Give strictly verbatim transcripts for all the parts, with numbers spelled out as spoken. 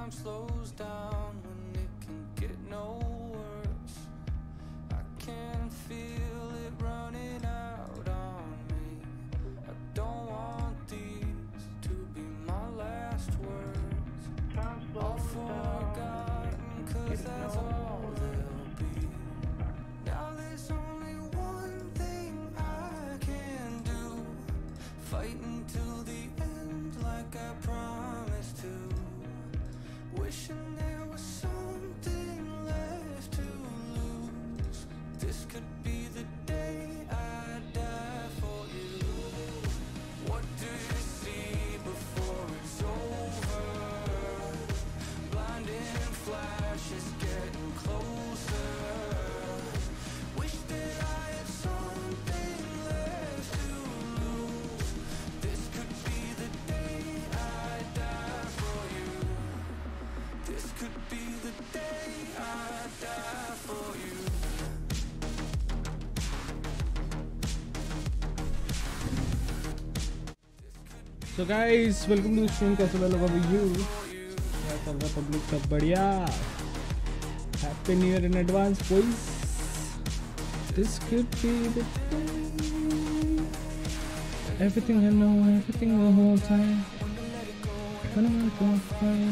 So guys, welcome to the stream. कैसे लोग अभी यू क्या चल रहा पब्लिक सब बढ़िया. Happy New Year in advance boys. This could be the day. Everything I know, everything the whole time. When I'm gonna find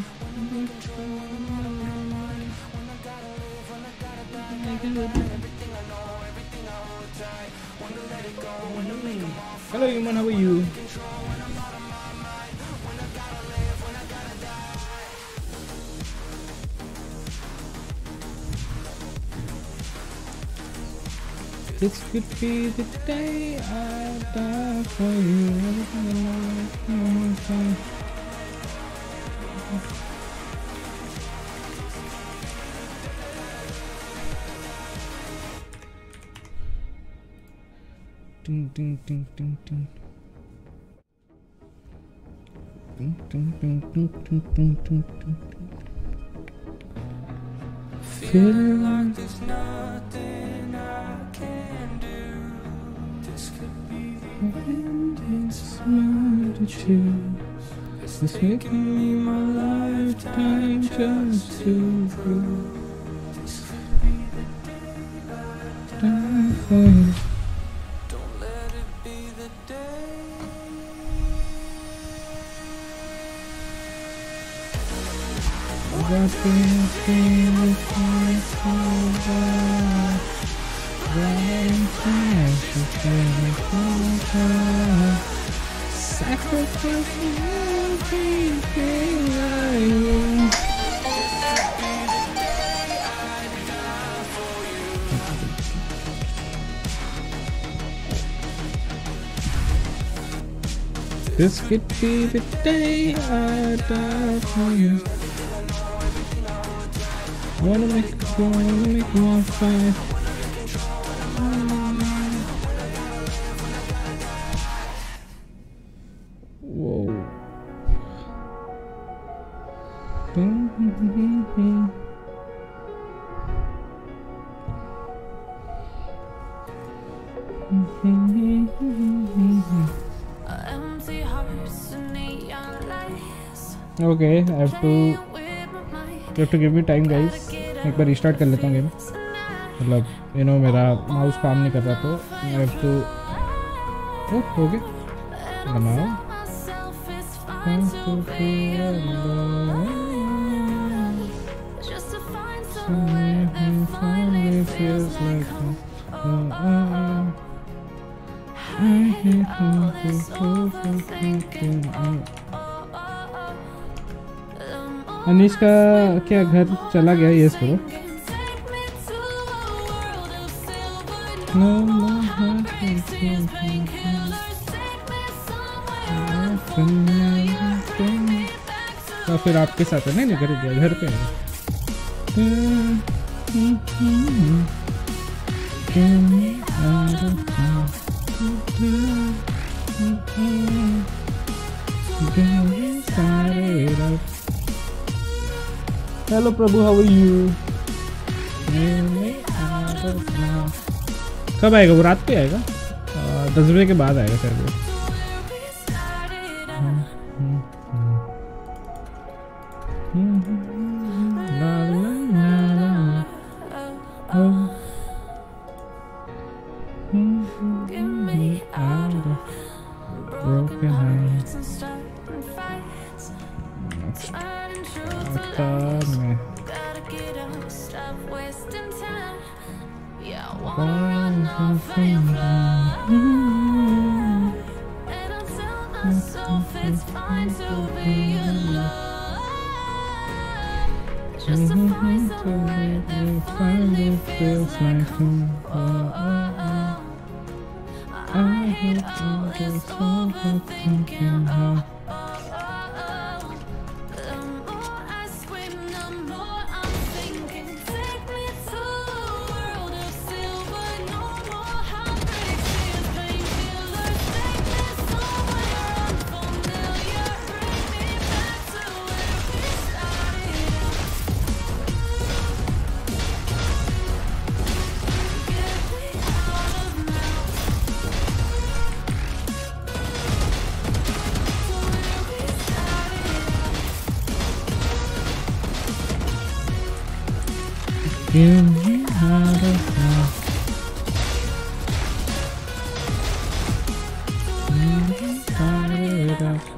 Hello human, how are you? This could be the day I die for you. Everything I know. Ding ding ding ding ding. Ding ding ding ding ding ding ding ding. Feel like there's nothing I can do. This could be the end. It's mine to choose. It's making me my lifetime just to prove. This could be the day I die for you. Don't let it be the day. What feels feels feels so bad. Running fast, you feel so bad. Sacrificing everything I own. This could be the day I die for you. Wanna make it go, wanna make it one fight. Whoa. Okay, I have to You have to give me time guys. एक बार restart कर लेता हूँ game. मतलब you know मेरा mouse काम नहीं कर रहा तो आई हैव टू. ओह हो गया. बनाओ. अनीश का क्या घर चला गया? यस करो. तो फिर आपके साथ है नहीं घर गया घर पे है. Hello Prabhu, how are you? कब आएगा वो? रात पे आएगा. दस बजे के बाद आएगा सर वो. हम्म hmm hmm myself from love. And I tell myself it's fine to be alone. Just to find somewhere that finally feels like home. Oh, oh, oh. I hate all this over thinking how. Give me out of now. Started up.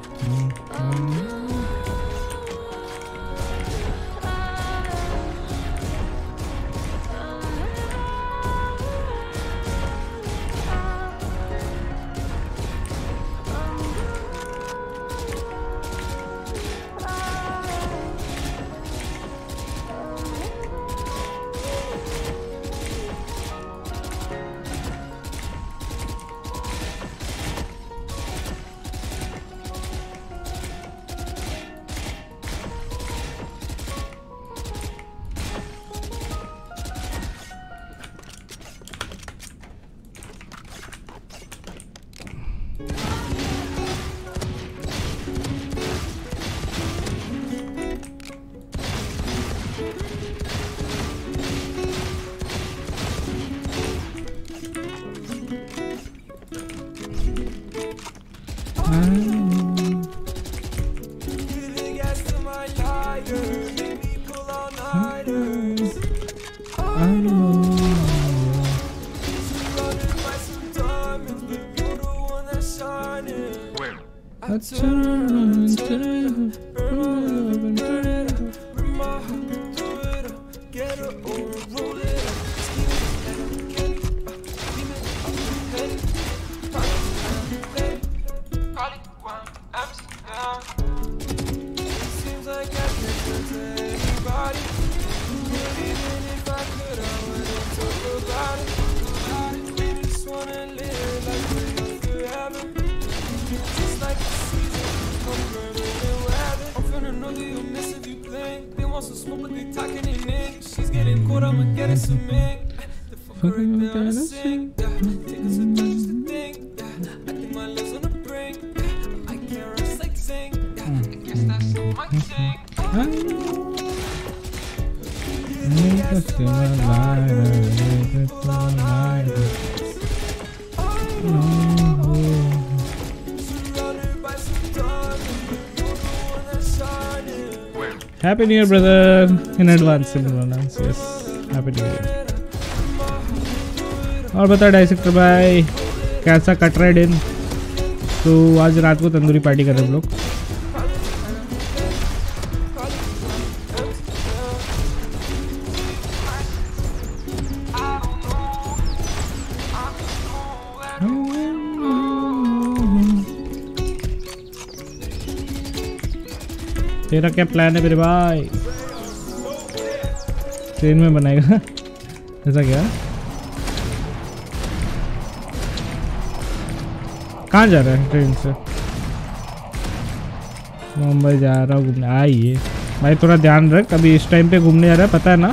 Happy New Year, brother! In advance, in advance, yes. Happy New Year. और बता dissector भाई कैसा cut रहा है दिन? तो आज रात को तंदूरी पार्टी कर रहे हम लोग. तेरा क्या प्लान है मेरे भाई? ट्रेन में बनाएगा ऐसा क्या? कहाँ जा रहा है ट्रेन से? मुंबई जा रहा हूँ घूमने. आइए भाई थोड़ा ध्यान रख, अभी इस टाइम पे घूमने जा रहा है पता है ना?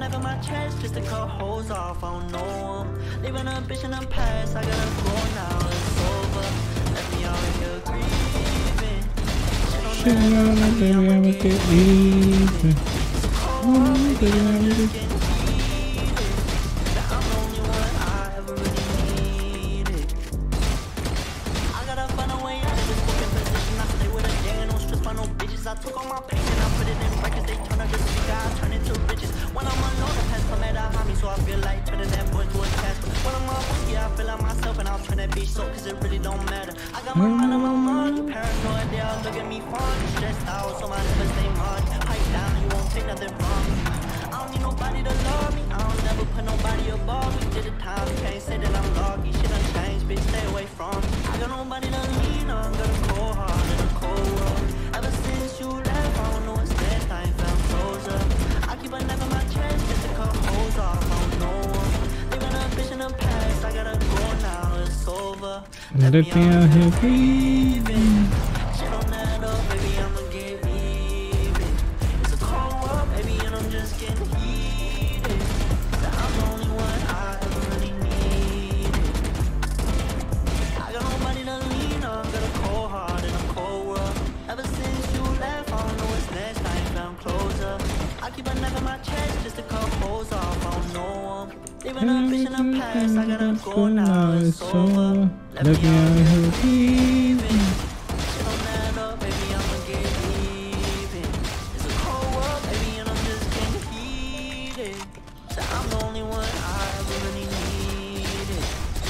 knife in my chest just to cut holes off. I don't know them. Leaving a bitch in the past. I gotta go now. It's over. Let me out here grieving. Shit on that, baby, I'ma get even. Oh, baby, I'm just getting heated. I'm the only one I ever really needed. I gotta find a way out of this fucking position. I stay with a gang, no stress by no bitches. I took all my pain and I put it in records. They turn up the speaker, I turn it to riches. When I'm alone, the past come at a homie, so I feel like turning that boy to a Casper. When I'm on whiskey, I feel like myself and I'll turn that bitch so, cause it really don't matter. I got my mind on my mind, you paranoid, they all look at me funny. Stressed out, so my niggas stay mine. Pipe down, you won't take nothing from me. I don't need nobody to love me, I don't never put nobody above me. Did the time, can't say that I'm lucky. Shit done changed, bitch, stay away from me. I got nobody to lean on, got a cold heart in a cold world. Ever since you left, I don't know what's next, I ain't found closer. I keep a knife in my chest just to cut holes off, I don't know one. Leaving a bitch in the past, I gotta go now, it's over. Let me out here grieving. Shit on that up, baby, I'ma get even. It's a cold world, baby, and I'm just getting heated. I'm the only one I ever really needed. I got nobody to lean on, got a cold heart in a cold world. Ever since you left, I don't know what's next, I ain't found closer. I keep a knife in my chest just to cut holes off, I don't know them. Leaving a bitch in the past, I gotta go now, it's over. Let me out here grieving. Shit on that up, baby, I'ma get even. It's a cold world, baby, and I'm just getting heated. So I'm the only one I ever really needed.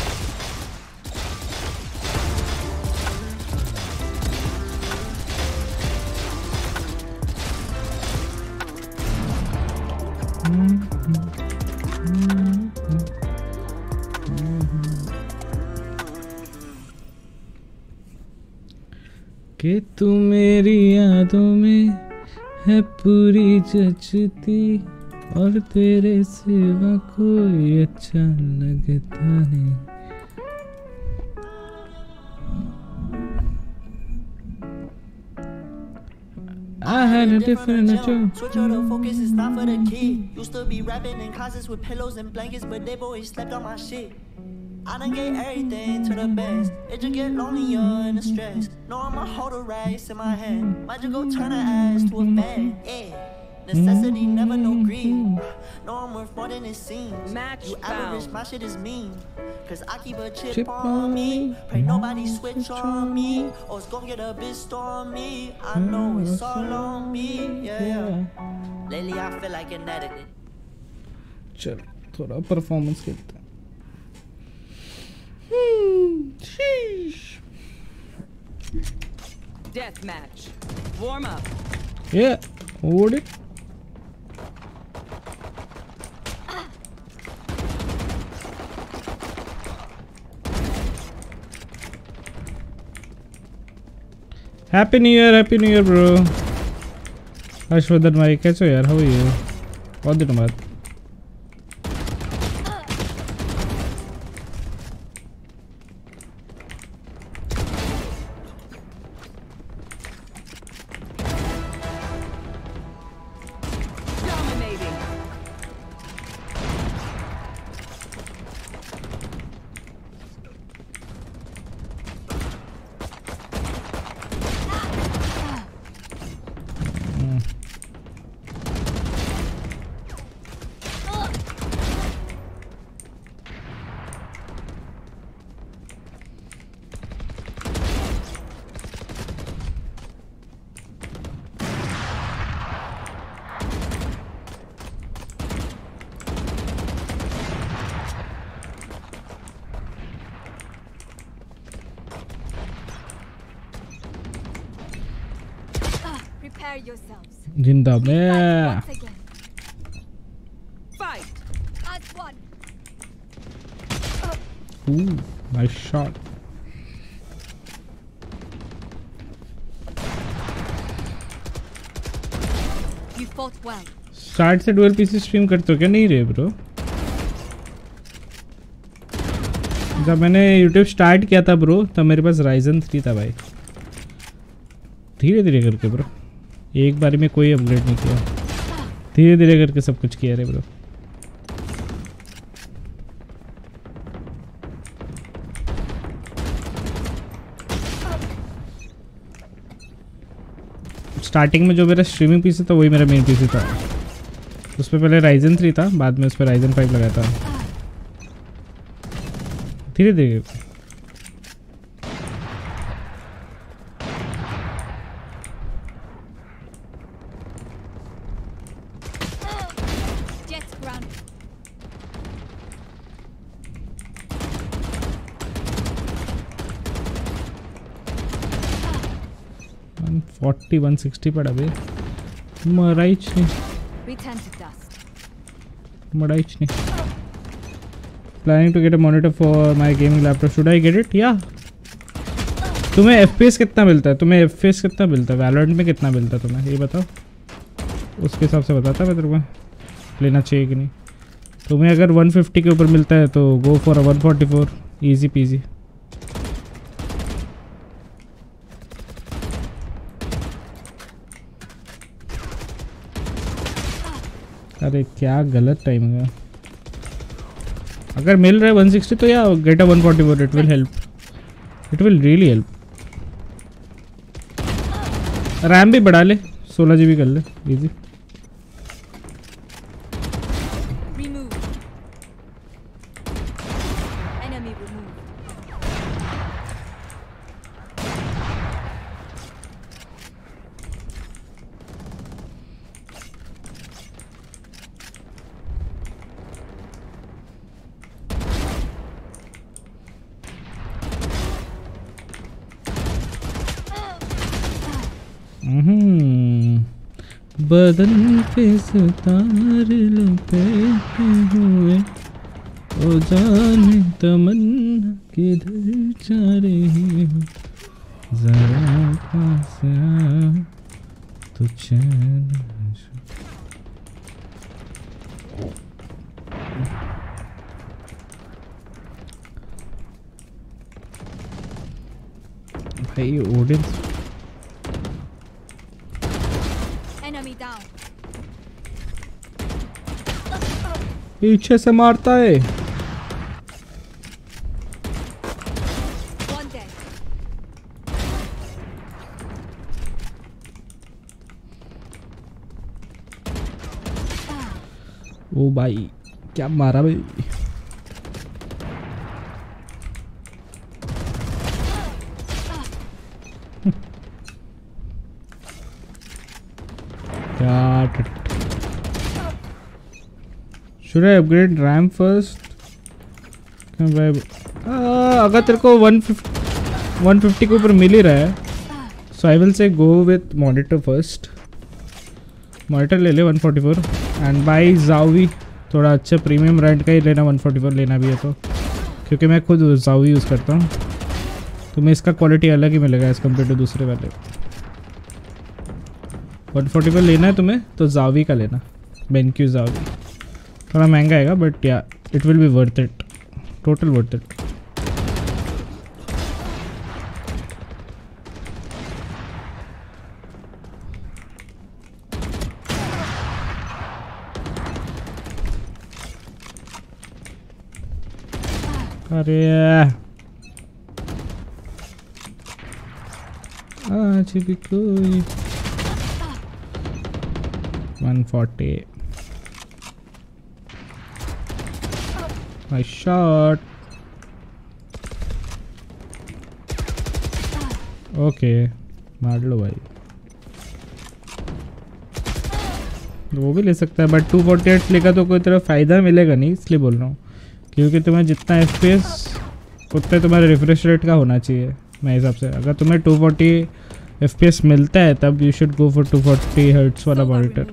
कि तू मेरी यादों में है पूरी जचती और तेरे सिवा कोई अच्छा लगता नहीं. I had a different job. Switch all the focus, it's not for the kid. Used to be rapping in closets with pillows and blankets, but they've always slept on my shit. I done gave everything to the best. It just get lonelier and the stress. No, I'ma hold a rice in my hand. Might just go turn her ass to a fan. Yeah. Necessity, never no greed. No, I'm worth more than it seems. Match you average, my shit is mean. Cause I keep a chip, Chip on on me. me. Pray nobody switch on me. Or it's gonna get a bit stormy. I know it's all on me. Yeah, yeah. Lately I feel like an addict. चल थोड़ा performance करते हैं. Hmm, sheesh. Death match. Warm up. Yeah, hold it. Happy New Year, Happy New Year, bro. Ashwadan bhai, कैसे हो यार? How are you? बहुत दिनों बाद. Prepare yourselves. जिंदाबाद. Once again. Fight. As one. Ooh, nice shot. You fought well. Start से dual PC stream करते हो क्या? नहीं रे ब्रो. जब मैंने यूट्यूब स्टार्ट किया था ब्रो तब मेरे पास राइजन थ्री था भाई. धीरे धीरे करके ब्रो, एक बार में कोई अपग्रेड नहीं किया, धीरे धीरे करके सब कुछ किया रे ब्रो. स्टार्टिंग में जो मेरा स्ट्रीमिंग पीसी था वही मेरा मेन पीसी था। उस पर पहले राइजन थ्री था, बाद में उस पर राइजन फाइव लगाया था। धीरे धीरे Jets grounded. One forty one sixty पड़ा बे, मराइच नहीं Return to dust. मराइच नहीं। Planning to get a monitor for my gaming laptop. Should I get it? Yeah. तुम्हें F P S कितना मिलता है? तुम्हें F P S कितना मिलता है? Valorant में कितना मिलता है तुम्हें? ये बताओ। उसके हिसाब से बताता मैं तेरे को लेना चाहिए कि नहीं। तुम्हें अगर वन फिफ्टी के ऊपर मिलता है तो go for a one forty four, easy peasy. अरे क्या गलत टाइमिंग है। अगर मिल रहा है वन सिक्सटी तो या get a one forty four, it will help, it will really help. RAM भी बढ़ा ले, सोलह जी बी कर ले, इजी। Remove. Enemy removed. हम्म बदन पे सितारे लपेटे हुए, ओ जाने तमन्ना किधर जा रही हो, जरा पास आ तो चैन भाई। Audience Enemy down. पीछे से मारता है। One dead. ओ भाई क्या मारा भाई। Should I upgrade RAM first? अगर तेरे को वन फिफ्टी के ऊपर मिल ही रहा है, so I will say go with monitor first. Monitor ले ले one forty four and buy Xiaomi, थोड़ा अच्छा प्रीमियम ब्रांड का ही लेना, वन फोर्टी फोर लेना भी है तो, क्योंकि मैं खुद Xiaomi यूज़ करता हूँ। तुम्हें इसका क्वालिटी अलग ही मिलेगा एज़ कम्पेयर टू दूसरे वाले। वन फोर्टी फोर लेना है तुम्हें तो Xiaomi का लेना, बेनक्यू Xiaomi। थोड़ा महंगा आएगा बट या it will be worth it, total worth it. अरे आज भी कोई one forty. My shot. Okay मार लो भाई, वो भी ले सकता है बट टू फोर्टी एट लेगा तो कोई तरह फ़ायदा मिलेगा नहीं, इसलिए बोल रहा हूँ। क्योंकि तुम्हें जितना एफ पी एस उतना तुम्हारे रिफ्रेश रेट का होना चाहिए मेरे हिसाब से। अगर तुम्हें two forty F P S मिलता है तब you should go for two forty hertz वाला मॉनिटर।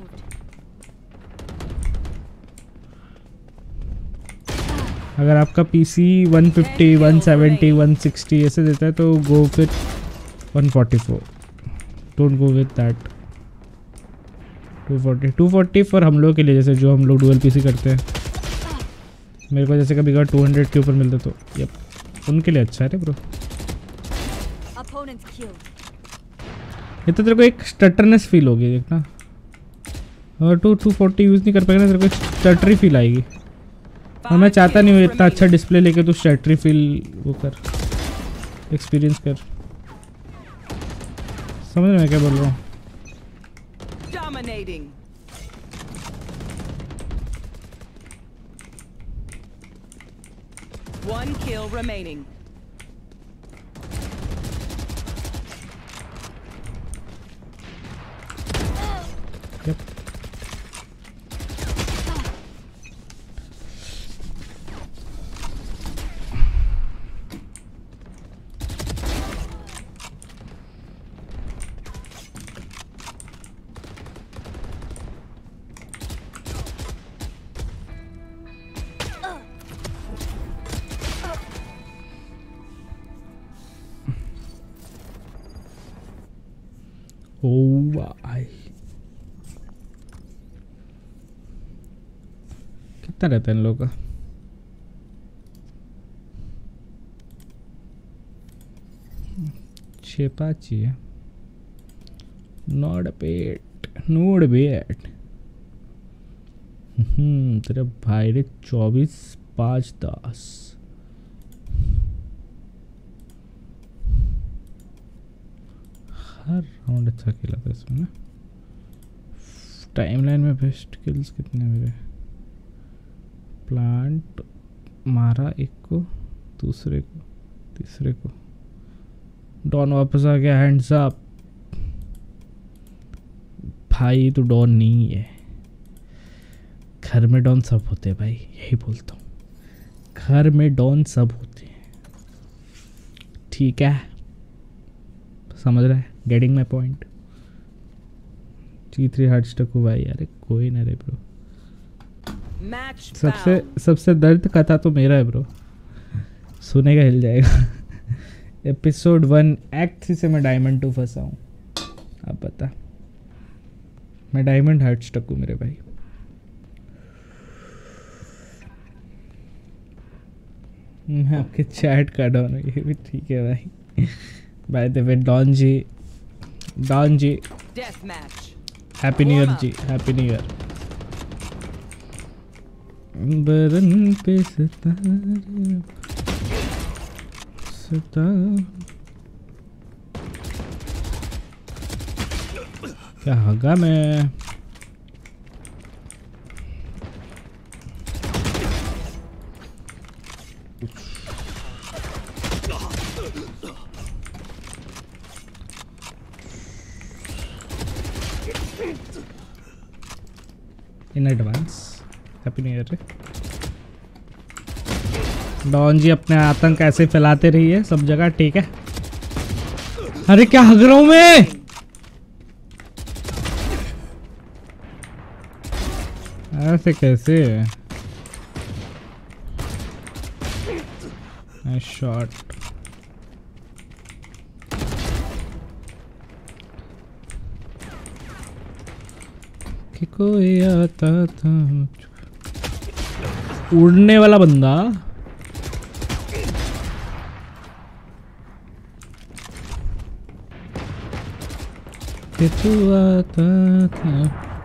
अगर आपका PC one fifty, one seventy, one sixty ऐसे देता है तो go with one forty four, don't go with that two forty. Two forty for हम लोग के लिए, जैसे जो हम लोग डुअल पीसी करते हैं। मेरे को जैसे कभी कभी टू हंड्रेड के ऊपर मिलता तो यप, उनके लिए अच्छा है रे ब्रो। ये तो तेरे को एक स्टटरनेस फील होगी देखना, और टू टू फोर्टी यूज़ नहीं कर पाएगा ना, तेरे को स्टटरी फील आएगी। और मैं चाहता नहीं हूँ इतना अच्छा डिस्प्ले लेके तू स्टटरी फील वो कर, एक्सपीरियंस कर। समझ में क्या बोल रहा हूँ? Dominating. One kill remaining. Yep. Oh भाई कितना रहता है इन लोगों का? छः पाँच ही है। Not bad, not bad. हम्म तेरे भाई ने चौबीस पाँच दस। हर राउंड अच्छा खेला था इसमें ना। टाइमलाइन में बेस्ट किल्स कितने मेरे? प्लांट मारा एक को, दूसरे को, तीसरे को। डॉन वापस आ गया, हैंड्स अप। भाई तो डॉन नहीं है, घर में डॉन सब होते हैं भाई, यही बोलता हूँ। घर में डॉन सब होते हैं, ठीक है? समझ रहा है? Getting my point. G three hard stuck हुआ भाई। अरे कोई ना रे ब्रो, सबसे सबसे दर्द कथा तो मेरा है ब्रो, सुनेगा हिल जाएगा। एपिसोड वन एक्ट थ्री से मैं डायमंड टू फंसा हूँ। अब बता, मैं डायमंड हार्ट स्टक हूँ मेरे भाई। मैं आपके चैट का डॉन हूँ, ये भी ठीक है भाई। By the way Don ji, Don ji happy new year ji, happy new year. बदन पे सितारे सिता क्या होगा मैं? In advance happy new year. Don ji अपने आतंक ऐसे फैलाते रहिए सब जगह, ठीक है? अरे क्या हग रहा हूं मैं? ऐसे कैसे? शॉट कि कोई आता था उड़ने वाला बंदा। कि तू आता था।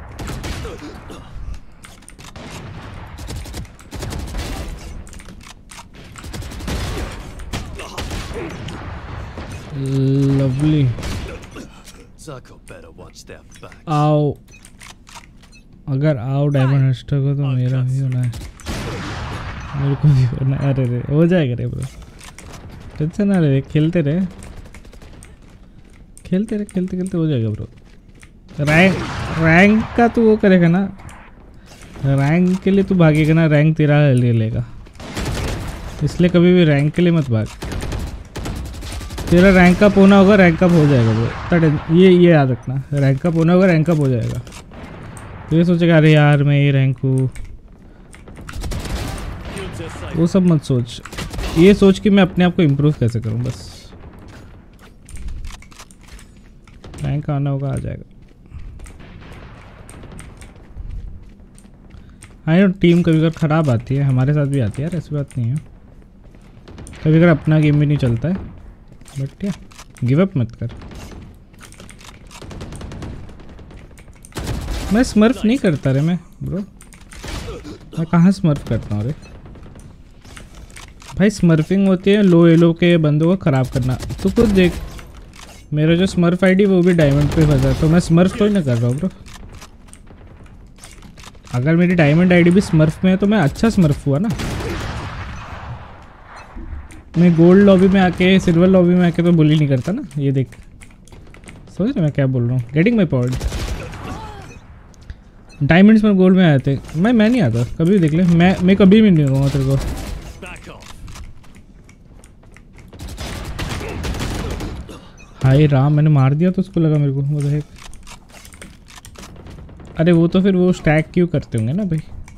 लवली। आओ, अगर आओ डायमंड हस्टर को तो मेरा भी होना है, मेरे को भी होना है। अरे रे हो जाएगा रे ब्रो, टेंशन ना ले, खेलते रहे खेलते रहे खेलते खेलते हो जाएगा ब्रो। रैंक रैंक का तू वो करेगा ना, रैंक के लिए तू भागेगा ना, रैंक तेरा ले लेगा। इसलिए कभी भी रैंक के लिए मत भाग। तेरा रैंक अप होना होगा, रैंक अप हो जाएगा ब्रो। ये ये याद रखना, रैंक अप होना होगा, रैंक अप हो जाएगा। तो ये सोचेगा अरे यार मैं ये रैंक हूँ, वो सब मत सोच। ये सोच कि मैं अपने आप को इम्प्रूव कैसे करूँ, बस। रैंक आना होगा, आ जाएगा। हाँ, टीम कभी कभी ख़राब आती है, हमारे साथ भी आती है यार, ऐसी बात नहीं है। कभी कभी अपना गेम भी नहीं चलता है, बट क्या, गिव अप मत कर। मैं स्मर्फ नहीं करता रे मैं ब्रो, मैं कहाँ स्मर्फ करता हूँ रे भाई। स्मर्फिंग होती है लो एलो के बंदों को ख़राब करना। तो खुद देख, मेरा जो स्मर्फ आईडी वो भी डायमंड पे फंसा, तो मैं स्मर्फ तो ही ना कर रहा हूँ ब्रो। अगर मेरी डायमंड आईडी भी स्मर्फ में है तो मैं अच्छा स्मर्फ हुआ ना। मैं गोल्ड लॉबी में आके सिल्वर लॉबी में आके तो बुली नहीं करता ना। ये देख, समझ रहे मैं क्या बोल रहा हूँ? Getting my point. डायमंड्स में गोल्ड में आए थे। मैं मैं नहीं आता कभी भी, देख ले। मैं मैं कभी भी नहीं कहूँगा तेरे को। हाय राम, मैंने मार दिया तो उसको लगा मेरे को। वो है, अरे वो तो फिर वो स्टैक क्यों करते होंगे ना भाई।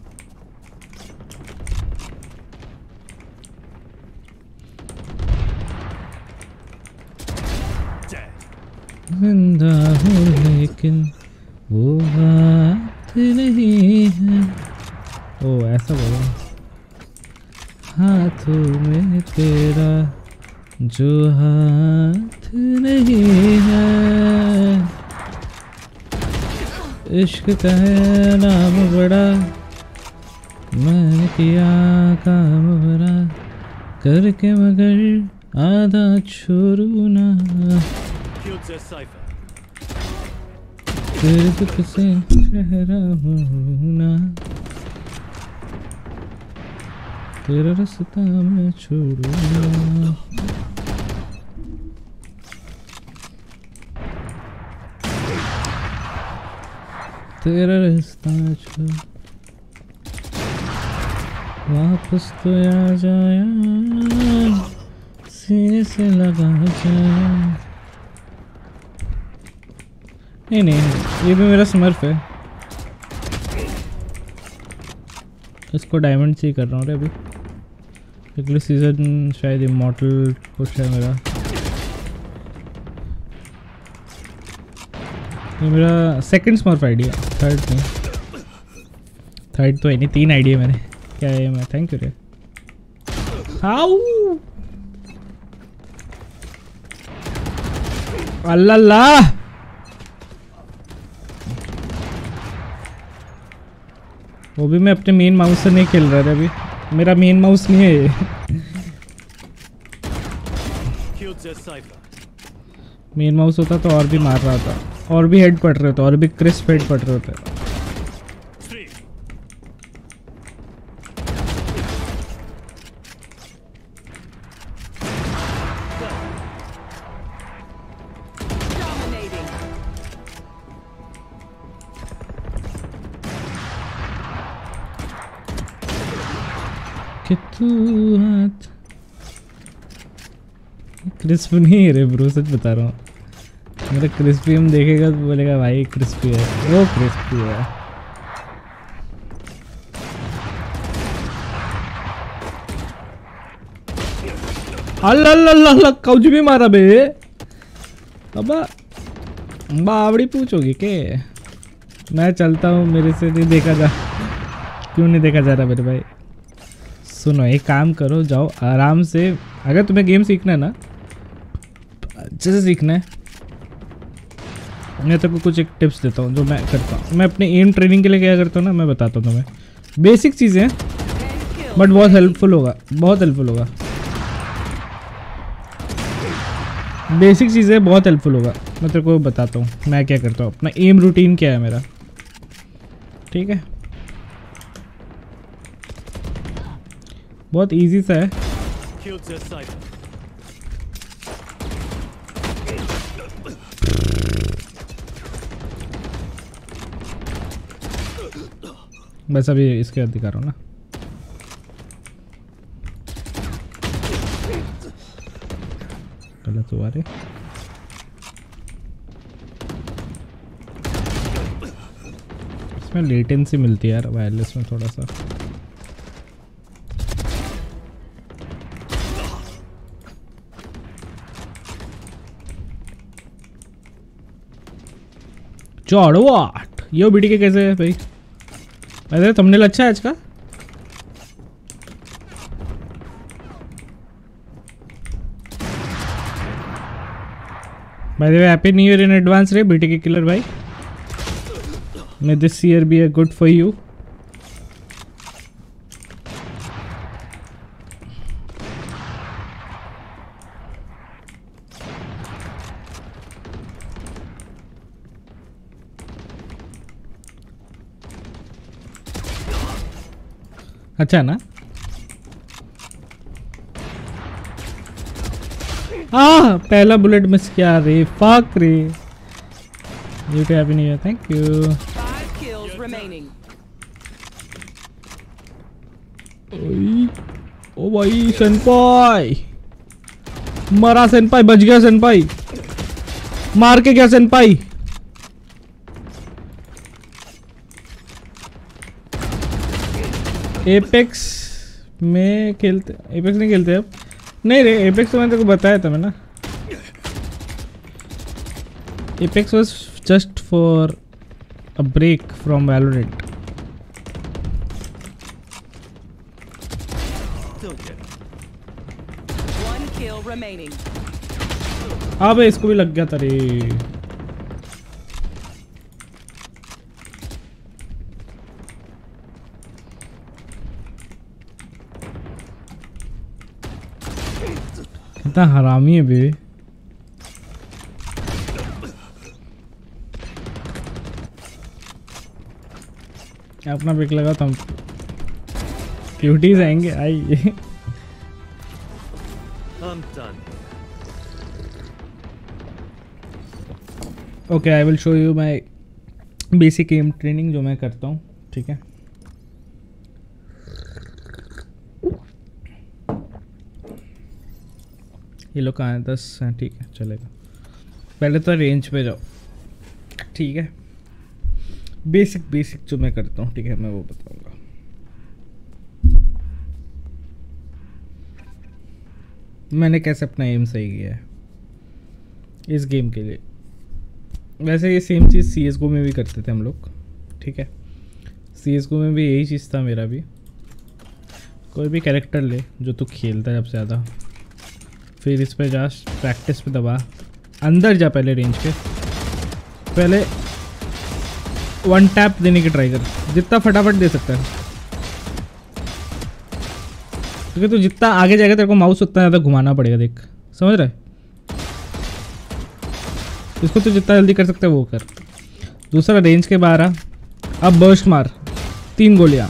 जिंदा हूँ लेकिन वो बात नहीं है। ओ ऐसा बोलो। हाथों में तेरा जो हाथ नहीं है, इश्क का है नाम बड़ा, मैंने किया काम बड़ा, करके मगर आधा छोड़ू ना, तेरे दुख से चेहरा हूँ ना, तेरा रास्ता मैं छोड़ू ना। तेरा रास्ता छोड़, वापस तो आ जाया, सीने से लगा जाया। नहीं नहीं, ये भी मेरा स्मर्फ है। इसको डायमंड से ही कर रहा हूँ रे अभी। अगले सीजन शायद इमॉर्टल कुछ है मेरा। ये मेरा सेकंड स्मर्फ आईडी है, थर्ड नहीं। थर्ड तो है नहीं, तीन आईडी है मैंने। क्या है मैं? Thank you Ray. हाउ अल्लाह अल्लाह। वो भी मैं अपने मेन माउस से नहीं खेल रहा था अभी। मेरा मेन माउस नहीं है ये। मेन माउस होता तो और भी मार रहा था, और भी हेड पड़ रहे होते, और भी क्रिस्प हेड पड़ रहे होते। कि तू हाथ क्रिस्प नहीं है रे ब्रो, सच बता रहा हूँ। मेरा क्रिस्पी हम देखेगा तो बोलेगा भाई क्रिस्पी है, वो क्रिस्पी है। अल्लाह अल्लाह अल्लाह, कुछ भी मारा बे। अबा बावड़ी पूछोगी के? मैं चलता हूँ, मेरे से नहीं देखा जा। क्यों नहीं देखा जा रहा मेरे भाई? सुनो, एक काम करो, जाओ आराम से। अगर तुम्हें गेम सीखना है ना, अच्छे से सीखना है, मैं तेरे को कुछ एक टिप्स देता हूँ जो मैं करता हूँ। मैं अपने एम ट्रेनिंग के लिए क्या करता हूँ ना, मैं बताता हूँ तुम्हें। बेसिक चीज़ें हैं बट बहुत हेल्पफुल होगा, बहुत हेल्पफुल होगा। बेसिक चीज़ें बहुत हेल्पफुल होगा। मैं तेरे को बताता हूँ मैं क्या करता हूँ, अपना एम रूटीन क्या है मेरा, ठीक है? बहुत इजी सा है। बस अभी इसके बाद दिखा रहा हूँ ना। गलत हुआ रे। इसमें लेटेंसी मिलती है यार वायरलेस में थोड़ा सा। चौड़ो आठ यो बीटी के कैसे है भाई? अरे थंबनेल अच्छा है आज का। By the way happy new year in advance Ray BT के किलर भाई। May this year be a good for you. अच्छा ना? आ पहला बुलेट मिस किया Ray, fuck Ray. You too happy new year, thank you. Five kills remaining. ओई, ओ भाई सेनपाई, मरा सेनपाई, बच गया सेनपाई, मार के गया सेनपाई। एपेक्स में खेलते, एपेक्स नहीं खेलते अब? नहीं रे, एपेक्स तो मैंने तेरे को बताया था मैं ना। Apex was just for a break from Valorant. One kill remaining. अब इसको भी लग गया था रे। कितना हरामी है बे। अपना पिक लगा तो हम क्यूटीज आएंगे। आइए I'm done. Okay, I will show you my basic aim training जो मैं करता हूँ, ठीक है? ये लोग कहाँ हैं? दस हैं, ठीक है चलेगा। पहले तो रेंज पे जाओ, ठीक है? बेसिक बेसिक जो मैं करता हूँ, ठीक है, मैं वो बताऊँगा। मैंने कैसे अपना एम सही किया है इस गेम के लिए। वैसे ये सेम चीज़ सी एस गो में भी करते थे हम लोग, ठीक है? सी एस गो में भी यही चीज़ था मेरा भी। कोई भी कैरेक्टर ले जो तू खेलता है सबसे ज़्यादा, फिर इस पे जा, प्रैक्टिस पे दबा, अंदर जा, पहले रेंज के, पहले वन टैप देने की ट्राई कर, जितना फटाफट दे सकता है, क्योंकि तू जितना आगे जाएगा तेरे को माउस उतना ज़्यादा घुमाना पड़ेगा। देख, समझ रहा है? इसको तो जितना जल्दी कर सकता है वो कर। दूसरा, रेंज के बाहर आ, अब बर्स्ट मार, तीन गोलियां,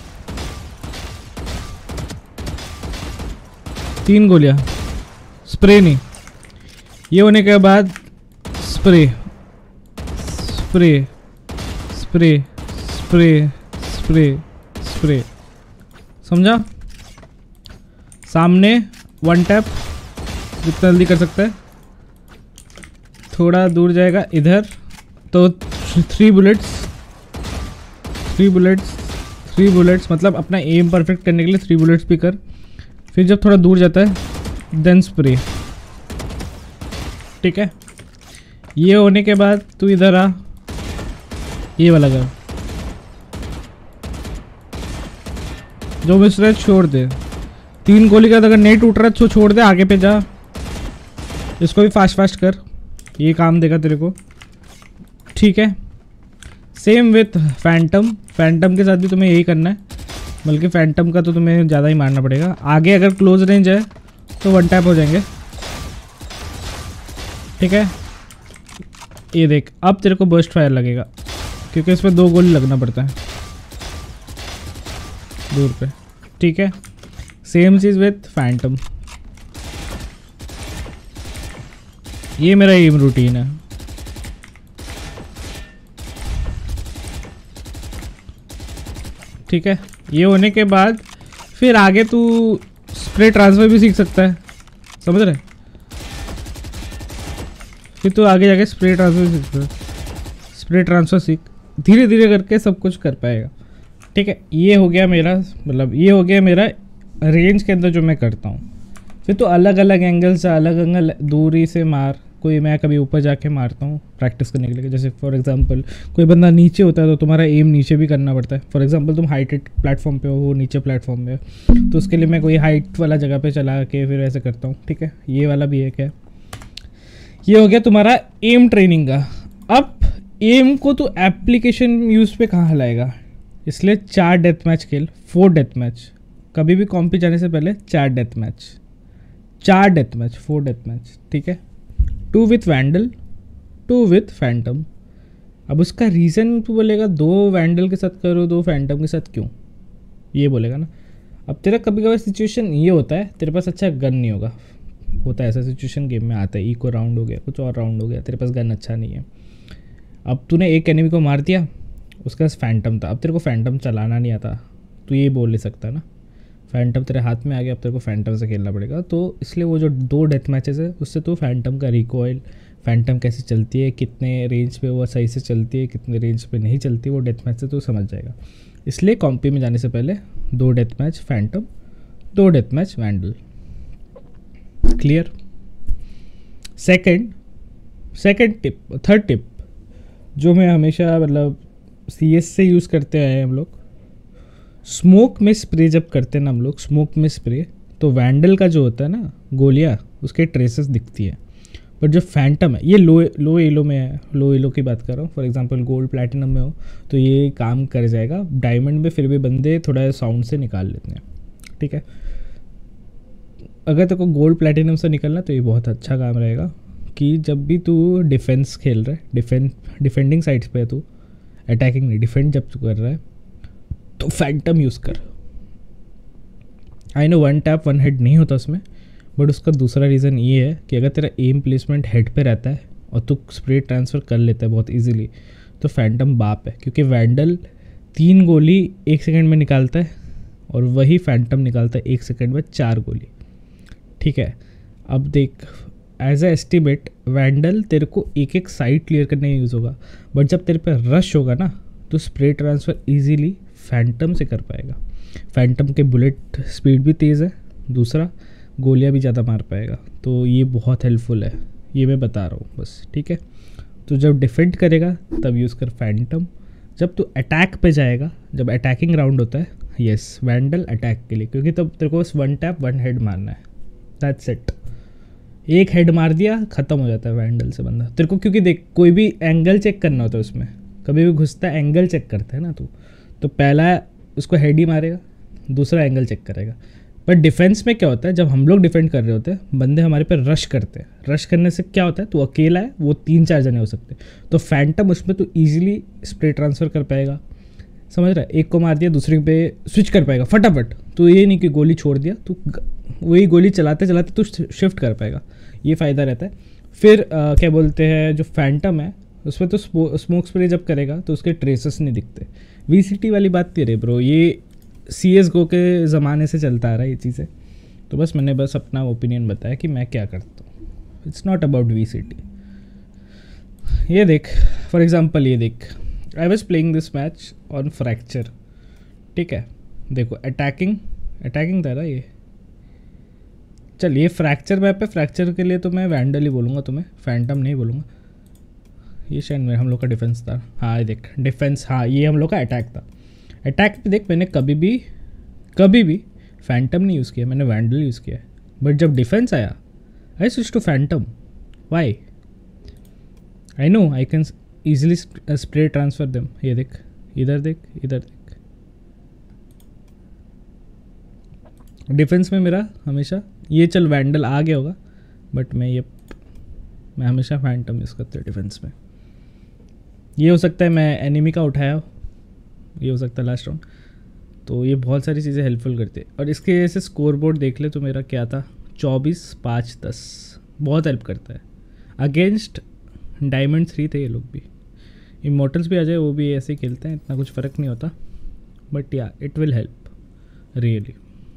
तीन गोलियां, स्प्रे नहीं। ये होने के बाद spray spray spray spray spray spray, समझा? सामने वन टैप जितना जल्दी कर सकता है। थोड़ा दूर जाएगा इधर तो three bullets three bullets three bullets मतलब अपना एम परफेक्ट करने के लिए थ्री बुलेट्स भी कर। फिर जब थोड़ा दूर जाता है देन स्प्रे, ठीक है? ये होने के बाद तू इधर आ, ये वाला कर, जो मिस रहा है छोड़ दे। तीन गोली का अगर नहीं टूट रहा है तो छोड़ दे, आगे पे जा। इसको भी फास्ट फास्ट कर, ये काम देगा तेरे को, ठीक है? सेम विथ फैंटम, फैंटम के साथ भी तुम्हें यही करना है, बल्कि फैंटम का तो तुम्हें ज़्यादा ही मारना पड़ेगा। आगे अगर क्लोज रेंज है तो वन टैप हो जाएंगे, ठीक है? ये देख, अब तेरे को बर्स्ट फायर लगेगा क्योंकि इस पर दो गोली लगना पड़ता है दूर पे, ठीक है? सेम चीज़ विथ फैंटम। ये मेरा एम रूटीन है, ठीक है? ये होने के बाद फिर आगे तू स्प्रे ट्रांसफर भी सीख सकता है, समझ रहे? फिर तू आगे जाके स्प्रे ट्रांसफर सीख सकता है, स्प्रे ट्रांसफर सीख, धीरे धीरे करके सब कुछ कर पाएगा, ठीक है? ये हो गया मेरा, मतलब ये हो गया मेरा रेंज के अंदर जो मैं करता हूँ। फिर तो अलग अलग एंगल से, अलग अलग दूरी से मार। कोई मैं कभी ऊपर जाके मारता हूँ प्रैक्टिस करने के लिए, जैसे फॉर एग्जांपल कोई बंदा नीचे होता है तो तुम्हारा एम नीचे भी करना पड़ता है। फॉर एग्जांपल तुम हाइटेड प्लेटफॉर्म पे हो, वो नीचे प्लेटफॉर्म पे हो, तो उसके लिए मैं कोई हाइट वाला जगह पे चला के फिर ऐसे करता हूँ, ठीक है? ये वाला भी एक है। ये हो गया तुम्हारा एम ट्रेनिंग का। अब एम को तो एप्लीकेशन यूज़ पे कहाँ लाएगा, इसलिए चार डेथ मैच खेल, फोर डेथ मैच। कभी भी कॉम्पी जाने से पहले चार डेथ मैच, चार death match, four death match, ठीक है? Two with Vandal, two with Phantom. अब उसका रीज़न तू बोलेगा दो वैंडल के साथ करो, दो फैंटम के साथ क्यों, ये बोलेगा ना। अब तेरा कभी कभी सिचुएशन ये होता है, तेरे पास अच्छा गन नहीं होगा, होता है ऐसा सिचुएशन गेम में आता है, इको राउंड हो गया, कुछ और राउंड हो गया, तेरे पास गन अच्छा नहीं है। अब तूने एक एनिमी को मार दिया, उसका फैंटम था, अब तेरे को फैंटम चलाना नहीं आता, तू ये बोल नहीं सकता ना, फैंटम तेरे हाथ में आ गया, अब तेरे को फैंटम से खेलना पड़ेगा। तो इसलिए वो जो दो डेथ मैचेस है उससे तू फैंटम का रिकॉइल, फैंटम कैसे चलती है, कितने रेंज पे वो सही से चलती है, कितने रेंज पे नहीं चलती, वो डेथ मैच से तू समझ जाएगा। इसलिए कॉम्पी में जाने से पहले दो डेथ मैच फैंटम, दो death match Vandal, clear. Second second tip, third tip जो मैं हमेशा मतलब सी एस से यूज़ करते आए हम लोग, स्मोक में स्प्रे जब करते हैं ना हम लोग, स्मोक में स्प्रे, तो वैंडल का जो होता है ना गोलियाँ, उसके ट्रेसेस दिखती है। बट जो फैंटम है ये लो लो एलो में है, लो एलो की बात कर रहा हूँ, फॉर एग्जांपल गोल्ड प्लैटिनम में हो तो ये काम कर जाएगा, डायमंड में फिर भी बंदे थोड़ा साउंड से निकाल लेते हैं, ठीक है। अगर तेरे को गोल्ड प्लैटिनम से निकलना तो ये बहुत अच्छा काम रहेगा कि जब भी तू डिफेंस खेल रहा है, डिफेंड डिफेंडिंग साइड्स पे है तू, अटैकिंग नहीं, डिफेंड जब तू कर रहा है तो फैंटम यूज़ कर। I know one tap one head नहीं होता उसमें, बट उसका दूसरा रीज़न ये है कि अगर तेरा एम प्लेसमेंट हेड पे रहता है और तू स्प्रे ट्रांसफ़र कर लेता है बहुत इजीली, तो फैंटम बाप है, क्योंकि वैंडल तीन गोली एक सेकंड में निकालता है और वही फैंटम निकालता है एक सेकंड में चार गोली, ठीक है। अब देख, एज ए एस्टिमेट वैंडल तेरे को एक एक साइड क्लियर करने में यूज़ होगा, बट जब तेरे पे रश होगा ना तो स्प्रे ट्रांसफ़र ईजीली फैंटम से कर पाएगा। फैंटम के बुलेट स्पीड भी तेज़ है, दूसरा गोलियां भी ज़्यादा मार पाएगा, तो ये बहुत हेल्पफुल है, ये मैं बता रहा हूँ बस, ठीक है। तो जब डिफेंड करेगा तब यूज़ कर फैंटम, जब तू अटैक पे जाएगा, जब अटैकिंग राउंड होता है, यस वैंडल अटैक के लिए, क्योंकि तब तेरे को बस वन टैप वन हेड मारना है, दैट्स इट। एक हेड मार दिया ख़त्म हो जाता है वैंडल से बंदा तेरे को, क्योंकि देख कोई भी एंगल चेक करना होता है उसमें, कभी भी घुसता है एंगल चेक करता है ना तू, तो पहला उसको हेड ही मारेगा, दूसरा एंगल चेक करेगा। बट डिफेंस में क्या होता है, जब हम लोग डिफेंड कर रहे होते हैं बंदे हमारे पे रश करते हैं, रश करने से क्या होता है, तू अकेला है, वो तीन चार जने हो सकते हैं, तो फैंटम उसमें तू ईजिली स्प्रे ट्रांसफ़र कर पाएगा, समझ रहा है। एक को मार दिया दूसरे पे स्विच कर पाएगा फटाफट, तो ये नहीं कि गोली छोड़ दिया, तो वही गोली चलाते चलाते तू शिफ्ट कर पाएगा, ये फ़ायदा रहता है। फिर आ, क्या बोलते हैं, जो फैंटम है उसमें तो स्मोक स्प्रे जब करेगा तो उसके ट्रेसेस नहीं दिखते। वी सी टी वाली बात तेरे ब्रो, ये सी एस गो के ज़माने से चलता आ रहा है ये चीज़ें, तो बस मैंने बस अपना ओपिनियन बताया कि मैं क्या करता हूँ, it's not about V C T. ये देख फॉर एग्जांपल, ये देख I was playing this match on Fracture, ठीक है, देखो अटैकिंग अटैकिंग था ना ये, चल ये फ्रैक्चर मैप पे, फ्रैक्चर के लिए तो मैं वैंडल ही बोलूँगा तुम्हें, फैंटम नहीं बोलूँगा। ये शायद मेरा हम लोग का डिफेंस था, हाँ ये देख डिफेंस, हाँ ये हम लोग का अटैक था। अटैक पे देख मैंने कभी भी कभी भी फैंटम नहीं यूज़ किया, मैंने वैंडल यूज़ किया है, बट जब डिफेंस आया I switch to Phantom, why, I know I can easily spray transfer them. ये देख इधर देख इधर देख, डिफेंस में मेरा हमेशा ये, चल वैंडल आ गया होगा बट मैं ये मैं हमेशा फैंटम यूज़ करता हूँ डिफेंस में। ये हो सकता है मैं एनिमी का उठाया, ये हो सकता है लास्ट राउंड, तो ये बहुत सारी चीज़ें हेल्पफुल करती है। और इसके जैसे स्कोर बोर्ड देख ले तो मेरा क्या था, चौबीस पाँच दस, बहुत हेल्प करता है। अगेंस्ट डायमंड थ्री थे ये लोग भी, इमोर्टल्स भी आ जाए वो भी ऐसे ही खेलते हैं, इतना कुछ फ़र्क नहीं होता, बट या इट विल हेल्प रियली।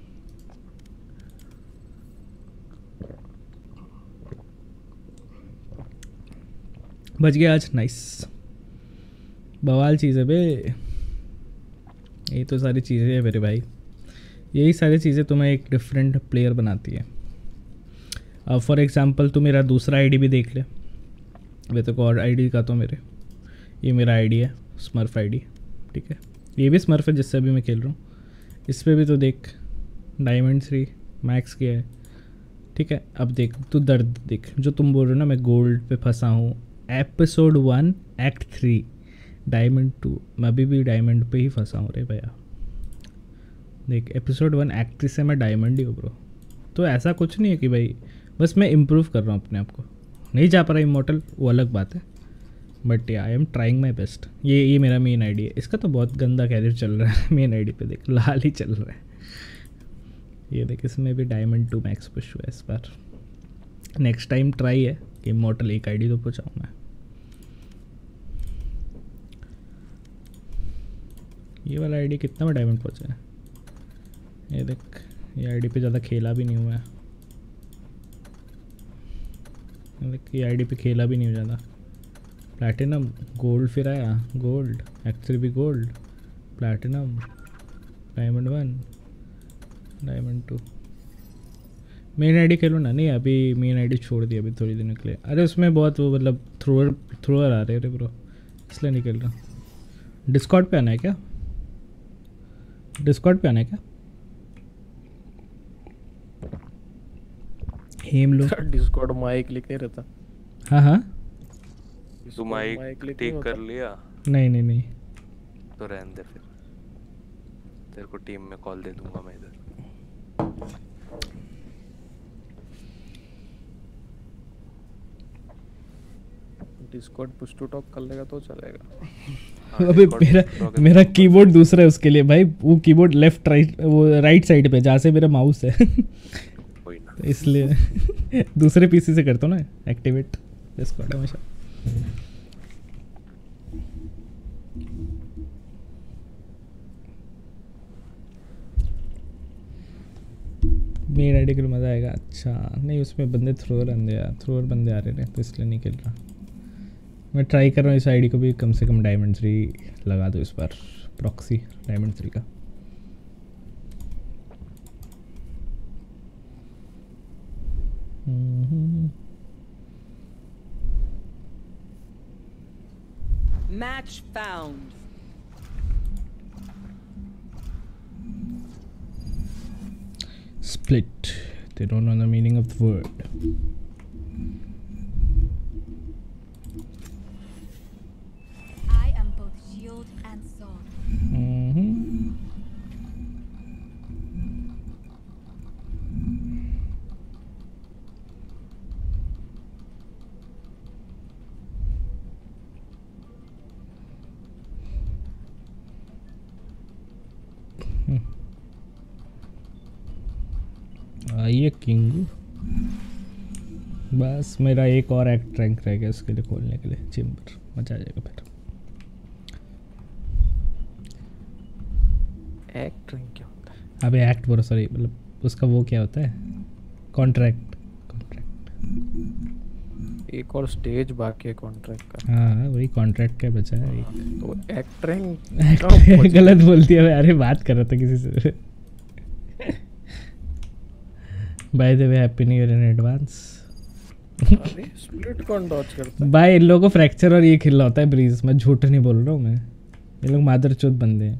बच गया आज, नाइस, बवाल चीज़ है बे, यही तो सारी चीज़ें हैं मेरे भाई, यही सारी चीज़ें तुम्हें एक डिफरेंट प्लेयर बनाती है। अब फॉर एग्जांपल तू मेरा दूसरा आईडी भी देख ले, वे तो और आईडी का तो मेरे, ये मेरा आईडी है स्मर्फ आईडी, ठीक है, ये भी स्मर्फ है जिससे अभी मैं खेल रहा हूँ, इस पर भी तो देख डायमंड थ्री मैक्स किया है, ठीक है। अब देख तू दर्द देख, जो तुम बोल रहे हो ना मैं गोल्ड पे फंसा हूँ, episode one act three diamond two, मैं अभी भी डायमंड पे ही फंसा हूँ रे भैया, देख एपिसोड वन एक्ट थ्री से मैं डायमंड ही हूँ ब्रो। तो ऐसा कुछ नहीं है कि भाई बस मैं इम्प्रूव कर रहा हूँ अपने आप को, नहीं जा पा रहा इमोर्टल वो अलग बात है, but yeah I am trying my best. ये ये मेरा मेन आईडी है, इसका तो बहुत गंदा कैरियर चल रहा है मेन आईडी पे देख, लाल ही चल रहा है, ये देख इसमें भी डायमंड टू मैक्स पुश हुआ इस बार. नेक्स्ट टाइम ट्राई है कि इमॉर्टल एक आईडी तो पहुंचाऊं मैं. ये वाला आईडी कितना में डायमंड पहुंचा है? ये देख ये आईडी पे ज़्यादा खेला भी नहीं हुआ है. ये देख ये आईडी पे खेला भी नहीं हुआ ज़्यादा. प्लैटिनम गोल्ड फिर आया गोल्ड एक्चुअली भी gold platinum diamond one diamond two. Main ID खेलो ना. नहीं अभी मेन आईडी छोड़ दी अभी थोड़ी दिनों के लिए. अरे उसमें बहुत वो मतलब थ्रोअर थ्रोअर आ रहे रे ब्रो इसलिए नहीं खेल रहा. डिस्कॉर्ड पे आना है क्या? डिस्कॉर्ड पे आना है क्या? हेम लो डिस्कॉर्ड माइक क्लिक नहीं रहता. हाँ हाँ तू माइक ठीक कर लिया? नहीं नहीं नहीं तो रहने दे फिर. तेरे को टीम में कॉल दे दूंगा मैं इधर. डिस्कॉर्ड पुश टू टॉक कर लेगा तो चलेगा. हाँ, अबे Discord मेरा program मेरा में कीबोर्ड दूसरा है उसके लिए भाई. वो कीबोर्ड लेफ्ट राइट वो राइट साइड पे जहाँ से मेरा माउस है. कोई ना. तो इसलिए दूसरे पीसी से करता हूँ ना एक्टिवेट डिस्कॉर्ड हमेशा. मेन आईडी के लिए मज़ा आएगा. अच्छा नहीं उसमें बंदे थ्रोअर बंदे आ थ्रोअर बंदे आ रहे हैं तो इसलिए नहीं खेल रहा. मैं ट्राई कर रहा हूँ इस आईडी को भी कम से कम डायमंड थ्री लगा दो इस बार. प्रॉक्सी डायमंड थ्री का. Match found. Split. They don't know the meaning of the word. I am both shield and sword. Mm-hmm. आइए किंगू. बस मेरा एक और एक्ट रैंक रह गया उसके लिए खोलने के लिए. चेम्बर मजा आ जाएगा फिर. एक्ट रैंक क्या होता है? अबे एक्ट बोलो सॉरी मतलब उसका वो क्या होता है? कॉन्ट्रैक्ट. कॉन्ट्रैक्ट एक और स्टेज बाकी है कॉन्ट्रैक्ट का. हाँ वही कॉन्ट्रैक्ट का बचा है एक. तो एक्ट रैंक एक्ट गलत बोल दिया मैं. अरे बात कर रहा था किसी से. By the way happy new year in advance. अरे स्प्लिट कौन डॉज करता है? भाई इन लोगों को फ्रैक्चर और ये खेलना होता है ब्रीज. मैं झूठ नहीं बोल रहा हूँ मैं. ये लोग मादरचोद बंदे हैं.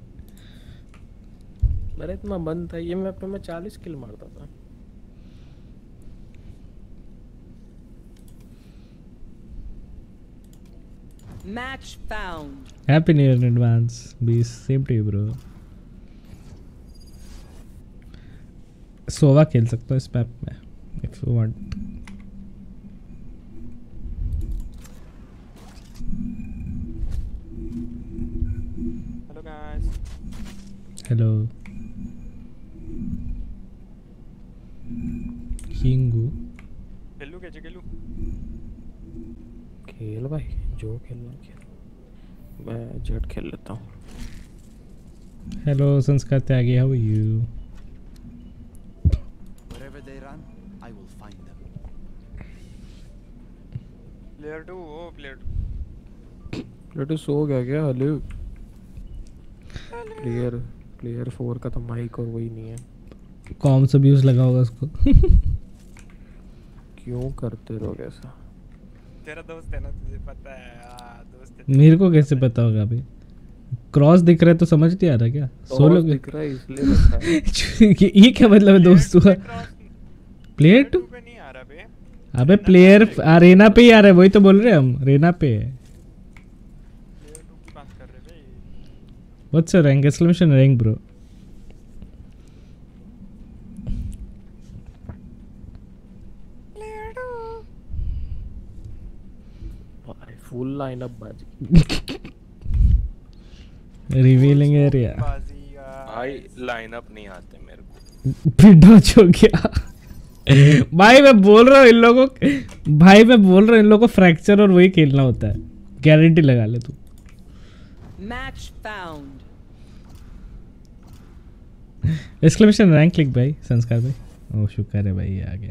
मेरा इतना बंद था ये मैप पे मैं चालीस किल मारता था. Match found. Happy new year in advance. बीस same to you bro. Sova खेल सकता हूँ इस मैप में if you want. Hello guys. Hello किंगू. खेलू कैसे खेलू? खेल भाई जो खेलना खेल. मैं जेट खेल लेता हूँ. Hello Sanskar Tyagi how are you? Wherever they run, I will find them. Player two oh player player सो गया क्या? हेलो प्लेयर प्लेयर फोर का तो माइक और वही नहीं है. कौन सा व्यूज लगा होगा उसको. क्यों करते लोग ऐसा? तेरा दोस्त है ना तुझे पता है. हाँ दोस्त है. मेरे को कैसे पता होगा अभी? क्रॉस दिख रहा है तो समझ नहीं आ रहा क्या? सोलो दिख रहा है इसलिए रखा है. ये ये क्या मतलब है दोस्त हुआ? प्लेयर टू पे नहीं आ रहा बे. अबे प्लेयर अरेना पे ही आ रहा है. वही तो बोल रहे हैं हम. रेना पे है. प्लेयर टू की बात कर रहे बे. What's your rank? Exclamation rank bro. Full lineup बाजी. Revealing area. बाजी का भाई लाइनअप नहीं आते मेरे को। पिड्डा हो गया भाई मैं बोल रहा हूँ इन लोगों भाई मैं बोल रहा हूँ इन लोगों को फ्रैक्चर और वही खेलना होता है, गारंटी लगा ले तू। Match found. Exclamation rank click भाई संस्कार भाई। ओ शुक्र है भाई ये आ गया।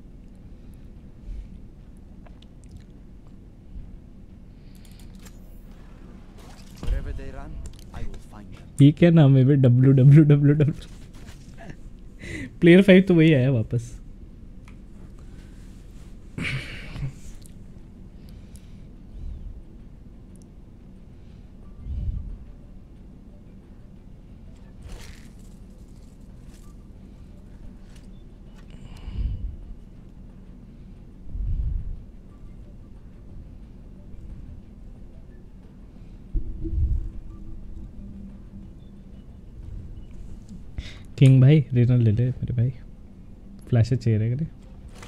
Wherever they run, I will find them. ये क्या नाम है भाई? W W W W player five तो वही आया वापस। किंग भाई रिनल ले ले मेरे भाई, फ्लैशेस चाहिए रहेगा रे।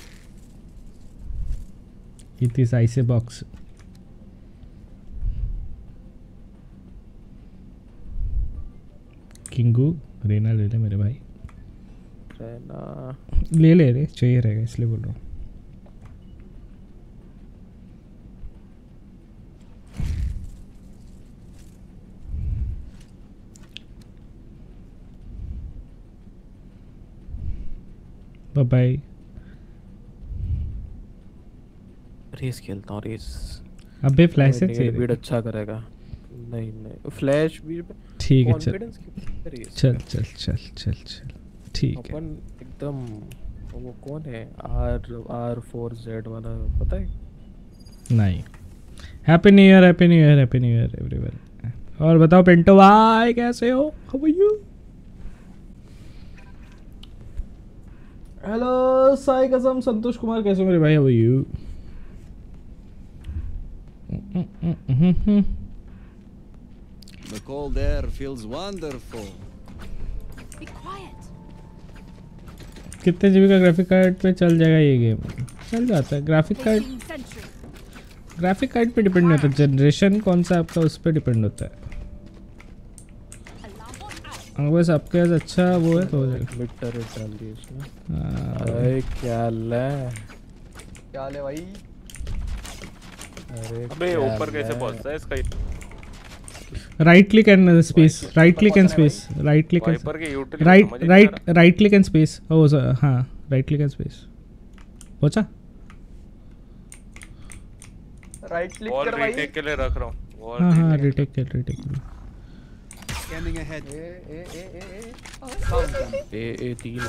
इतनी साइज से बॉक्स किंगू रेना ले ले मेरे भाई। रेना ले ले रे, चाहिए रहेगा इसलिए बोल रहा हूँ। बाय। रेस खेलता हूँ रेस। अबे फ्लैश से चाहिए बीड अच्छा करेगा। नहीं नहीं फ्लैश भी ठीक है चल कॉन्फिडेंस की रेस चल चल चल चल चल ठीक है। अपन एकदम वो कौन है आर आर फोर जेड वाला पता है? नहीं। Happy new year happy new year happy new year everyone. और बताओ पिंटो भाई कैसे हो? How are you? Hello Sai कसम संतोष कुमार कैसे हो मेरे भाई? How are you? The cold air feels wonderful. Be quiet. कितने जीबी का ग्राफिक कार्ड पे चल जाएगा ये गेम? चल जाता है। Graphic card Taking sentry. Graphic card पे डिपेंड नहीं होता, जनरेशन कौन सा आपका उस पर डिपेंड होता है। Alarm bot out. अगर बस आपके पास अच्छा वो है तो हो जाएगा। मिड टर्रेट डाल दिया इसमें। हाँ, अरे क्या ले क्या ले भाई? अरे अबे ऊपर कैसे पहुंचता है इसका? Right click and space, right click and space, right click and Viper के यूटिलिटी राइट समझ नहीं राइट आ रहा। Right click and space. Oh हाँ राइट क्लिक एंड स्पेस पहुंचा। राइट क्लिक वॉल कर भाई। रीटेक के लिए रख रहा हूं। वॉल हाँ हाँ retake। रिटेक कर रिटेक कर। Scanning ahead. ए ए ए ए ए Found them. ए ए तीन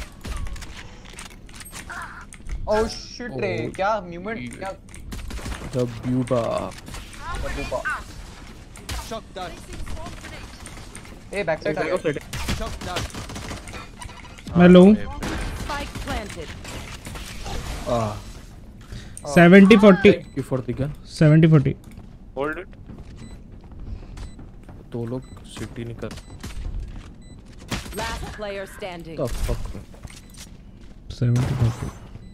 Oh shit रे, Oh. क्या मूवमेंट क्या डब्ल्यू बा बूपा। Shock dart. ए बैक साइड आ गया। Shock dart. मैं low Spike planted. Seventy forty you for the gun. Seventy forty hold it. दो लोग सिटी निकल Last player standing. The fuck. Seventy forty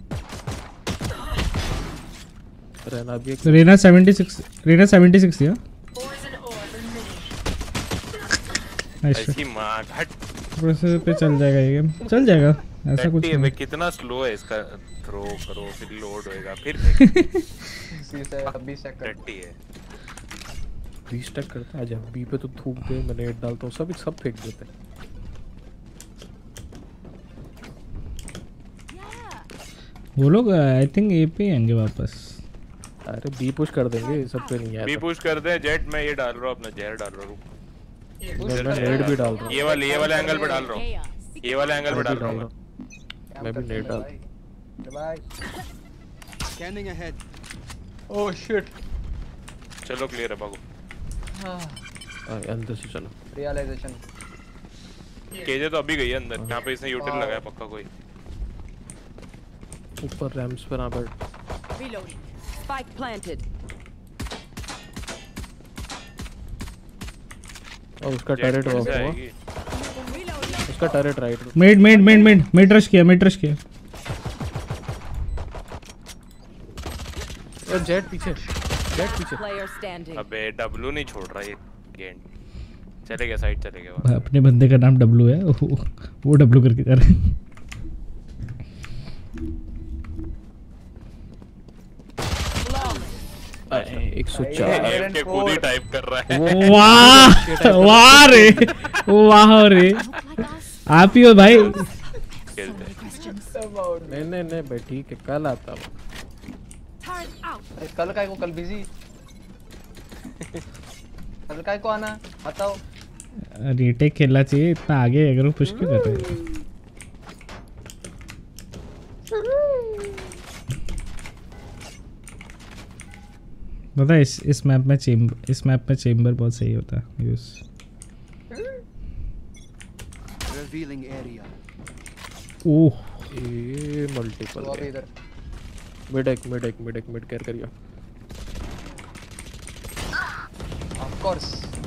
रहना भी एक Reyna seventy six Raina seventy six दिया। नाइस ऐसी मां घट प्रोसेसर पे चल जाएगा ये गेम, चल जाएगा ऐसा कुछ है। नहीं। कितना स्लो है इसका। थ्रो करो फिर लोड होएगा फिर सी से बीस सेकंड। टट्टी है। बीस टक करता है। जब बी पे तो थूक दे मैं नेट डालता हूँ सब सब फेंक देते हैं। वो लोग आई थिंक ए पे आएंगे वापस। अरे बी पुश कर देंगे सब पे नहीं बी आया। पुश कर दे जेट। मैं ये डाल रहा हूं अपना जहर डाल रहा हूं। मैं नेट भी डाल रहा हूँ। ये वाले ये वाले एंगल पे डाल रहा हूं। ये वाले एंगल पे डाल रहा हूं मैं। मैं भी नेट डाल। Bye. Scanning ahead. Oh shit. चलो क्लियर है भागो। हाँ, अंदर से चलो। रियलाइजेशन। केजे तो अभी गई है अंदर। यहाँ पे इसने यूटिल लगाया पक्का कोई। ऊपर रैम्स पर आ बैठ। Reloading. Spike planted. और उसका जेट टर्रेट कैसे ऑफ हुआ। आएगी? उसका turret right. Mid mid mid mid mid rush किया मिड रश किया। और जेट पीछे जेट पीछे। Player standing. अबे डब्लू नहीं छोड़ रहा ये गेंद। चले गया साइड चले गया अपने बंदे का नाम डब्लू है वो, वो डब्लू करके जा रहे हैं। एक सौ चार के खुद ही टाइप कर रहा है। वाह वाह रे वाह रे आप ही हो भाई। नहीं नहीं नहीं भाई ठीक है कल आता हूँ। कल का को कल बिजी कल का को आना बताओ। रीटेक खेलना चाहिए इतना आगे अगर वो पुश क्यों कर रहे हैं। पता है इस इस मैप में चेम्बर इस मैप में चेम्बर बहुत सही होता है यूज। Revealing area. ओह ये मल्टीपल तो अभी इधर मिड एक मिड एक मिड एक मिड केयर करियो। ऑफ कोर्स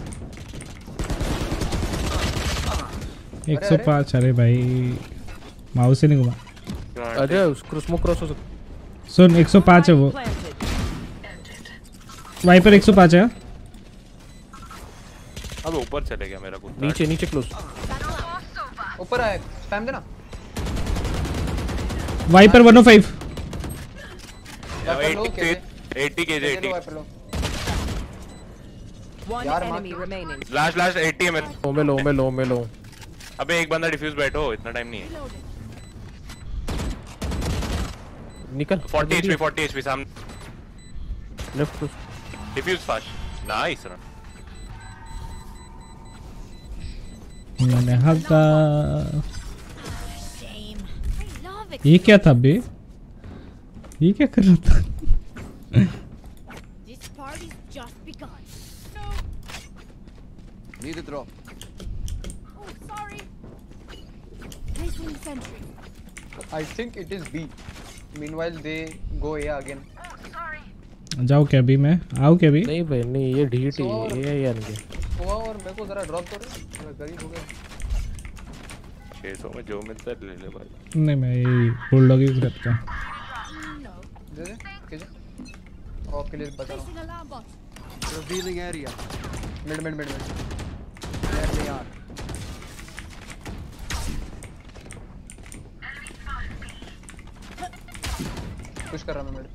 एक सौ पाँच। अरे भाई माउस से नहीं घुमा। अरे उसको स्मोक क्रॉस हो सकता। सुन एक सौ पाँच है वो वाइपर एक सौ पाँच है। अब ऊपर चले गया मेरा कुत्ता। नीचे नीचे क्लोज ऊपर आया स्पैम देना। Viper one oh five. अस्सी केजी अस्सी One यार, enemy मार- remaining. लास्ट लास्ट अस्सी है मेरे। लो में लो में लो में लो। अबे एक बंदा डिफ्यूज बैठो इतना टाइम नहीं है। निकल चालीस एचपी चालीस एचपी सामने left close defuse fast nice run. मैंने हक्का। Shame. I love it. ये क्या था बे ये क्या कर रहा था। This party's just begun. Need a drop. Oh, sorry. Placing sentry. I think it is B. Meanwhile they go A again. जाओ क्या भी मैं आओ क्या भी। नहीं भाई नहीं ये डीटी है ये यार के हुआ और मेरे को जरा ड्रॉप करो मैं गरीब हो गया। छह सौ में जो मिलता है ले ले भाई। नहीं मैं ये बुलडॉग ही रखता हूँ। No. दे दे कीजिए और के लिए बचा रहा Placing alarm bot. Revealing area. हूँ। Mid mid mid mid There they are. Push कर रहा मैं मिड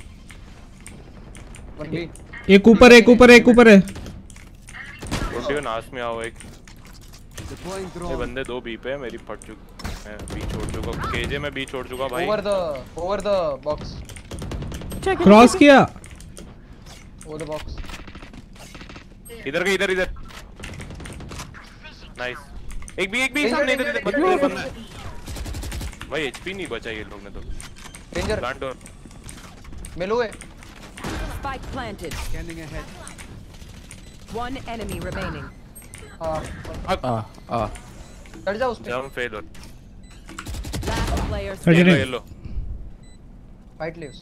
वन बी। एक ऊपर एक ऊपर एक ऊपर है। रोटियो नाश में आओ एक। Deploying ये drone. बंदे दो बी पे है मेरी फट चुकी मैं बी छोड़ चुका केजे में बी छोड़ चुका भाई। Over the over the box cross किया। ओवर द बॉक्स इधर के इधर इधर नाइस। एक बी एक बी सामने इधर इधर बंदा इधर बंदा है। भाई एचपी नहीं बचा ये लोग ने तो। डेंजर प्लांट डोर मेलो है। Spike planted. Scanning ahead. One enemy remaining. हां आ आ चढ़ जा उस पे। जंप फेल हो Last player Thirty ये लो nine. ये लो। फाइट ले उस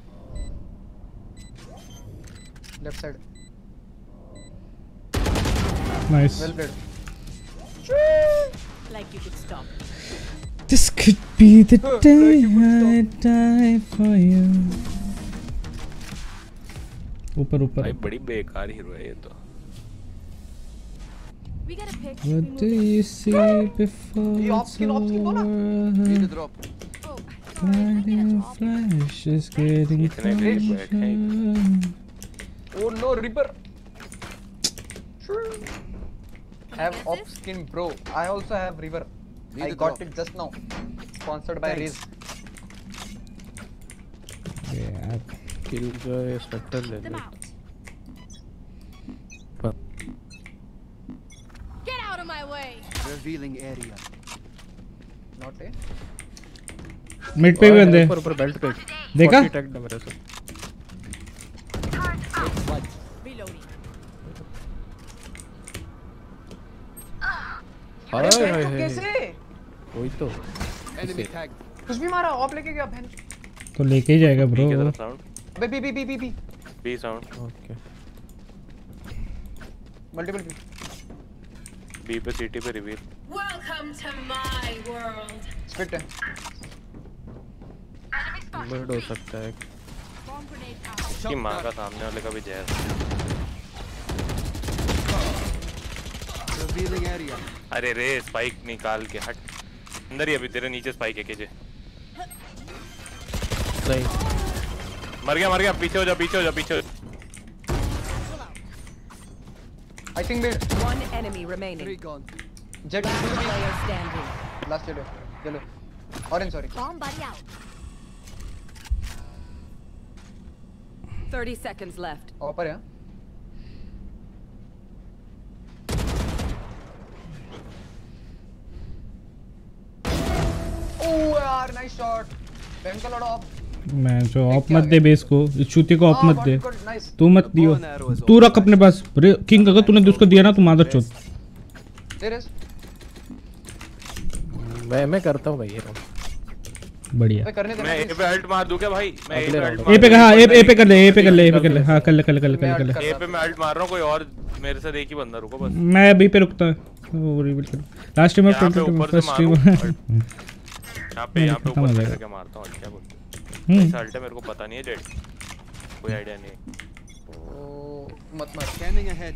left side nice. Well played. like you could stop. This could be the day I die for you. ऊपर ऊपर। भाई बड़ी बेकार हीरो है ये तो। We get a pick. What do you see before ये it's off skill, off skill बोला। Need a over? drop. Oh, sorry. Blinding flash is getting इतने देर बैठे closer. Oh no Reaper. Have off skin bro. I also have Reaper. Need I a got drop. it just now. Sponsored by Riz. Yeah. किल जो है Spectre ले Them ले। out. Get out of my way. Revealing area. Not A. Mid पे भी बंदे ऊपर ऊपर belt पे देखा? forty टैग मेरे से। Reloading. हाय हाय हाय कैसे? वही तो Enemy tag. कुछ भी मारा ऑफ लेके गया बहन। तो लेके ही जाएगा बी की ब्रो। तरफ साउंड बे B B B B B B sound okay multiple B. B पे सिटी पे reveal. Welcome to my world. स्पिट है। मिड हो सकता है। Bomb grenade out. इसकी माँ का सामने वाले का भी जहर। Revealing area. अरे रे स्पाइक निकाल के हट अंदर ही अभी तेरे नीचे स्पाइक है केजे नहीं मर गया मर गया पीछे हो जा पीछे हो जा पीछे हो I think mid. One enemy remaining. Three gone. Jet. Last player standing. Last yellow. Yellow. Orange sorry. Bomb buddy out. Thirty seconds left. Upper है. Oh यार nice shot. Bank का लड़ा up. मैं जो ऑफ मत दे बेस को इस चूती को ऑफ हाँ, मत one दे good, nice. तू मत दियो तू रख अपने पास अरे किंग अगर तूने उसको दिया ना तू मादर चोद There is. मैं मैं करता हूँ भाई ये रहा बढ़िया मैं करने दे. मैं ए पे अल्ट मार दूं क्या भाई मैं ए पे अल्ट ए पे हाँ ए ए पे कर ले ए पे कर ले ए पे कर ले हाँ कर ले कर ले कर ले कर ले कर ले ए पे मैं अल्ट मार रहा हूं कोई और मेरे साथ एक ही बंदा रुको बस मैं अभी पे रुकता हूँ वो रिवील कर लास्ट टाइम यहाँ पे मैं ऊपर से फर्स्ट टाइम मारूं यहां पे यहां पे ऊपर से करके मारता हूं क्या बोलते हैं इस अल्ट मेरे को पता नहीं है जेड कोई आईडिया नहीं Oh मत मार. Scanning ahead.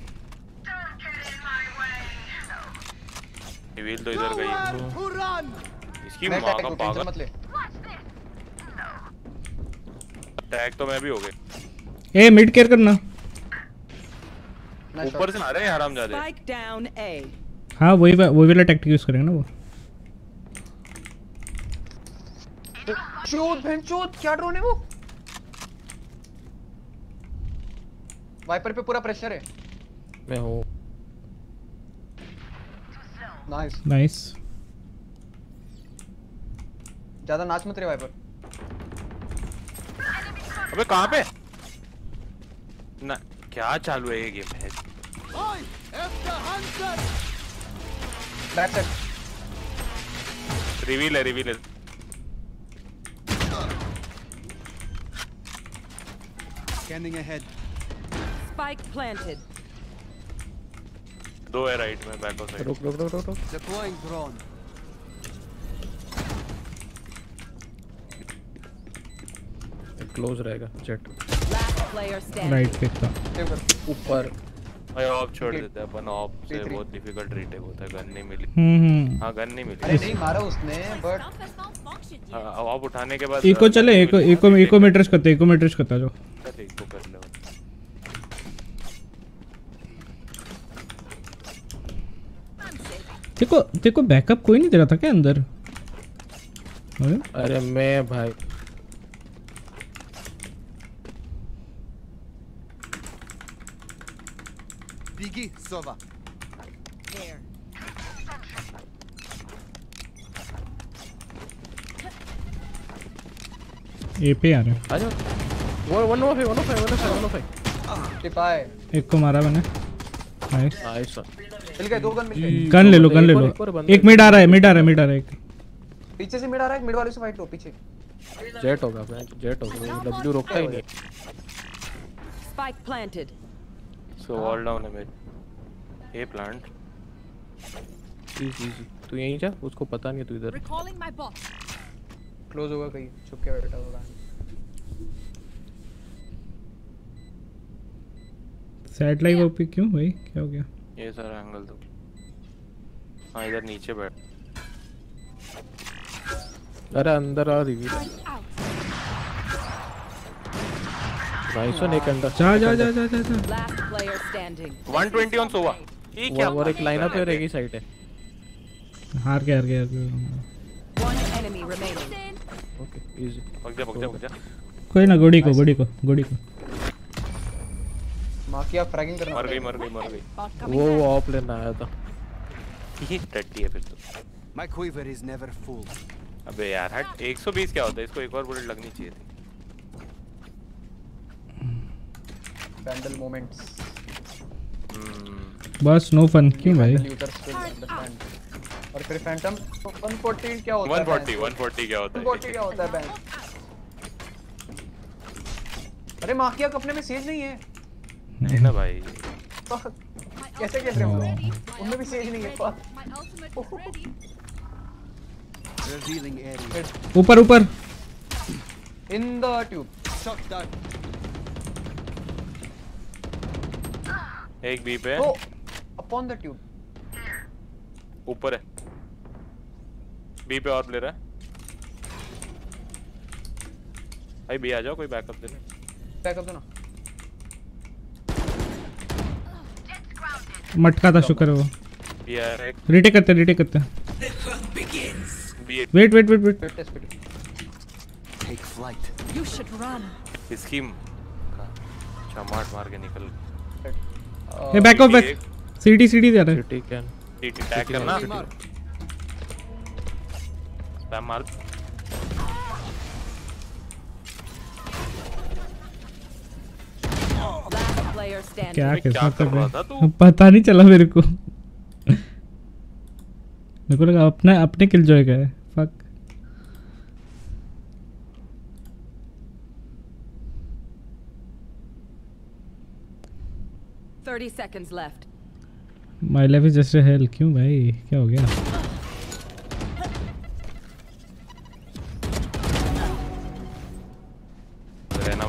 रिवील तो इधर गई Who run? इसकी मैं मां टैग का को टेंशन पागल मत ले. टैग तो मैं भी हो गए ए मिड केयर करना Nice ऊपर shot. से आ रहे हैं हरामजादे Spike down A. हाँ वही वही वाला टैक्टिक यूज करेंगे ना वो चोद बहन चोद क्या ड्रोन है वो? वाइपर पे पूरा प्रेशर है. मैं हूँ नाइस. नाइस ज्यादा नाच मत रे वाइपर. अबे कहां पे ना क्या चालू है ये गेम है Oi! After hunter! Back side. Reveal है रिवील है Scanning ahead. Spike planted. दो है राइट में बैक ऑफ साइड रुक रुक रुक रुक रुक Deploying drone. क्लोज रहेगा Jett Last player standing. Right पे था सेव कर. ऊपर भाई ऑफ छोड़ देते हैं अपन ऑफ से बहुत डिफिकल्ट रीटेक होता है गन नहीं मिली हम्म हम्म हां गन नहीं मिली अरे नहीं मारा उसने but Stuff has malfunctioned here. हाँ, ऑफ उठाने के बाद इको चले इको इको इको मीटर्स करते इको मीटर्स करता जो चल इको कर ले देखो देखो बैकअप कोई नहीं दे रहा था क्या अंदर अरे अरे मैं भाई Biggie, Sova. There. ए पे आ रहे हैं आ जाओ वो वन ऑफ है वन ऑफ है वन ऑफ है वन ऑफ है टिपाए. एक को मारा मैंने नाइस नाइस मिल गए दो गन मिल गए. गन ले लो गन ले लो एक मिड आ रहा है मिड आ रहा है मिड आ रहा है एक पीछे से मिड आ रहा है. मिड वाले से फाइट लो पीछे. जेट होगा फ्रेंड जेट होगा डब्ल्यू रोकता ही नहीं Spike planted. So all down है मेरे ए प्लांट इजी इजी तू यहीं जा उसको पता नहीं है तू इधर Recalling my bot. क्लोज होगा कहीं छुप के बैठा होगा. सैड लाइव ओपी क्यों भाई क्या हो गया ये सारा एंगल तो हाँ इधर नीचे बैठ अरे अंदर आ रिवील नाइस वन एक अंदर जा जा जा जा जा जा Last player standing. One twenty on Sova ये क्या और एक लाइनअप है और एक ही साइड है हार गया हार गया हार गया। One enemy remaining. Okay easy पक जा पक जा पक जा कोई ना गोड़ी को गोड़ी को गोड़ी को माकिया फ्रैगिंग करना. मर गई मर गई मर गई वो वो ऑफ लेना आया था ये टट्टी है फिर तो My quiver is never full. अबे यार हट एक सौ बीस क्या होता है इसको एक और बुलेट लगनी चाहिए थी पैंडल मोमेंट्स. बस नो फन क्यों भाई यूजर्स विल अंडरस्टैंड. और फिर फैंटम वन फोर्टी क्या होता है? वन फोर्टी वन फोर्टी क्या होता वन फोर्टी है क्या होता है बैंक? अरे माकिया कपने में सेज नहीं है. नहीं ना भाई कैसे खेल रहे हो? उनमें भी सेज नहीं है. My ultimate is ready. Revealing area. ऊपर ऊपर in the tube. Shot down. एक बी पे ओ अपॉन द ट्यूब. ऊपर है बी पे और प्लेयर है भाई बी आ जाओ कोई बैकअप देने बैकअप दो ना मटका था शुक्र है वो बी आ रहा है रिटेक करते रिटेक करते B wait wait wait wait Take flight. You should run. स्कीम चमाट मार के निकल ए back off back CD CD दे रहा है सिटी कैन टीटी टैग करना स्पैम मार Last player standing. क्या क्या किस्मत कर रहा है था तू? पता नहीं चला मेरे को मेरे को लगा अपना अपने किल जॉय का है fuck thirty seconds left. My life is just a hell क्यों भाई क्या हो गया रहना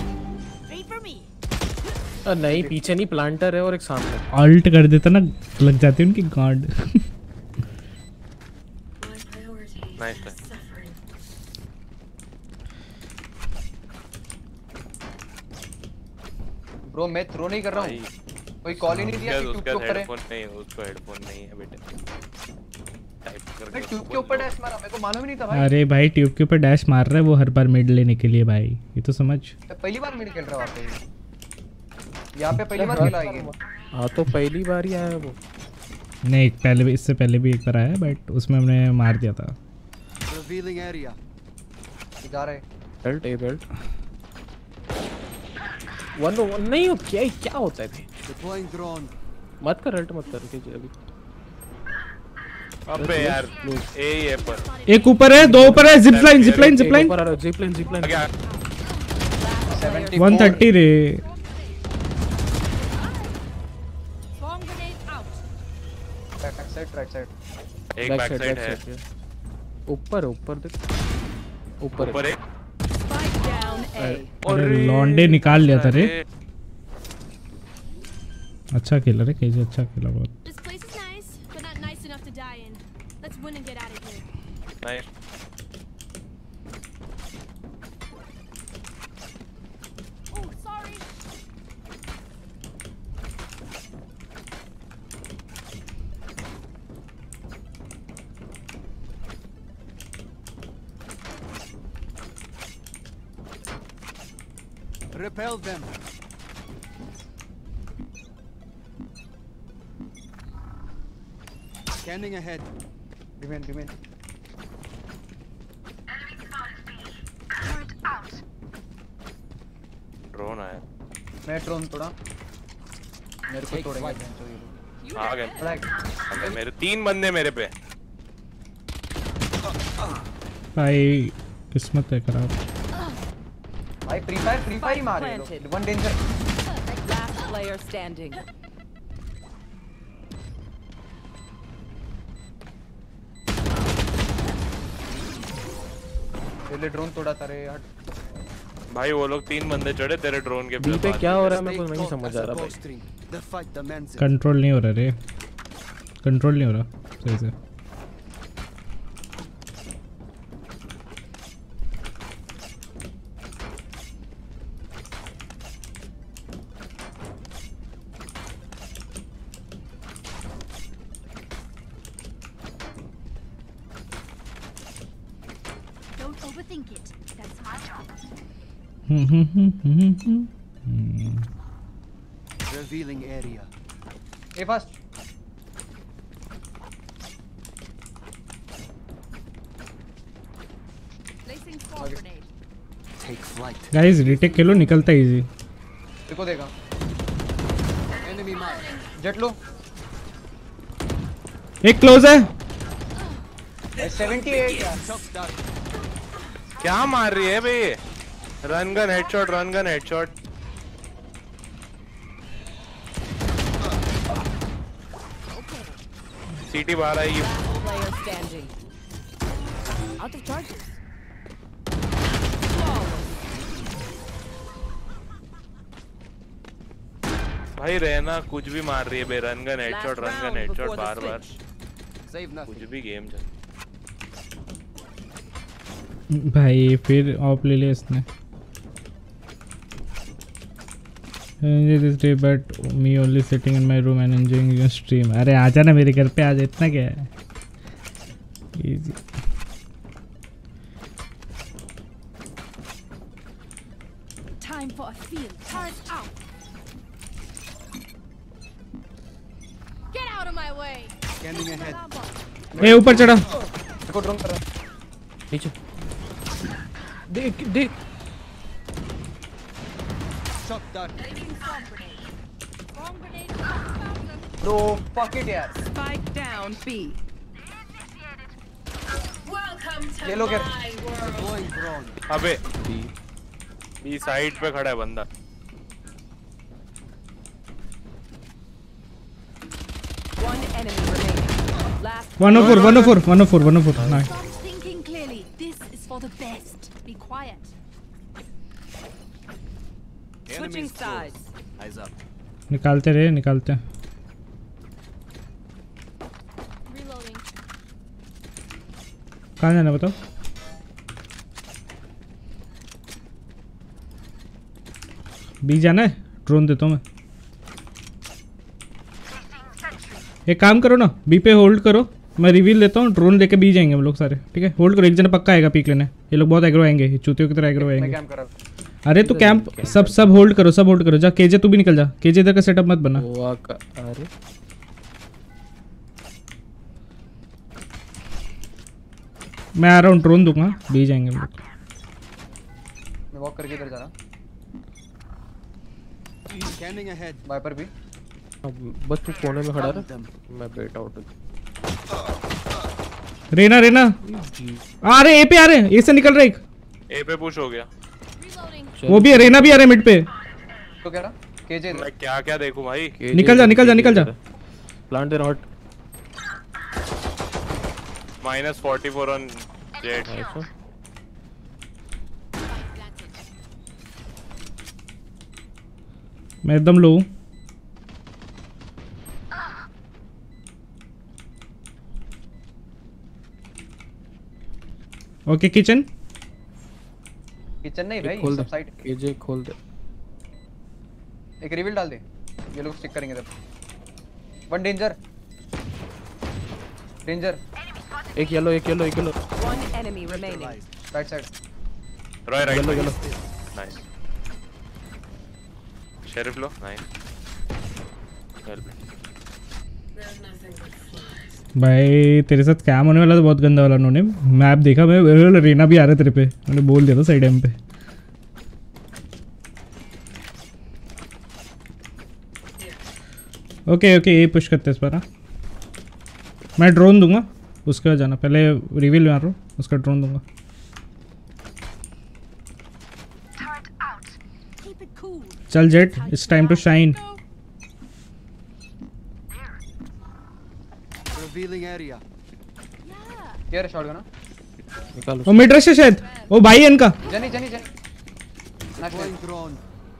नहीं पीछे नहीं प्लांटर है और एक सामने ऑल्ट कर देता ना लग जाती उनकी गार्ड नाइस ब्रो मैं थ्रो नहीं कर रहा हूँ कोई कॉल ही नहीं दिया कि ट्यूब के ऊपर है हेडफोन नहीं उसको हेडफोन नहीं है बेटे टाइप मैं करके ट्यूब के ऊपर डैश मारा मेरे को मालूम ही नहीं था भाई अरे भाई ट्यूब के ऊपर डैश मार रहा है वो हर बार मिड लेने के लिए भाई ये तो समझ तो पहली बार मिड खेल रहा हूँ पे यहाँ पे पहली बार खेला है गेम हाँ तो पहली बार ही आया वो नहीं पहले भी इससे पहले भी एक बार आया बट उसमें हमने मार दिया था Revealing area. जा रहे बेल्ट ए बेल्ट वन वन नहीं हो क्या क्या होता है भाई Deploying drone. मत कर अल्ट मत कर के अभी अबे यार ए ये पर एक ऊपर है दो ऊपर है zip line zip line zip line ऊपर आ रहा जिप लाइन जिप लाइन क्या one thirty रे Bomb grenade out. Back side right side एक बैक साइड है ऊपर ऊपर देख ऊपर ऊपर एक Spike down A. अरे लॉन्डे निकाल लिया था रे अच्छा खेला रे केजी अच्छा खेला बहुत This place is nice, but not nice enough to die in. Let's win and get out of here. Nice Oh, sorry. Repel them. Scanning ahead. Remain remain drone आया मैं ड्रोन तोड़ा मेरे को तोड़ेगा बेंचो ये लोग आ गए ब्लैक अबे मेरे तीन बंदे मेरे पे भाई किस्मत है खराब भाई फ्री फायर फ्री फायर ही मार रहे Planted. लोग one danger Last player standing. पहले ड्रोन तोड़ा था रे यार भाई वो लोग तीन बंदे चढ़े तेरे ड्रोन के बी पे बाद क्या में। हो रहा है मेरे को Stay नहीं taut समझ as आ a रहा भाई bowstring. The fight demands it. Control नहीं हो रहा रे कंट्रोल नहीं हो रहा सही से Don't overthink it. That's my job. Hmm, hmm, hmm, hmm, hmm, hmm. Revealing area. ए fast Placing bomb grenade. Take flight. Guys retake खेलो निकलता है इजी देखो देगा Enemy mark. जेट लो एक क्लोज है अठहत्तर यार Tough dart. क्या मार रही है भाई run gun headshot run gun headshot CT बाहर आई Player standing. Out of charges. Flawless. भाई रहना कुछ भी मार रही है बे run gun Last headshot run gun round headshot before the बार बार switch. Save nothing. कुछ भी गेम चल भाई फिर ऑफ ले लिया इसने। This day but me only sitting in my room and enjoying your stream. अरे आजा ना मेरे घर पे, आजा, इतना क्या है। Easy. Time for a field. Turret out. Get out of my way. Scanning ahead. ए ऊपर चढ़ा। देखो ड्रोन कर रहा है। नीचे देख देख Shot done. Bro, fuck it यार। Spike down B. ये लोग यार। Deploying drone. अबे बी बी साइड पे खड़ा है बंदा। One enemy remaining. Last one oh four, one oh four, one oh four, one oh four. Nice. Stop thinking clearly. This is for the best. Be quiet. switching sides. Eyes up. निकालते रहे, निकालते हैं। Reloading. कहाँ जाना बताओ? B जाना है? Drone देता हूँ मैं। एक काम करो ना, बी पे होल्ड करो, मैं रिवील लेता हूँ, ड्रोन लेके बी जाएंगे हम लोग सारे, ठीक है? होल्ड करो, एक जना पक्का आएगा पीक लेने। ये लोग बहुत एग्रो आएंगे, चूतियों की तरह एग्रो मैं आएंगे। कैंप कर रहा हूँ। अरे तू कैंप सब सब होल्ड करो, सब होल्ड करो। जा केजे तू भी निकल जा, केजे इधर का सेटअप मत बना। वो का अरे मैं आ रहा हूँ, ड्रोन दूंगा, बी जाएंगे हम लोग। मैं वॉक करके इधर जा रहा हूँ। Scanning ahead. वाइपर भी। अब बस तू कोने में खड़ा रहा, मैं बैठ आउट। रेना रेना आ रहे, ए पे आ रहे, ए से निकल रहे एक। ए पे पुश हो गया। Reloading. वो भी है, रेना भी आ रहे मिड पे। तो कह रहा केजे मैं क्या क्या देखूं भाई। निकल जा, निकल जा, निकल जा। प्लांट दे not minus forty four on Jett. मैं एकदम लो हूँ। ओके किचन किचन नहीं भाई, खोल दे, सब साइड। केजे खोल दे। एक रिवील डाल दे, ये लोग स्टिक करेंगे तब। One danger danger. एक येलो एक येलो एक yellow one enemy remaining. Right side. रॉय right yellow yellow nice. Sheriff लो नाइस। हेल्प भाई तेरे साथ कैम होने वाला तो बहुत गंदा वाला। उन्होंने मैप देखा, मैं रेना भी आ रहा तेरे पे, मैंने बोल दिया था साइड एम पे। ओके ओके ये पुश करते इस बार। हाँ मैं ड्रोन दूंगा, उसके बाद जाना। पहले रिवील मार रहा हूँ, उसका ड्रोन दूंगा। Keep it cool. चल Jett, it's time to shine. Revealing area. क्या है शॉटगन ना? निकाल वो मिड रश है शायद, वो भाई है इनका। जनी जनी जनी। Deploying drone.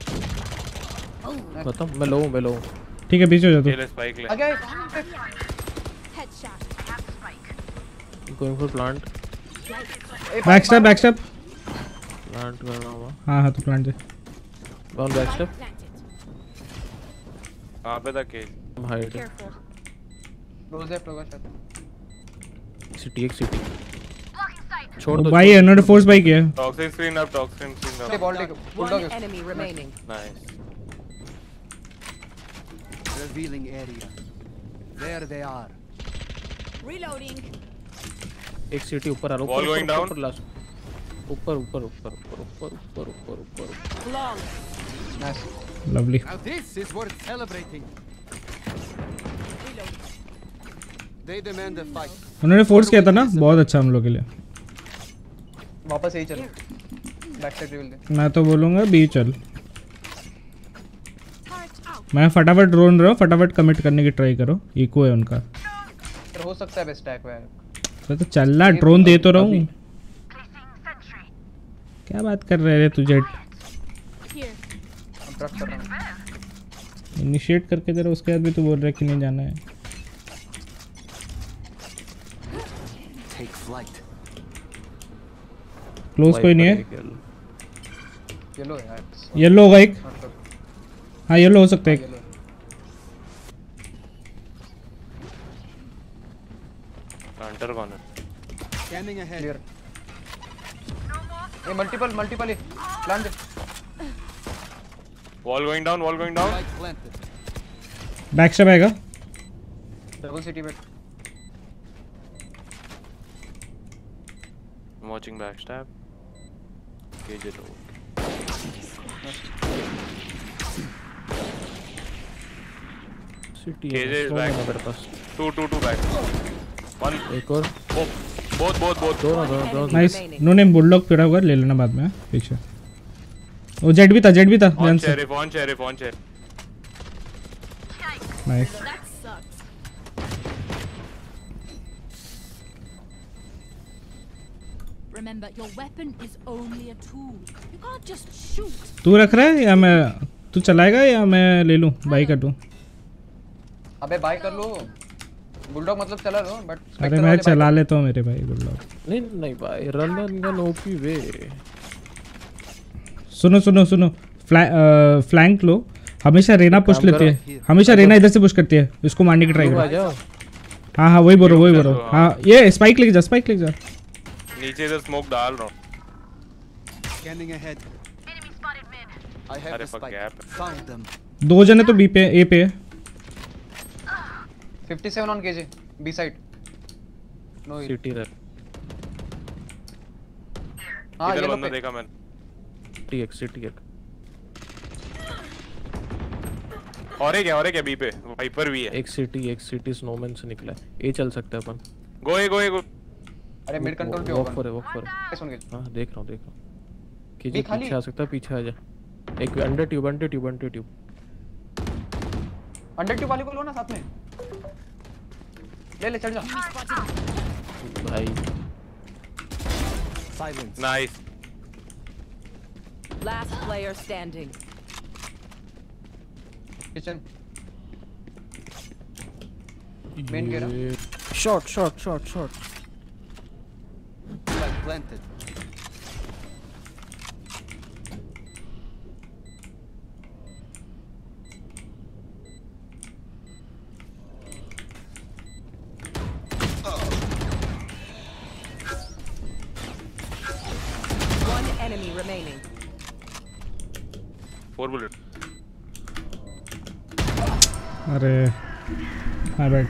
खत्म। मैं लो हूं, मैं लो हूं। ठीक है पीछे हो जा तू। ले ले स्पाइक ले। आगे Headshot. Going for plant. Back step, back step. Plant कर रहा हूं। हाँ हाँ तो प्लांट दे। Down back step. Planted. कहां पे था के? Hide Careful. क्लोज लेफ्ट होगा शायद। सिटी एक सिटी छोड़ ओ दो। भाई उन्होंने फोर्स बाई किया है। Toxic screen up, toxic screen ये up. Ball take One bulldog. enemy remaining. Nice. Revealing area. There they are. Reloading. एक सिटी ऊपर आ रहा हूं। Wall going down? ऊपर लास्ट ऊपर ऊपर ऊपर ऊपर ऊपर ऊपर ऊपर ऊपर Long. Nice. Lovely. Now this is worth celebrating. They demand a fight. उन्होंने फोर्स किया था ना, बहुत अच्छा हम लोग के लिए। वापस यही चल। बैक साइड रिवील दे। मैं तो बोलूँगा बी चल। Turret out. मैं फटाफट ड्रोन रहा हूँ, फटाफट कमिट करने की ट्राई करो। इको है उनका। पर हो सकता है बेस्ट टैक है। तो, तो चल रहा, ड्रोन दे तो रहा हूँ। क्या बात कर रहे रे तू जेट? Here. हम ट्रस्ट कर रहा हूं। इनिशिएट करके जरा, उसके बाद भी तू बोल रहा है कि नहीं जाना है। flight. क्लोज कोई नहीं है. येलो है. येलो होगा एक. हाँ येलो हो सकता है एक. हंटर कौन है? Scanning ahead. Clear. ये मल्टीपल मल्टीपल है. प्लान दे. Wall going down, wall going down. Light planted. Back step आएगा. Double CT bait. Watching backstab. Cage it over. CT Cage is back. मेरे पास. Two, two, two back. One. एक और. Oh, both, both, both. दो ना दो दो. Nice. No name bulldog पड़ा हुआ ले लेना बाद में. पीछे. वो जेट भी था, जेट भी था. On sheriff, on sheriff, on sheriff. Nice. That sucks. Remember, your weapon is only a tool. You can't just shoot. तू रख रहा है या मैं तू चलाएगा या मैं ले लूं बाई कर दूं. अबे बाय कर लो. बुलडॉग मतलब चला लो बट. अरे मैं चला लेता हूं मेरे भाई बुलडॉग. नहीं नहीं भाई run and gun OP way. सुनो सुनो सुनो. फ्लैंक लो. हमेशा रेना पुश लेती है. हमेशा रेना इधर से पुश करती है. इसको मारने की ट्राई करो. हाँ हाँ वही बोलो वही बोलो. हाँ ये स्पाइक लेके जा स्पाइक लेके जा. नीचे से स्मोक डाल रहा हूँ. Scanning ahead. Enemy spotted mid. I have अरे the fuck spike. gap. Found them. दो जने तो बी पे ए पे है. fifty-seven on KJ. B side. No hit. CT रह. हां इधर ये बंदा देखा मैंने. सिटी एक सिटी एक. और एक है और एक है बी पे. वाइपर भी है. एक सिटी एक सिटी स्नोमैन से निकला है. ए चल सकता है अपन. गोए गोए गो. अरे मिड कंट्रोल पे वॉक होगा. फॉर है वॉक फॉर. सुन के. हां देख रहा हूं देख रहा हूं. कीजिए खाली? पीछे आ सकता है पीछे आ जा. एक under tube under tube under tube. Under tube वाले को लो ना साथ में. ले ले चढ़ जा. भाई Silence. Nice. Last player standing. Kitchen. Main गिरा. Shot shot shot shot. Light planted. One enemy remaining. Four bullet. अरे माय बैड.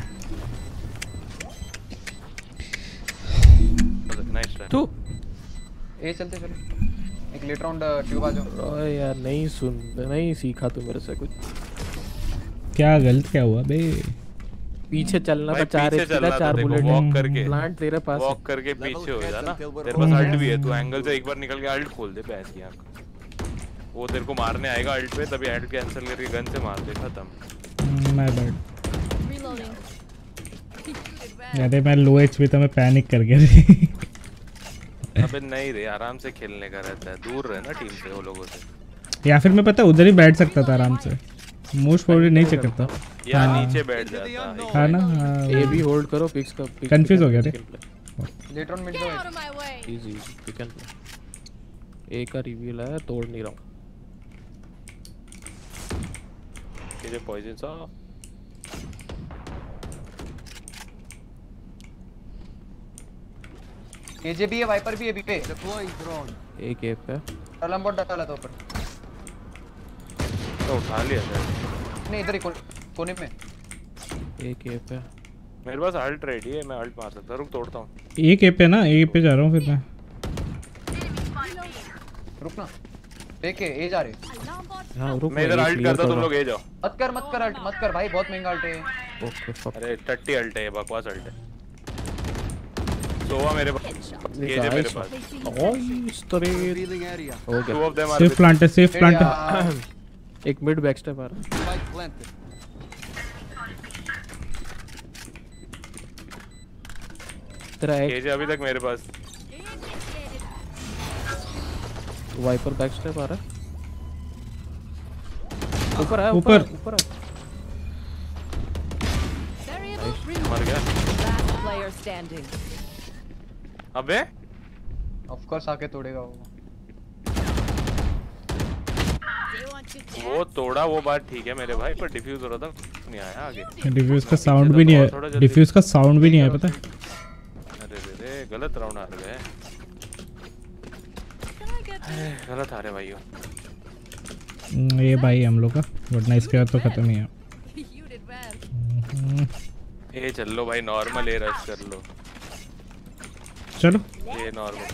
Nice try. तू ए चलते चलो. एक लेट राउंड ट्यूब आ जाओ. ओए यार नहीं सुन नहीं सीखा तू मेरे से कुछ. क्या गलत क्या हुआ बे. पीछे चलना था. भाई चार पीछे एक चलना था, चार देखो, बुलेट. walk करके. प्लांट तेरे पास है. वॉक करके पीछे हो जा ना. Until तेरे we're पास all अल्ट भी है. तू एंगल से एक बार निकल के अल्ट खोल दे पैस की आंख. वो तेरे को मारने आएगा अल्ट पे तभी अल्ट कैंसिल करके गन से मार दे. खत्म. My bad. Reloading. अरे मैं लो एचपी था मैं पैनिक कर गया रे. अबे नहीं रे आराम से खेलने का रहता है. दूर रहे ना टीम से वो लोगों से. या फिर मैं पता उधर ही बैठ सकता था आराम से. मोस्ट प्रोबेबली नहीं चेक करता. या हाँ। नीचे बैठ जाता. हाँ ना. ए भी होल्ड करो पिक्स का. कंफ्यूज हो गया रे. लेट राउंड मिड Get दो. out of my way. Easy you can play. A का रिवील है तोड़ नहीं रहा हूं. ये पॉइजन सा. केजे भी है वाइपर भी है बी पे. deploying drone. एक ए पे. टलम्बोट डाला था ऊपर. तो उठा लिया था. नहीं इधर ही कोने कोने में. एक ए पे. मेरे पास अल्ट रेडी है. मैं अल्ट मार सकता. रुक तोड़ता हूं. एक ए पे ना ए पे जा रहा हूँ फिर मैं. रुक ना. देखे ए जा रहे. Alarm bot. हां रुक. मैं इधर अल्ट करता तुम लोग ए जाओ. मत कर मत कर अल्ट मत कर भाई बहुत महंगा अल्ट है. Okay fuck. अरे टट्टी अल्ट है. बकवास अल्ट है. सोवा मेरे पास. केजे मेरे पास. ओए इस तरह Revealing area. हो टू गया. Of them are. Safe plant है सेफ प्लांट है. एक मिड बैक स्टेप आ रहा. Light planted. तेरा एक केजे अभी तक मेरे पास. वाइपर बैक स्टेप आ रहा है. ऊपर है ऊपर. ऊपर ऊपर है. Variable. मर गया. Last player standing. अबे ऑफ कोर्स आके तोड़ेगा वो। वो तोड़ा वो बात ठीक है मेरे भाई, पर डिफ्यूज हो रहा था नहीं आया आगे। डिफ्यूज का साउंड भी नहीं है, डिफ्यूज का साउंड भी नहीं है पता है। अरे रे गलत राउंड आ रहे हैं, गलत आ रहे भाइयों। ये भाई हम लोग का, वरना इसके बाद तो खत्म ही है। ए चल लो भाई, नॉर्मल ए रश कर लो। चलो ये नॉर्मल।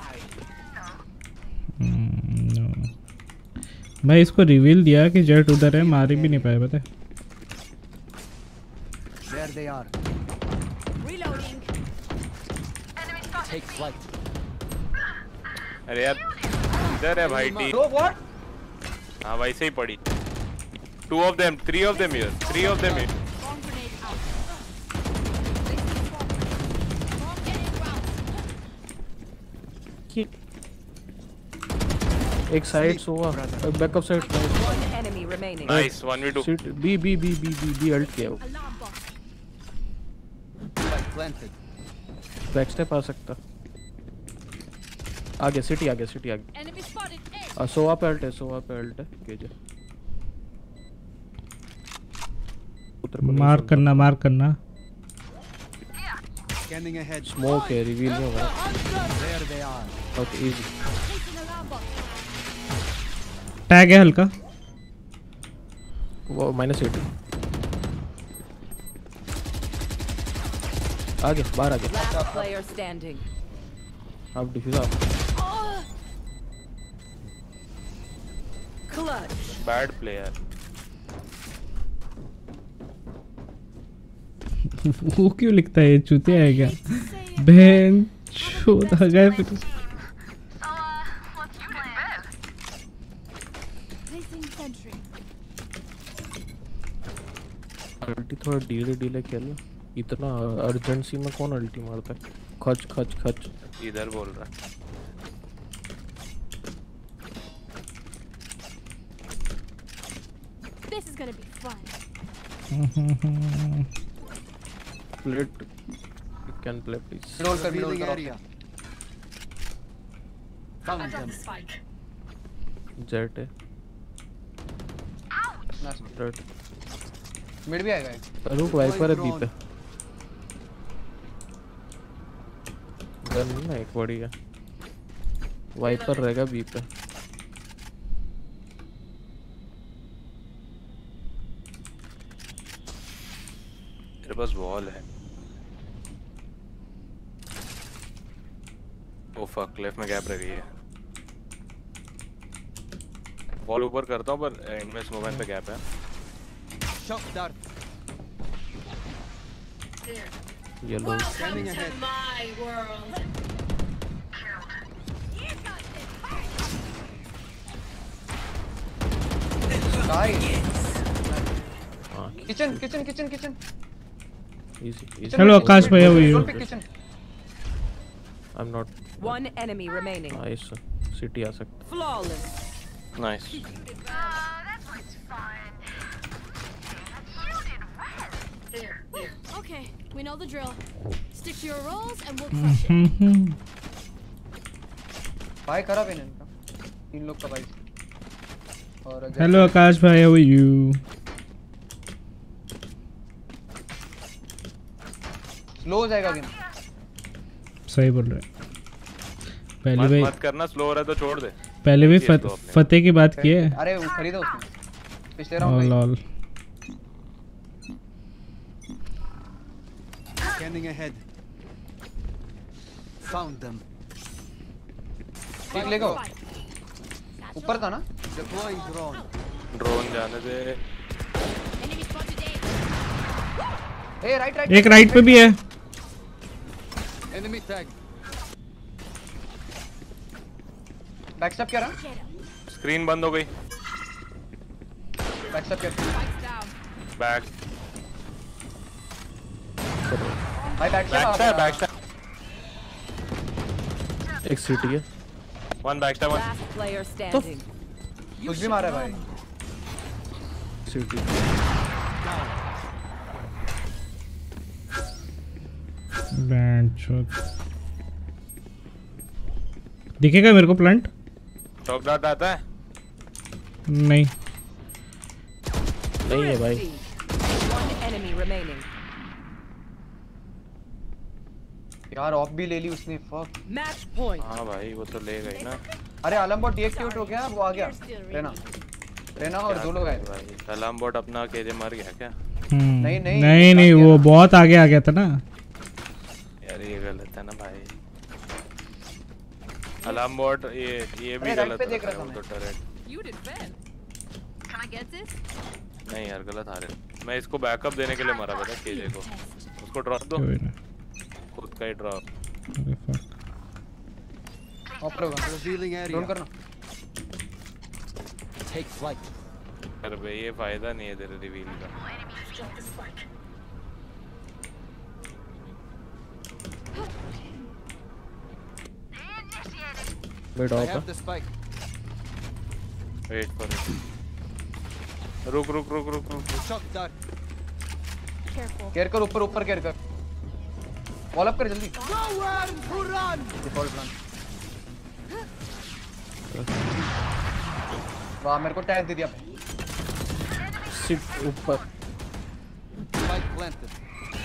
भाई इसको रिवील दिया कि जेट उधर है, मार भी नहीं पाए पता है। There they are. Reloading. Take flight. अरे यार इधर है भाई टी। तो व्हाट? हाँ वैसे ही पड़ी। Two of them, three of them here, three of them here. Bomb grenade out. Bomb grenade out. एक side Sova, backup side. One enemy remaining. Nice, one v two. Site B B B B B B ult किया वो। Alarm bot. Flight planted. Back step आ सकता। आगे city आगे city आगे। Enemy spotted. A. आ, सोवा पे alt है, सोवा पे अल्ट है। केजे मार करना मार करना। Scanning ahead. स्मोक है, रिवील नहीं होगा। There they are. Okay easy. Placing alarm bot. Tag है हल्का। वो माइनस एट। आगे बाहर आगे। Last player standing. आप डिफ्यूज आप। Clutch. Bad player. वो क्यों लिखता है, ये चूतिया है क्या? बहन चोद आ गए फिर। Placing sentry. अल्टी थोड़ा डीले डीले खेल। इतना अर्जेंसी में कौन अल्टी मारता है? खच खच खच। इधर बोल रहा है। This is gonna be fun. Plate. You can play please. Roll कर रोल Revealing कर। area. Found them. जेट है। Nice. रेड। मिड भी आएगा एक। रुक वाइपर है बी पे। गन ना एक बड़ी है। वाइपर रहेगा बी पे। तेरे पास वॉल है। ओ फक, लेफ्ट में गैप रह गई है। वॉल ऊपर करता हूँ पर इनमें मोमेंट पे गैप है। Shock dart. Yellow. Scanning ahead. हाँ kitchen kitchen kitchen kitchen. Easy easy. चलो आकाश भैया वो you. Kitchen. I am not. One enemy remaining. Nice. CT आ सकता। Flawless. Nice. Okay, we know the drill. Stick to your roles and we'll crush it. भाई खराब है इनका। तीन लोग का भाई। और हेलो आकाश भाई हाउ आर यू? स्लो हो जाएगा गेम। सही बोल रहे हैं। पहले मत भाई मत करना, स्लो हो रहा है तो छोड़ दे। पहले भी ये फत, तो आपने- फतेह की बात की है। अरे वो खरीदा उसने पिछले ओ राउंड में। Lol. Scanning ahead. Found them. ठीक लेगा। ऊपर था ना? Deploying drone. ड्रोन जाने दे। Enemy spotted A. A right right. एक राइट पे भी है। Enemy tag. बैकस्टैप क्या रहा? स्क्रीन बंद हो गई। बैकस्टैप क्या? Spikes down. बैक भाई बैकस्टैप। Backstab backstab. एक सिटी है। One backstab one. Last player standing. कुछ भी मारा है भाई। सिटी। बैंड चोद। दिखेगा मेरे को प्लांट? शॉक डार्ट आता है? नहीं नहीं है भाई। One enemy remaining. यार ऑफ भी ले ली उसने, फक। Match point. हाँ भाई वो तो ले गई ना। अरे अलार्म बॉट डीएक्टिवेट हो गया, वो आ गया। रेना रेना और दो लोग आए भाई। अलार्म बॉट अपना केजे मर गया क्या? नहीं नहीं नहीं नहीं वो बहुत आगे आ गया था ना यार। ये गलत है ना भाई। अलार्म बॉट ये ये भी गलत है तो turret. You did well. Can I get this? नहीं यार गलत आ रहे। मैं इसको बैकअप देने के लिए मरा था केजे को। उसको ड्रॉप दो। खुद का ही ड्रॉप। अरे fuck operator Revealing area. Roll करना। Take flight. अरे भाई ये फायदा नहीं है तेरे रिवील का। Mid I off have the spike. Wait for it. रुक रुक रुक रुक रुक। Shock dart. केयर कर, ऊपर ऊपर केयर कर। वॉल अप कर जल्दी। Nowhere to run. Default plan. वाह मेरे को टैग दे दिया। सिट ऊपर। Spike planted.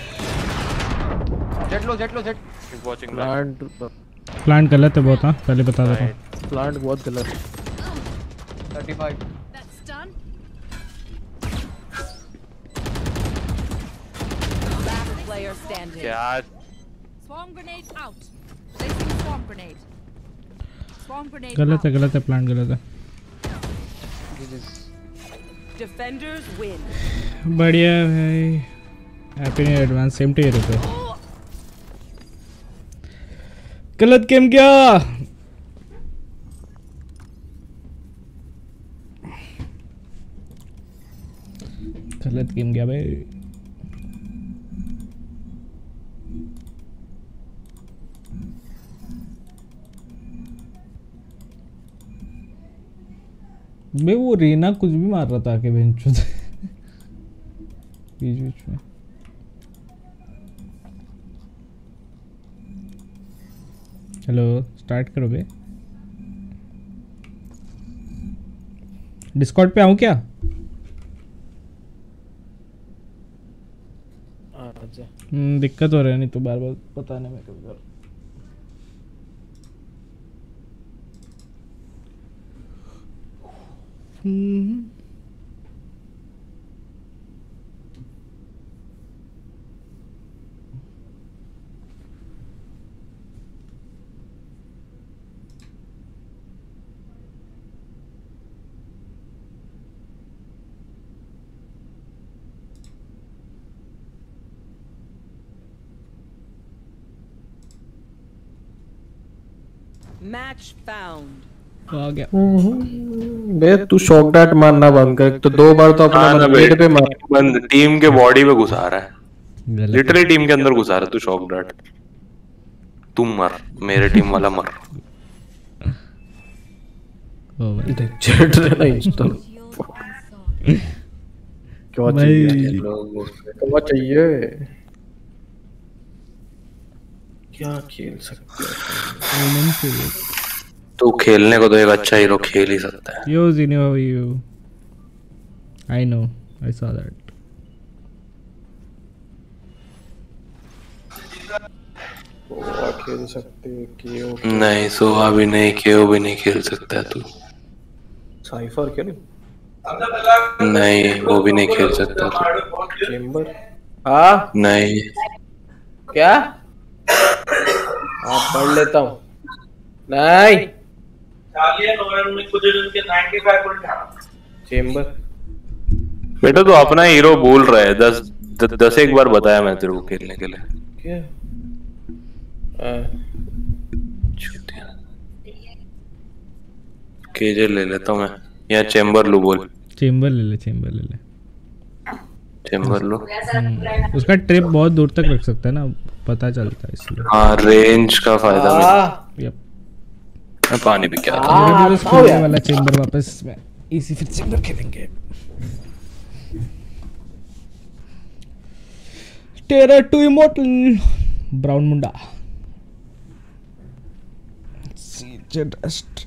जेट लो जेट लो Jett. Keep watching plant plant गलत है बहुत। हाँ पहले बता दे रहा हूँ। प्लांट बहुत गलत है। thirty-five. That's done. Last player standing. क्या? Swarm grenade out. Placing swarm grenade. Swarm grenade गलत है out. गलत है प्लांट गलत है। Defenders win. बढ़िया भाई। Happy new advance same to you रुको। गलत गेम क्या? गलत गेम क्या भाई? बे वो रीना कुछ भी मार रहा था आके बेंचो बीच बीच में। हेलो स्टार्ट करो बे। डिस्कॉर्ड पे आऊँ क्या? आजा। हम्म दिक्कत हो रहा है नहीं तो बार बार बताने में कभी कर। हम्म Match found. आ गया। बे तू शॉक डार्ट मारना बंद कर। तो दो बार तो अपने बेड पे मार। बंद टीम के बॉडी पे घुसा रहा है। लिटरली टीम के अंदर घुसा रहा है तू शॉक डार्ट। तुम मर, मेरे टीम वाला मर। ओ भाई देख चैट रहना इंस्टॉल। क्या चाहिए लोगों से? क्या चाहिए? क्या खेल सकते हैं? तू खेलने को तो एक अच्छा हीरो खेल ही सकता है। Yo Zinio, how are you? I know, I saw that. सोवा खेल सकते हैं केओ। नहीं सोवा भी नहीं, केओ भी नहीं खेल सकता तू। साइफर क्या? नहीं वो भी नहीं खेल सकता तू। चेंबर? हाँ नहीं। क्या? आप पढ़ लेता हूँ। नहीं चेंबर। बेटा तो अपना हीरो बोल रहा है। दस द, दस एक बार बताया मैं तेरे को खेलने के लिए। क्या? केजे ले लेता हूँ मैं या चेंबर लो बोल। चेंबर ले ले चेंबर ले ले चेंबर लो। उसका ट्रिप बहुत दूर तक रख सकता है ना, पता चलता है इसलिए। हाँ रेंज का फायदा मिलता। यप मैं पानी भी क्या था। मेरे भी तो खेलने वाला चेंबर वापस में इसी फिर चेंबर खेलेंगे। टेरर टू इमोर्टल ब्राउन मुंडा सीजे डस्ट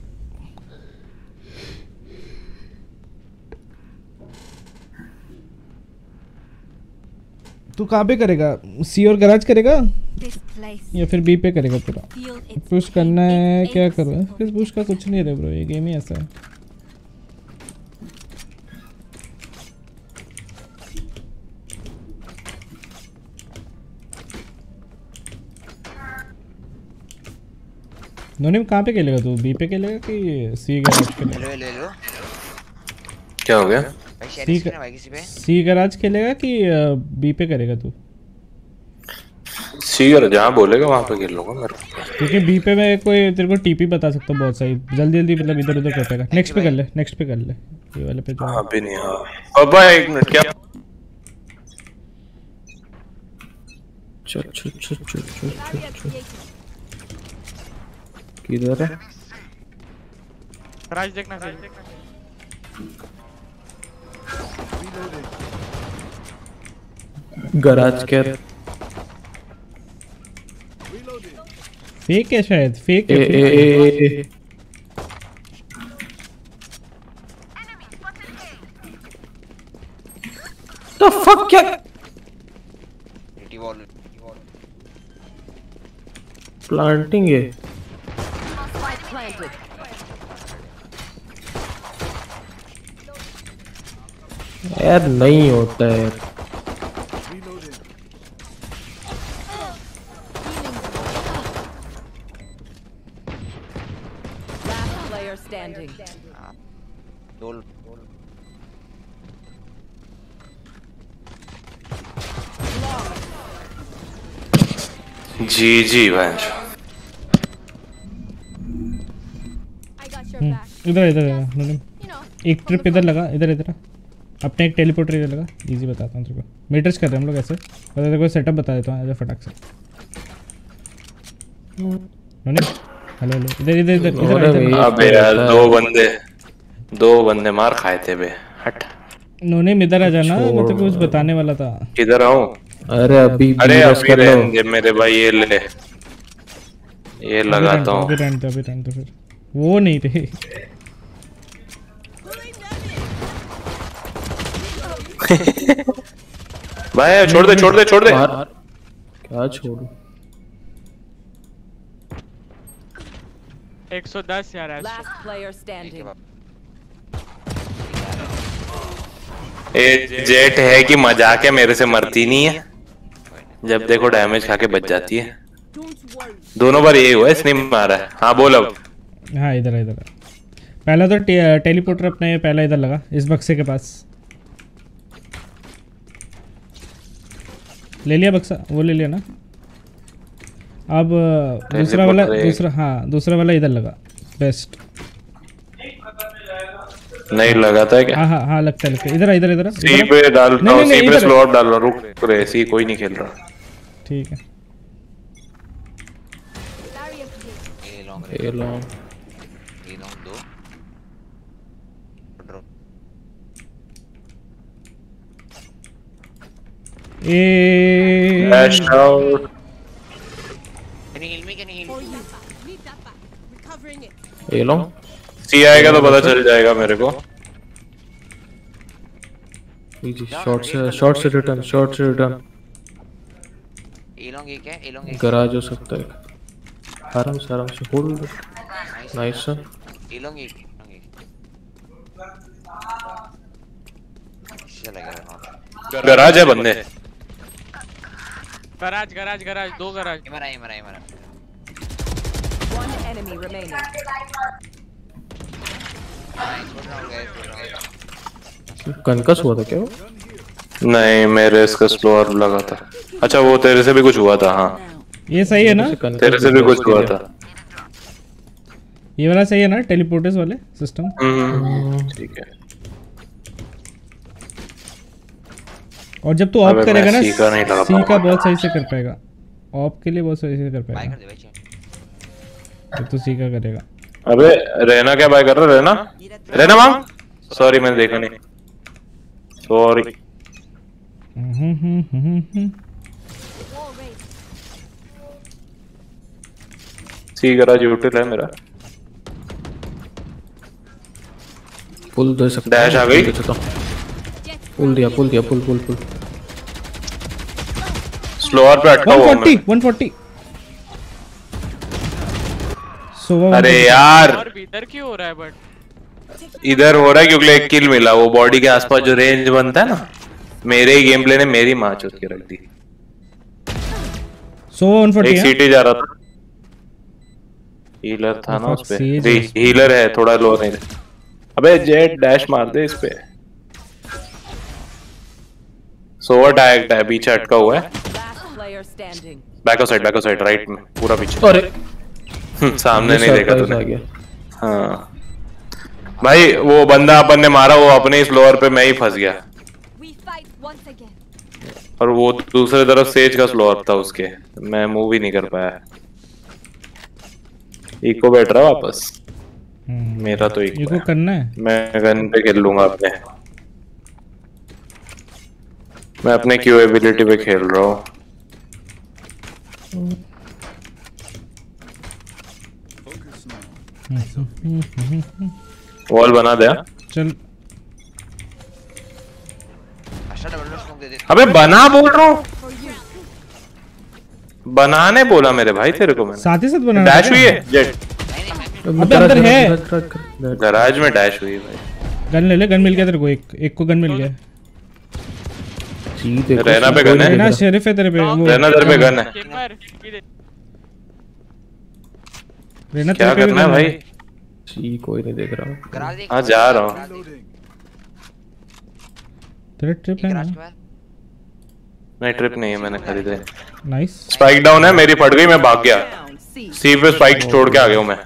तू कहाँ पे करेगा? सी और गराज करेगा या फिर बी पे करेगा पूरा? पुश करना है क्या करो? फिर पुश का कुछ नहीं है ब्रो, ये गेम ही ऐसा है। नोनिम कहाँ पे खेलेगा तू? बी पे खेलेगा कि सी गराज खेलेगा? ले ले लो। क्या हो गया? सी सी गराज खेलेगा कि बी पे करेगा तू? सी और जहाँ बोलेगा वहाँ पे खेल लूंगा मेरे को, क्योंकि बी पे मैं कोई तेरे को टीपी बता सकता हूँ बहुत सही, जल्दी जल्दी मतलब इधर उधर कटेगा। नेक्स्ट पे कर ले, नेक्स्ट पे कर ले, ये वाले पे जो हाँ भी नहीं। हाँ बाबा एक मिनट, क्या चल चल चल चल चल चल किधर है? राज देखना राज देखना गराज के फेक है शायद, फेक है। A A A A the fuck क्या प्लांटिंग है यार, नहीं होता है यार। Standing. जी जी भाई। इधर इधर एक ट्रिप इधर लगा, इधर इधर अपने एक टेलीपोर्टर इधर लगा। इजी बताता हूँ तेरे को, मीटर्स कर रहे हैं हम लोग ऐसे। बता तेरे को सेटअप बता देता हूँ ऐसे फटाक से। हेलो हेलो इधर इधर इधर इधर। अबे यार दो बंदे दो बंदे मार खाए थे बे, हट। नोने इधर आ जाना, मैं तो कुछ बताने वाला था। किधर आऊं? अरे अभी अरे अभी रहने दे मेरे भाई, ये ले ये लगाता हूँ। अभी रहने दो, अभी रहने दो, फिर वो नहीं थे। भाई छोड़ दे छोड़ दे छोड़ दे। क्या छोड़ू? एक सौ दस यार। Last player standing. A Jett है कि मजाक है, मेरे से मरती नहीं है, जब देखो डैमेज खा के बच जाती है। दोनों बार यही हुआ, इसने मारा है। हाँ बोल अब। हाँ इधर इधर पहला तो टे, टेलीपोर्टर अपने पहला इधर लगा, इस बक्से के पास। ले लिया बक्सा, वो ले लिया ना। अब दूसरा वाला, दूसरा हाँ दूसरा वाला इधर लगा। बेस्ट नहीं लगाता है क्या? हाँ हाँ हाँ लगता है, लगता है। इधर इधर इधर सी पे डालता हूँ, सी पे स्लॉट डाल रहा हूँ। रुक रे, सी कोई नहीं खेल रहा। ठीक है। A long A long A long दो A flash out. Can you heal me? Can you heal me? A long सी आएगा तो पता चल जाएगा मेरे को। जी शॉर्ट से शॉर्ट से रिटर्न, शॉर्ट से रिटर्न। ए लॉन्ग एक है, ए लॉन्ग एक गराज हो सकता है। आराम से आराम से hold. Nice sir. A long एक, लॉन्ग एक चला गया। गराज है बंदे। गराज गराज गराज दो गराज। ये मरा ये मरा ये मरा। One enemy remaining. कनकस हुआ था क्या वो? नहीं मेरे इसका स्लोअर लगा था। अच्छा वो तेरे से भी कुछ हुआ था? हाँ ये सही है ना? तेरे से भी कुछ हुआ था। ये वाला सही है ना, टेलीपोर्टर्स वाले सिस्टम? ठीक है। और जब तू ऑफ करेगा ना, सी का नहीं लगा सी का बहुत सही से कर पाएगा। ऑफ के लिए बहुत सही से कर पाएगा जब तू सी का करेगा। अबे रहना क्या बाय कर रहा? रहना रहना मांग। सॉरी मैंने देखा नहीं, सॉरी। सी गराज यूटिल है मेरा। पुल दे सकता डैश आ गई। पुल दिया पुल दिया पुल पुल पुल स्लोअर पे अटका हुआ one forty one forty सोवा अरे यार और भी इधर क्यों हो रहा है बट इधर हो रहा है क्योंकि एक किल मिला, वो बॉडी के आसपास जो रेंज बनता है ना, मेरे ही गेम प्ले ने मेरी माँ चुत के रख दी। सोवा one forty एक सीटी जा रहा था, हीलर था ना उस पे, हीलर है थोड़ा लो नहीं। अबे जेट डैश मार दे इस पे। सोवा डायरेक्ट है, पीछे अटका हुआ है। Back of side back of side right में पूरा पीछे। अरे सामने नहीं देखा तूने। हाँ भाई वो बंदा अपन ने मारा, वो अपने इस फ्लोर पे मैं ही फंस गया, और वो दूसरे तरफ सेज का स्लोअर था उसके, मैं मूव ही नहीं कर पाया। इको बैठ रहा वापस, मेरा तो इको, इको करना है। मैं गन पे खेल लूंगा अपने, मैं अपने क्यू एबिलिटी पे खेल रहा हूँ। वॉल बना दिया चल। अबे बना बोल रहा हूँ, बनाने बोला मेरे भाई तेरे को मैंने। साथ ही साथ बनाना डैश हुई है जेट, अबे अंदर है गैराज में डैश हुई है भाई। गन ले ले, गन मिल गया तेरे को, एक एक को गन मिल गया। रहना पे गन है, रहना शेरिफ है तेरे पे, वो रहना तेरे पे गन है। रहना क्या तेरे पे करना है भाई? जी कोई नहीं देख रहा। हाँ जा रहा हूँ। तेरा ट्रिप है ना? नहीं ट्रिप नहीं है, मैंने खरीदे। नाइस। स्पाइक डाउन है, मेरी फट गई, मैं भाग गया। सी पे स्पाइक छोड़ के आ गया हूँ मैं।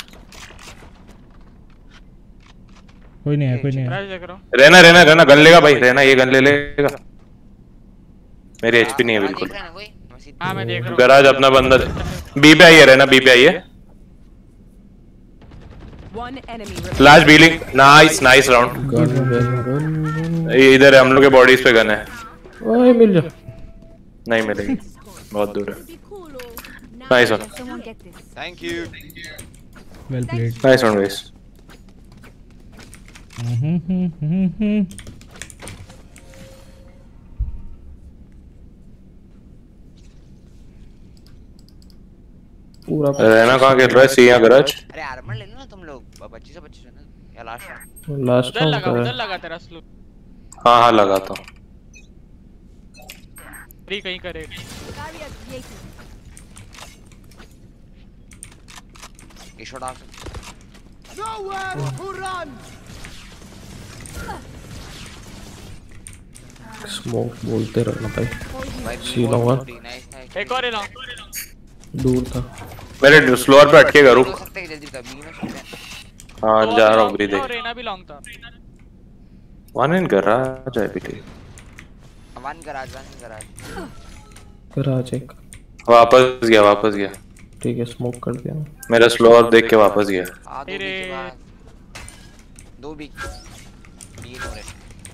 कोई नहीं है, कोई नहीं है। रहना रहना रहना गन लेगा भाई, रहना ये गन ले लेगा। मेरी एचपी नहीं है बिल्कुल। हाँ मैं देख रहा हूँ। गैराज अपना बंदा बी पे आई है, रहना बी पे आई है। लास्ट बीलिंग, नाइस नाइस राउंड। इधर है हम लोग के बॉडीज पे गन है। ओए मिल जा। नहीं मिलेगी, बहुत दूर है। Nice one, thank you, well played, nice one guys. पूरा रहना कहाँ खेल रहा है? सी या गैराज? अरे आर्मर ले लो ना तुम लोग, पच्चीस सौ पच्चीस ना या लास्ट लास्ट उधर लगा, उधर लगा तेरा स्लो। हाँ हाँ लगाता हूँ। फ्री कहीं करे। ये शॉट आ nowhere to run। स्मोक बोलते रहना भाई। सी लूंगा। एक और ले दूर था मेरे स्लोअर पे अटकेगा, रुक। हाँ जा रहा हूँ भी देख। रेना भी लॉन्ग था। वन इन गैराज है बेटे। One garage one garage garage एक वापस गया वापस गया। ठीक है स्मोक कर दिया मेरा स्लोअर देख के वापस गया। अरे दो बी बी हो रहे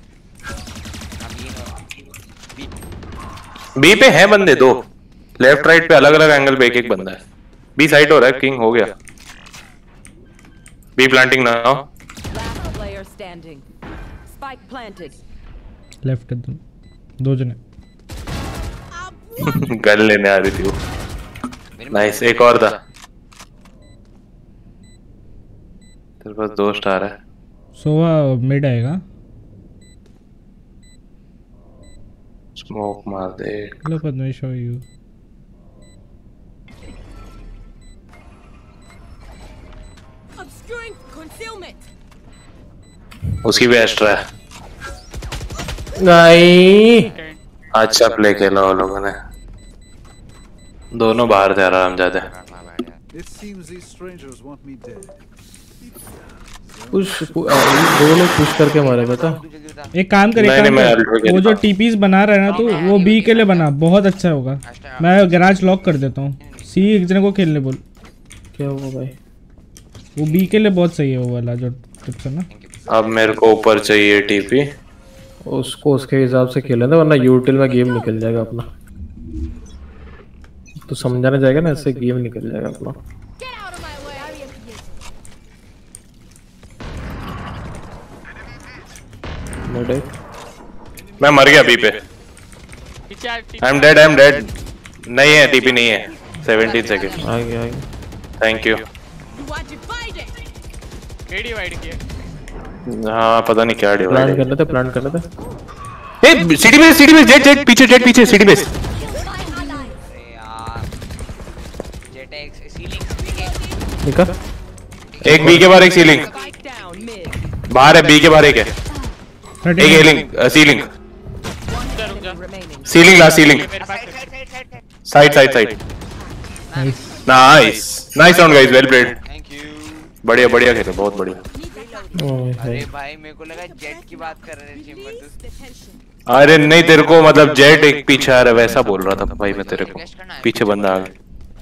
बी पे है बंदे दो, लेफ्ट राइट पे अलग अलग एंगल पे एक एक बंदा है। बी साइड हो रहा है, किंग हो गया। B planting now. लेफ्ट दो दो जने गन लेने आ रही थी वो। नाइस, एक और था। तेरे पास दो स्टार है। सोवा मिड आएगा। स्मोक मार दे। लो पद्मे शो यू। उसकी भी एक्स्ट्रा है। नहीं अच्छा प्ले खेला वो लोगों ने, दोनों बाहर थे आराम जाते। It seems these strangers want me dead। Push दो लोग पुश करके मारे बता। एक काम करे, नहीं, काम नहीं, कर, वो जो टीपीस बना रहा है ना, तो वो बी के लिए बना, बहुत अच्छा होगा। मैं गैराज लॉक कर देता हूँ। सी एक जने को खेलने बोल। क्या हुआ भाई? वो बी के लिए बहुत सही है वो वाला जो टिप्स है ना। अब मेरे को ऊपर चाहिए टीपी। उसको उसके हिसाब से खेलने दे, वरना यूटिल में गेम निकल जाएगा अपना। तो समझाने जाएगा ना, ऐसे गेम निकल जाएगा अपना। मिड है। मैं मर गया बी पे। पीछे आ, I am dead I am dead. नहीं है टीपी नहीं है। Seventeen second. आ गया आ गया। Thank you. एडी वाइड किया। हाँ पता नहीं क्या डिवाइड प्लान कर लेते प्लान कर लेते। A CT base CT base Jett Jett पीछे जेट पीछे CT base. Jett X ceiling निका एक बी के बाहर एक सीलिंग। बाहर है बी के बाहर एक है। एक एलिंग ceiling ceiling last ceiling side side side. Nice nice round guys well played. बढ़िया बढ़िया खेले बहुत बढ़िया। अरे भाई मेरे को लगा जेट की बात कर रहे थे मत। अरे नहीं तेरे को मतलब जेट एक पीछे आ रहा है वैसा बोल रहा था भाई मैं तेरे को। पीछे बंदा आ गया।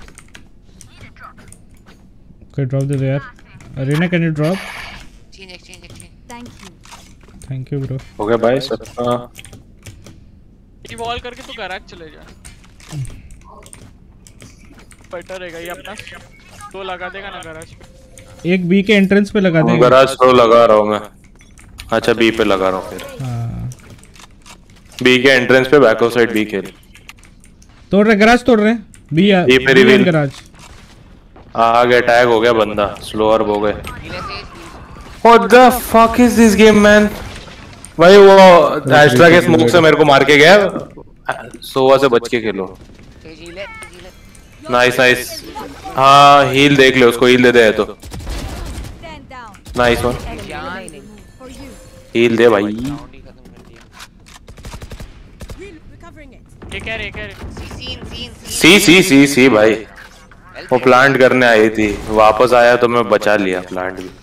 कोई ड्रॉप दे दो यार। अरीना can you drop? Change exchange exchange. Thank you thank you bro. हो गया भाई सब। हां इवॉल्व करके तू गैराज चले जा। बेटर रहेगा ये अपना तो लगा देगा ना गैराज पे। एक बी के एंट्रेंस पे लगा देंगे। गैराज तो लगा रहा हूं मैं। अच्छा बी पे लगा रहा हूं फिर। हां बी के एंट्रेंस पे बैक ऑफ साइड बी खेल। तोड़ रहे गैराज तोड़ रहे। बी ये पे रिवील गैराज आ गया टैग हो गया बंदा स्लोअर हो गए। What the fuck is this game man? भाई वो एस्ट्रा के स्मोक से मेरे को मार के गया। सोवा से बच के खेलो। Nice nice. हाँ हील देख ले उसको हील दे दे तो। नाइस वन हील दे भाई। ये कह रहे कह रहे सी सी सी सी भाई वो प्लांट करने आई थी वापस आया तो मैं बचा लिया प्लांट भी।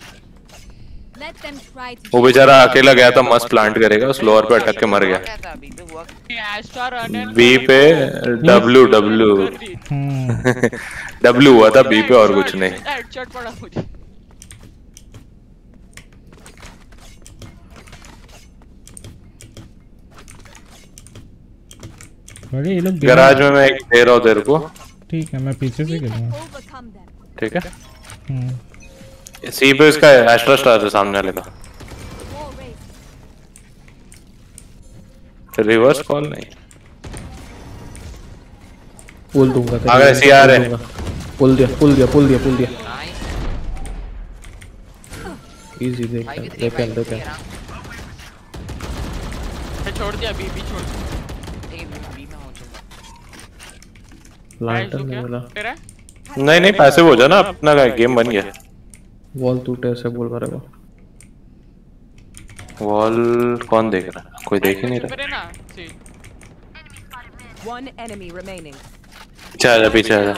वो बेचारा अकेला गया था मस्त प्लांट करेगा स्लोअर पे अटक के मर गया। बी पे डब्ल्यू डब्ल्यू डब्ल्यू हुआ था बी पे और कुछ नहीं। हेडशॉट पड़ा मुझे। अरे ये लोग गैराज में मैं एक दे रहा हूँ तेरे को। ठीक है मैं पीछे से खेलूंगा। ठीक है। हम्म सी पे इसका एस्ट्रा स्टार है सामने वाले का। रिवर्स कॉल नहीं पुल दूंगा। अगर सी आ रहे पुल दिया पुल दिया पुल दिया पुल दिया। इजी देख देख देख छोड़ दिया बी बी छोड़। प्लांटर नहीं मिला। नहीं नहीं पैसे हो जाना अपना का गेम बन गया। वॉल टूटे ऐसे बोल रहा है। वॉल कौन देख रहा है? कोई देख ही नहीं रहा। One enemy remaining. पीछे आजा पीछे आजा।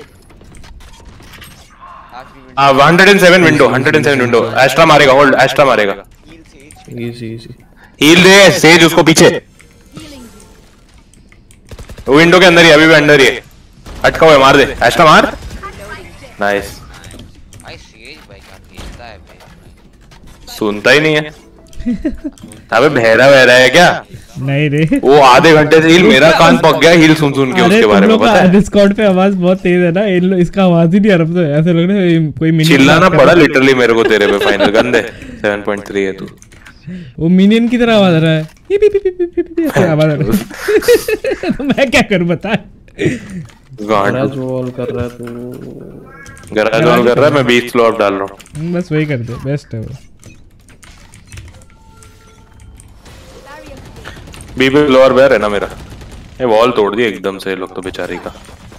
हाँ one oh seven window one oh seven window Astra मारेगा होल्ड एस्ट्रा मारेगा। इजी इजी हील दे सेज उसको पीछे। विंडो के अंदर ही अभी भी अंदर ही है। अटका हुआ मार दे एस्ट्रा मार। नाइस सुनता ही नहीं है। अबे बहरा बहरा है क्या? नहीं रे वो आधे घंटे से हील मेरा कान पक गया हील सुन सुन के उसके बारे में पता है। डिस्कॉर्ड पे आवाज बहुत तेज है ना इन इसका आवाज ही नहीं आ रहा। तो ऐसे लग रहा है कोई मिनियन चिल्लाना पड़ा लिटरली मेरे को तेरे पे फाइनल गंदे seven point three है तू। वो मिनियन की तरह आवाज आ रहा है। पी पी पी पी पी ऐसे आवाज आ रहा है। मैं क्या करूं बता। गैराज वॉल कर रहा है तू। गैराज वॉल कर रहा है मैं बीस स्लो अप डाल रहा हूं। बस वही कर दे बेस्ट है वो। बी पे लोअर बेयर है ना मेरा। ये वॉल तोड़ दिया एकदम से लोग तो बेचारी का।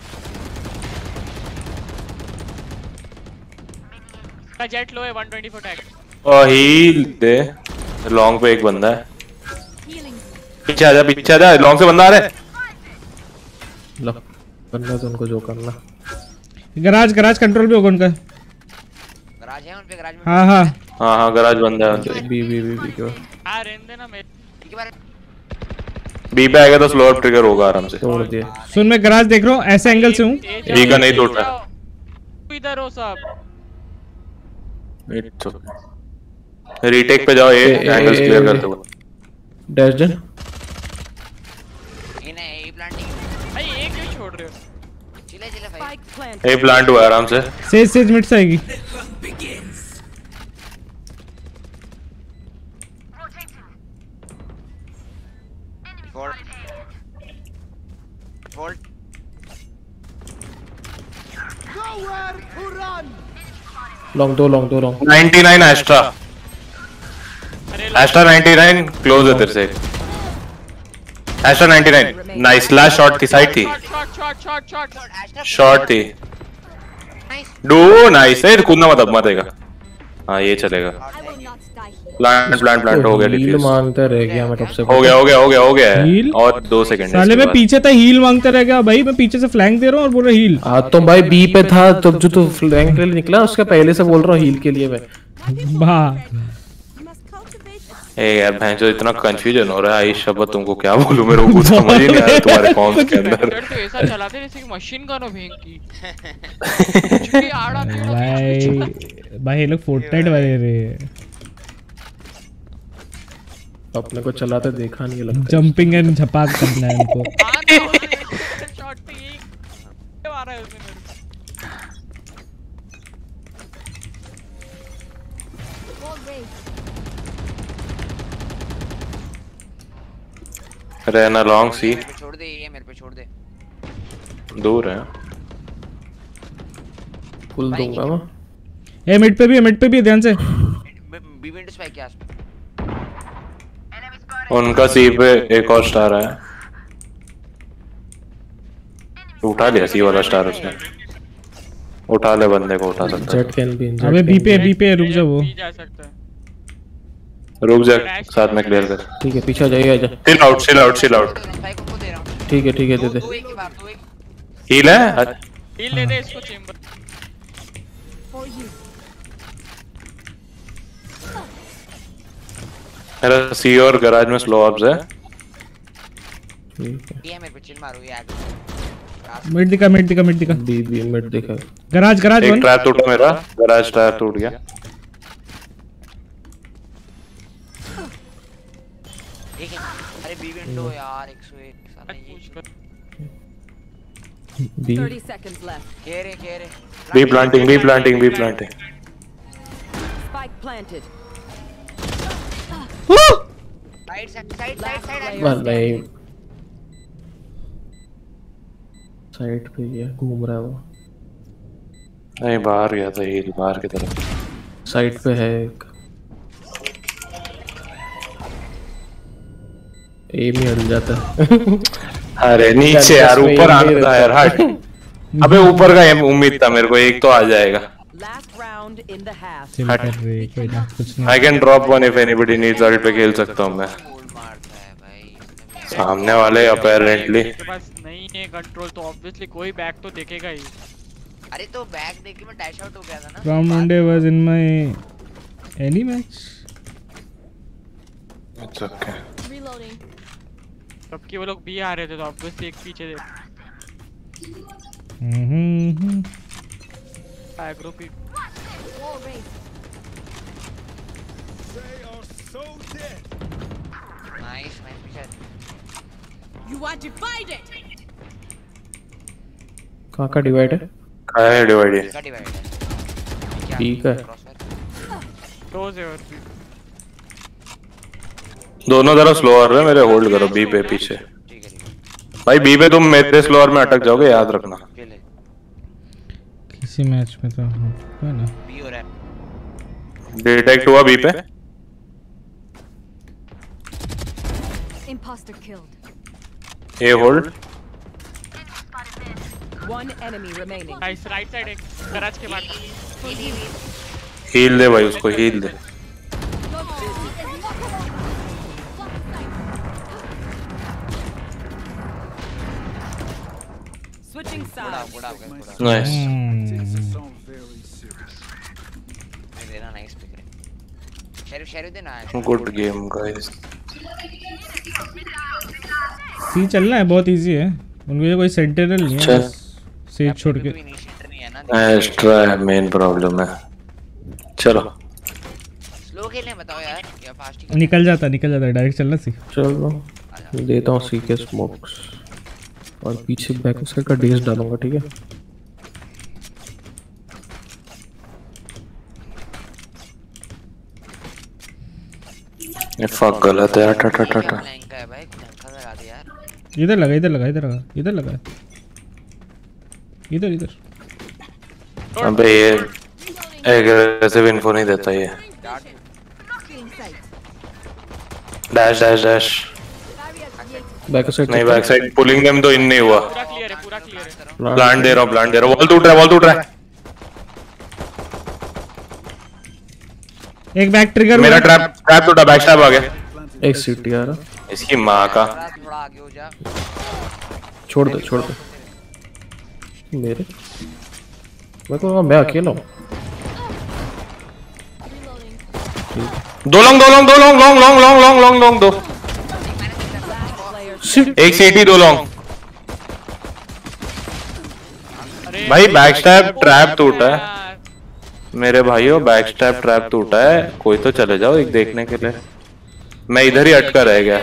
जेट लो है one twenty-four टैग। और हील दे लॉन्ग पे एक बंदा है। पीछे आजा पीछे आजा लॉन्ग से बंदा आ रहा है। लो करना तो उनको जो करना। गैराज गैराज कंट्रोल पे होगा उनका। गैराज है उन पे गैराज में। हां हां हां हां गैराज बंदा है। बी बी बी बी क्यों आ रहने देना मेरे के बारे बी पे आएगा तो स्लोअर ट्रिगर होगा आराम से। तोड़ दिया। सुन मैं गैराज देख रहा हूं ऐसे एंगल से हूं। बी का नहीं तोड़ रहा। इधर हो सब। इट्स ओके रीटेक पे जाओ ये एंगल्स क्लियर कर दो। डैश जन इन्हें ए प्लांटिंग भाई एक क्यों छोड़ रहे हो? चिल्ला चिल्ला भाई ए प्लांट हुआ आराम से। सेज सेज मिड से आएगी। लॉन्ग दो लॉन्ग दो long ninety-nine extra extra ninety-nine close है तेरे से Astra ninety-nine nice last shot थी साइड थी shot shot shot shot shot थी डू नाइस है कूदना मत अब मरेगा हाँ ये चलेगा प्लांट प्लांट प्लांट हो गया हील मांगते रह गया मैं तब से हो गया हो गया हो गया हो गया हील और दो सेकंड साले मैं पीछे था हील मांगता रह गया भाई मैं पीछे से फ्लैंक दे रहा हूँ और बोल रहा हील हाँ तो भाई बी पे था तब जो तू फ्लैंक के लिए निकला उसका पहले से बोल रहा हूँ हील के लिए मैं वाह ए यार भैंसो इतना कंफ्यूजन हो रहा है इस शब्द तुमको क्या बोलूं मेरे को कुछ समझ ही नहीं आ रहा तुम्हारे कॉम्स के अंदर तो ऐसा चलाते जैसे कि मशीन गन हो भेंग की कुछ भी आड़ा टेढ़ा भाई भाई ये लोग फोर्टनाइट वाले रे अपने को चलाते देखा नहीं लगता जंपिंग एंड झपाक करना है इनको शॉट पे यही मारा है उसने मेरे रहना लॉन्ग सी छोड़ दे ये मेरे पे छोड़ दे दूर है फुल दूंगा मैं ए मिड पे भी है मिड पे भी है ध्यान से बी विंडो स्पाइक के आसपास उनका सी पे एक और स्टार है उठा लिया सी वाला स्टार उसने उठा ले बंदे को उठा सकता जेट कैन बी अबे बी पे बी पे रुक जा वो जा सकता है रुक जा साथ में क्लियर कर ठीक है पीछे जाइए आजा chill out chill out chill out ठीक है ठीक है दे दे हील है हील ले दे इसको चेंबर मेरा सी और गैराज में स्लो अप्स है ठीक है ये मेरे पे चिल मारो ये आगे मिड दिखा मिड दिखा मिड दिखा बी बी मिड देखा गैराज गैराज एक वन ट्रैप टूटा मेरा गैराज टायर टूट गया एक अरे बी विंडो यार एक सौ एक साला ये बी thirty seconds left. कह रहे कह रहे B planting B planting B planting Spike planted. Side side side side बस नहीं साइड पे ये घूम रहा है वो नहीं बाहर गया था ये बाहर की तरफ साइड पे है एक एम ही हट जाता है अरे नीचे यार ऊपर आना था यार हट अबे ऊपर का उम्मीद था मेरे को एक तो आ जाएगा Last round in the half. Chill कर रही कोई ना कुछ नहीं I can drop one if anybody needs ult पे खेल सकता हूं मैं सामने वाले अपेरेंटली के पास नहीं है कंट्रोल तो ऑब्वियसली कोई बैक तो देखेगा ही अरे तो बैक देख के मैं डैश आउट हो गया था ना from Monday was in my any match it's okay सबके वो लोग भी आ रहे थे तो ऑब्वियसली एक पीछे थे हम्म एग्रो की नाइस नाइस पीछे You are divided. कहाँ का डिवाइड है कहाँ है डिवाइड है का डिवाइड है ठीक है क्लोज है और भी दोनों तरफ स्लोअर है मेरे होल्ड करो बी पे पीछे भाई बी पे तुम मेरे स्लोअर में अटक जाओगे याद रखना किसी मैच में तो है ना बी हो रहा है डिटेक्ट हुआ बी पे Imposter killed. A hold One enemy remaining. Nice right side एक गैराज के बाद हील दे भाई उसको हील दे Switching sides. बुढ़ा हो गया बुढ़ा नाइस नहीं देना नाइस पिक है शेरिफ शेरिफ देना गुड गेम गाइस सी चलना है बहुत इजी है उनको ये कोई सेंटिनल नहीं है सी छोड़ के एक्स्ट्रा है मेन प्रॉब्लम है चलो स्लो खेलने बताओ यार या फास्ट निकल जाता निकल जाता डायरेक्ट चलना सी चलो देता हूँ सी के स्मोक्स और पीछे बैक साइड का डेस डालूंगा ठीक है ये फक गलत है टा टा टा टा इधर लगा इधर लगा इधर लगा इधर लगा इधर इधर अबे ये एग्रेसिव इन्फो नहीं देता ये। Dash dash dash back side नहीं, बैक साइड पुलिंग देम तो इन नहीं हुआ। पूरा क्लियर है, पूरा क्लियर है। प्लांट दे रहा हूँ, प्लांट दे रहा हूँ। वॉल टूट रहा है, वॉल टूट रहा है। एक बैक ट्रिगर मेरा ट्रैप ट्रैप टूटा, बैक स्टैब आ गया। एक सीटी आ रहा, इसकी माँ का। थोड़ा आगे हो जा। छोड़ दे छोड़ दे मेरे, मैं तो मैं अकेला हूँ। दो लॉन्ग दो लॉन्ग दो long long long long long long long दो। एक सीटी दो लॉन्ग। भाई बैक स्टैब ट्रैप टूटा है मेरे भाइयों, बैक स्टैब ट्रैप टूटा है। कोई तो चले जाओ एक देखने के लिए, मैं इधर ही अटका रह गया।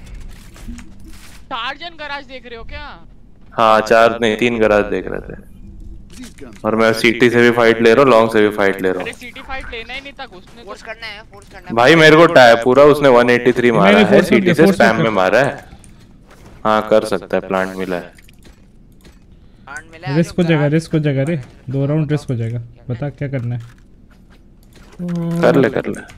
चार जन गराज देख रहे हो क्या? हाँ चार नहीं तीन गराज देख रहे थे, और मैं सीटी से भी फाइट ले रहा हूँ, लॉन्ग से भी फाइट ले रहा हूँ। सिटी फाइट लेना ही नहीं था, घुसने फोर्स करना है, फोर्स करना है। भाई मेरे को टैप पूरा उसने एक सौ तिरासी मारा है, सीटी से स्पैम में मारा है। हाँ कर सकता है, प्लांट मिला है। रिस्क हो जाएगा, रिस्क हो जाएगा रे, दो राउंड रिस्क हो जाएगा। बता क्या करना है? कर ले कर ले।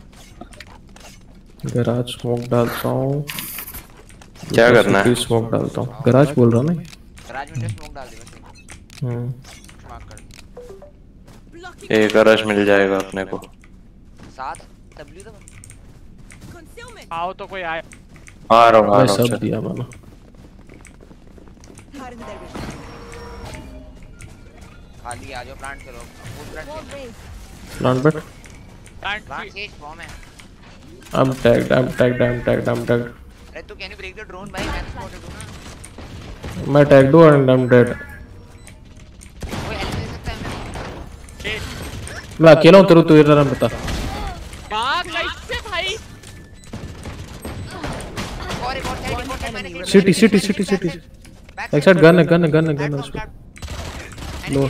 गराज स्मोक डालता हूँ। क्या करना है? स्मोक डालता हूँ, गराज बोल रहा ना। गराज में स्मोक डाल दे बस। हम्म मार्क कर। एक रश मिल जाएगा अपने को। सात डब्ल्यू दबा। आओ तो कोई आए। आ रहा हूँ, आ रहा हूँ। सब दिया मैंने। खाली आ जाओ, प्लांट करो। Plant but plant Sage form है। I'm tagged, I'm tagged, I'm tagged, I'm tagged. अरे तू can you break the drone भाई, मैं स्पॉटेड हूं ना। मैं tagged हूं and I'm dead. कोई हेल्प दे सकता है मैं? मैं अकेला हूं, तेरे तू इधर आ बता। भाग लाइट से भाई। और एक और साइड, एक और साइड मैंने। CT CT CT CT. एक साइड गन है, गन है, गन है, गन है उसको। लो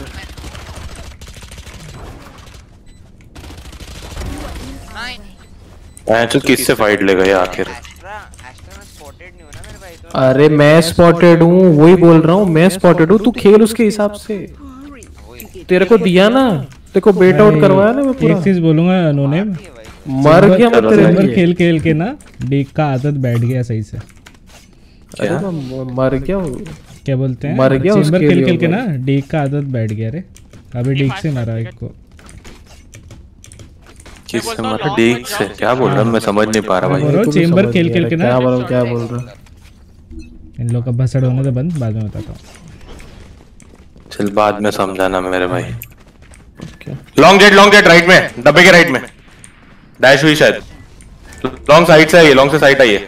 तो किससे फाइट लेगा ये आखिर? अरे मैं स्पॉटेड हूँ, वही बोल रहा हूँ, मैं स्पॉटेड हूँ। तू खेल उसके हिसाब से, तेरे को दिया ना, तेरे को बेट आउट करवाया ना। मैं पूरा एक चीज बोलूंगा अनोने, मर गया मैं तेरे लिए। खेल खेल के ना डीक का आदत बैठ गया सही से। अरे मैं मर गया। क्या बोलते हैं? मर गया चेंबर खेल खेल के ना डीक का आदत बैठ गया रे। अभी डीक से मारा एक को। किससे मारा? डीक से? क्या बोल रहा मैं समझ नहीं पा रहा भाई। चेंबर खेल खेल के ना क्या बोल क्या बोल रहा? इन लोग का भसड़ होने तो बंद, बाद में बताता हूँ। चल बाद में समझाना मेरे भाई। Long Jett, long Jett right में, डब्बे के राइट में डैश हुई शायद। लॉन्ग साइड से आई है, लॉन्ग से साइड आई है।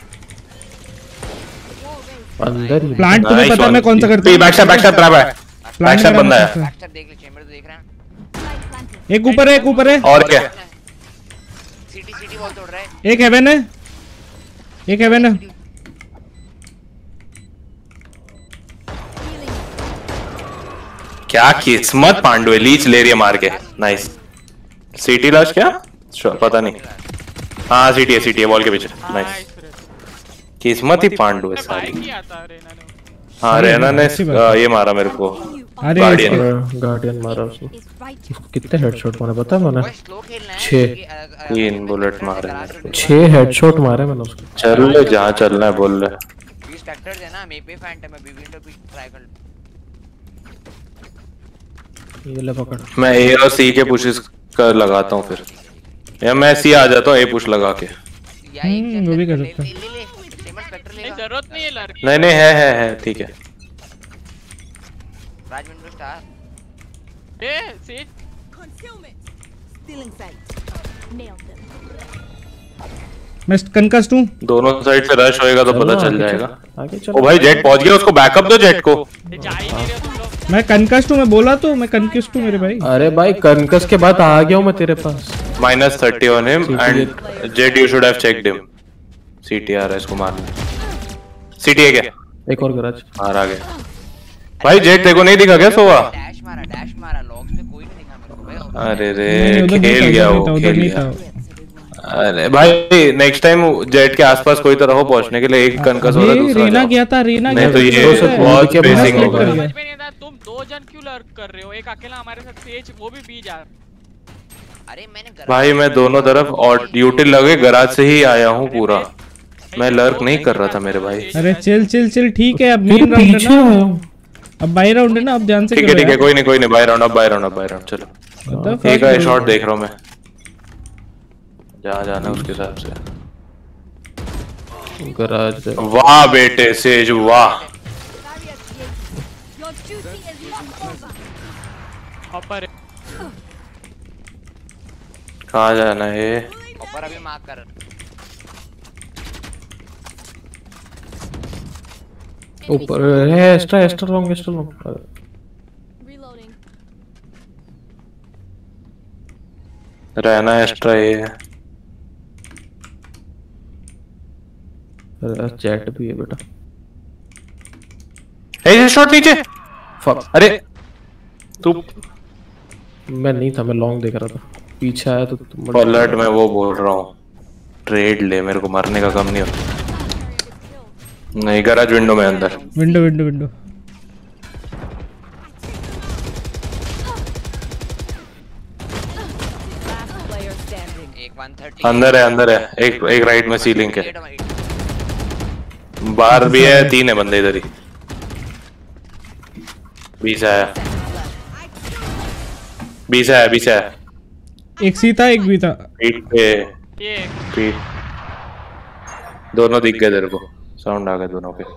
अंदर ही प्लांट तुम्हें पता है मैं कौन सा करता हूँ? Back stab, back stab trap है। बैक स्टैप बंदा है। बैक स्टैप देख ले, चेंबर तो देख रहा है। एक ऊपर है, एक ऊपर है। और क्या? सिटी सिटी बॉल तोड़ रहा है। एक हेवन है, एक हेवन है। क्या किस्मत पांडवे, लीच ले रही है मार के। नाइस। सिटी लॉस क्या? पता नहीं। हाँ सिटी है, सिटी है वॉल के पीछे। नाइस। किस्मत ही पांडु है साली। हाँ रेना ने ये मारा मेरे को, गार्डियन गार्डियन मारा उसने। कितने हेडशॉट मारे पता है मैंने? छह तीन बुलेट मारे मेरे को। छह हेडशॉट मारे मैंने उसको। चल ले जहाँ चलना है बोल ले। बीस फैक्टर्स है ना, मे पे फैंटम है, बीबी इंटर भी ट्राई कर। ये ले पकड़। मैं ए और सी के पुशेस कर लगाता हूँ फिर, या मैं सी आ जाता हूँ ए पुश लगा के। हम्म वो भी कर सकता है। जरूरत नहीं है लड़की। नहीं नहीं है है है ठीक है। राजविंडो स्टार ए सेज मैं कंकस्ट हूँ। दोनों साइड से रश होएगा तो पता चल जाएगा। आगे चल। ओ भाई जेट पहुंच गया, उसको बैकअप दो जेट को। मैं कंकस्ट हूँ, मैं बोला तो मैं कंकस्ट हूँ मेरे भाई। अरे भाई कंकस के बाद आ गया हूँ मैं तेरे पास। Minus thirty on him and Jett you should have checked him. सीटीआर है, इसको मारना। सीटी है क्या? एक और गराज मार आ गया भाई। जेट देखो नहीं दिखा क्या सोवा? डैश मारा, डैश मारा, लॉग्स पे कोई नहीं दिखा मेरे को भाई। अरे रे खेल गया वो, खेल गया। अरे भाई नेक्स्ट टाइम जेट के आसपास कोई तो रहो पहुंचने के लिए। एक कंकस वाला दूसरा रीना गया था, रीना नहीं तो ये बहुत बेसिक हो गया। तुम दो जन क्यों लर्क कर रहे हो? एक अकेला हमारे साथ सेज, वो भी बी जा। अरे मैंने भाई मैं दोनों तरफ और यूटिल लगे गराज से ही आया हूँ पूरा, मैं लर्क नहीं कर रहा था मेरे भाई। अरे चिल चिल चिल ठीक है, अब मेन राउंड है ना, अब बाई राउंड है ना, अब ध्यान से ठीक है ठीक है, कोई नहीं कोई नहीं, बाय राउंड अब बाय राउड अब बाय राउंड चलो। एक है शॉट देख रहा हूँ मैं, जहाँ जाना उसके हिसाब से। गराज। वाह बेटे सेज वाह। कहाँ जाना है? ऊपर अभी मार्क कर। ऊपर है extra extra long extra long. रहना एक्स्ट्रा ये है। चैट भी है बेटा। ए शॉट नीचे। फक। अरे तू मैं नहीं था, मैं लॉन्ग देख रहा था, पीछे आया तो तुम। पलट मैं वो बोल रहा हूँ, ट्रेड ले, मेरे को मरने का कम नहीं होता। नहीं गराज विंडो में अंदर। Window window window. अंदर है अंदर है, एक एक राइट में सीलिंग के बाहर भी है, तीन है बंदे इधर ही। बीस आया बीस आया बीस आया। एक सी था एक भी था। पीठ पे पीठ दोनों दिख गए तेरे को, साउंड आ गए दोनों के।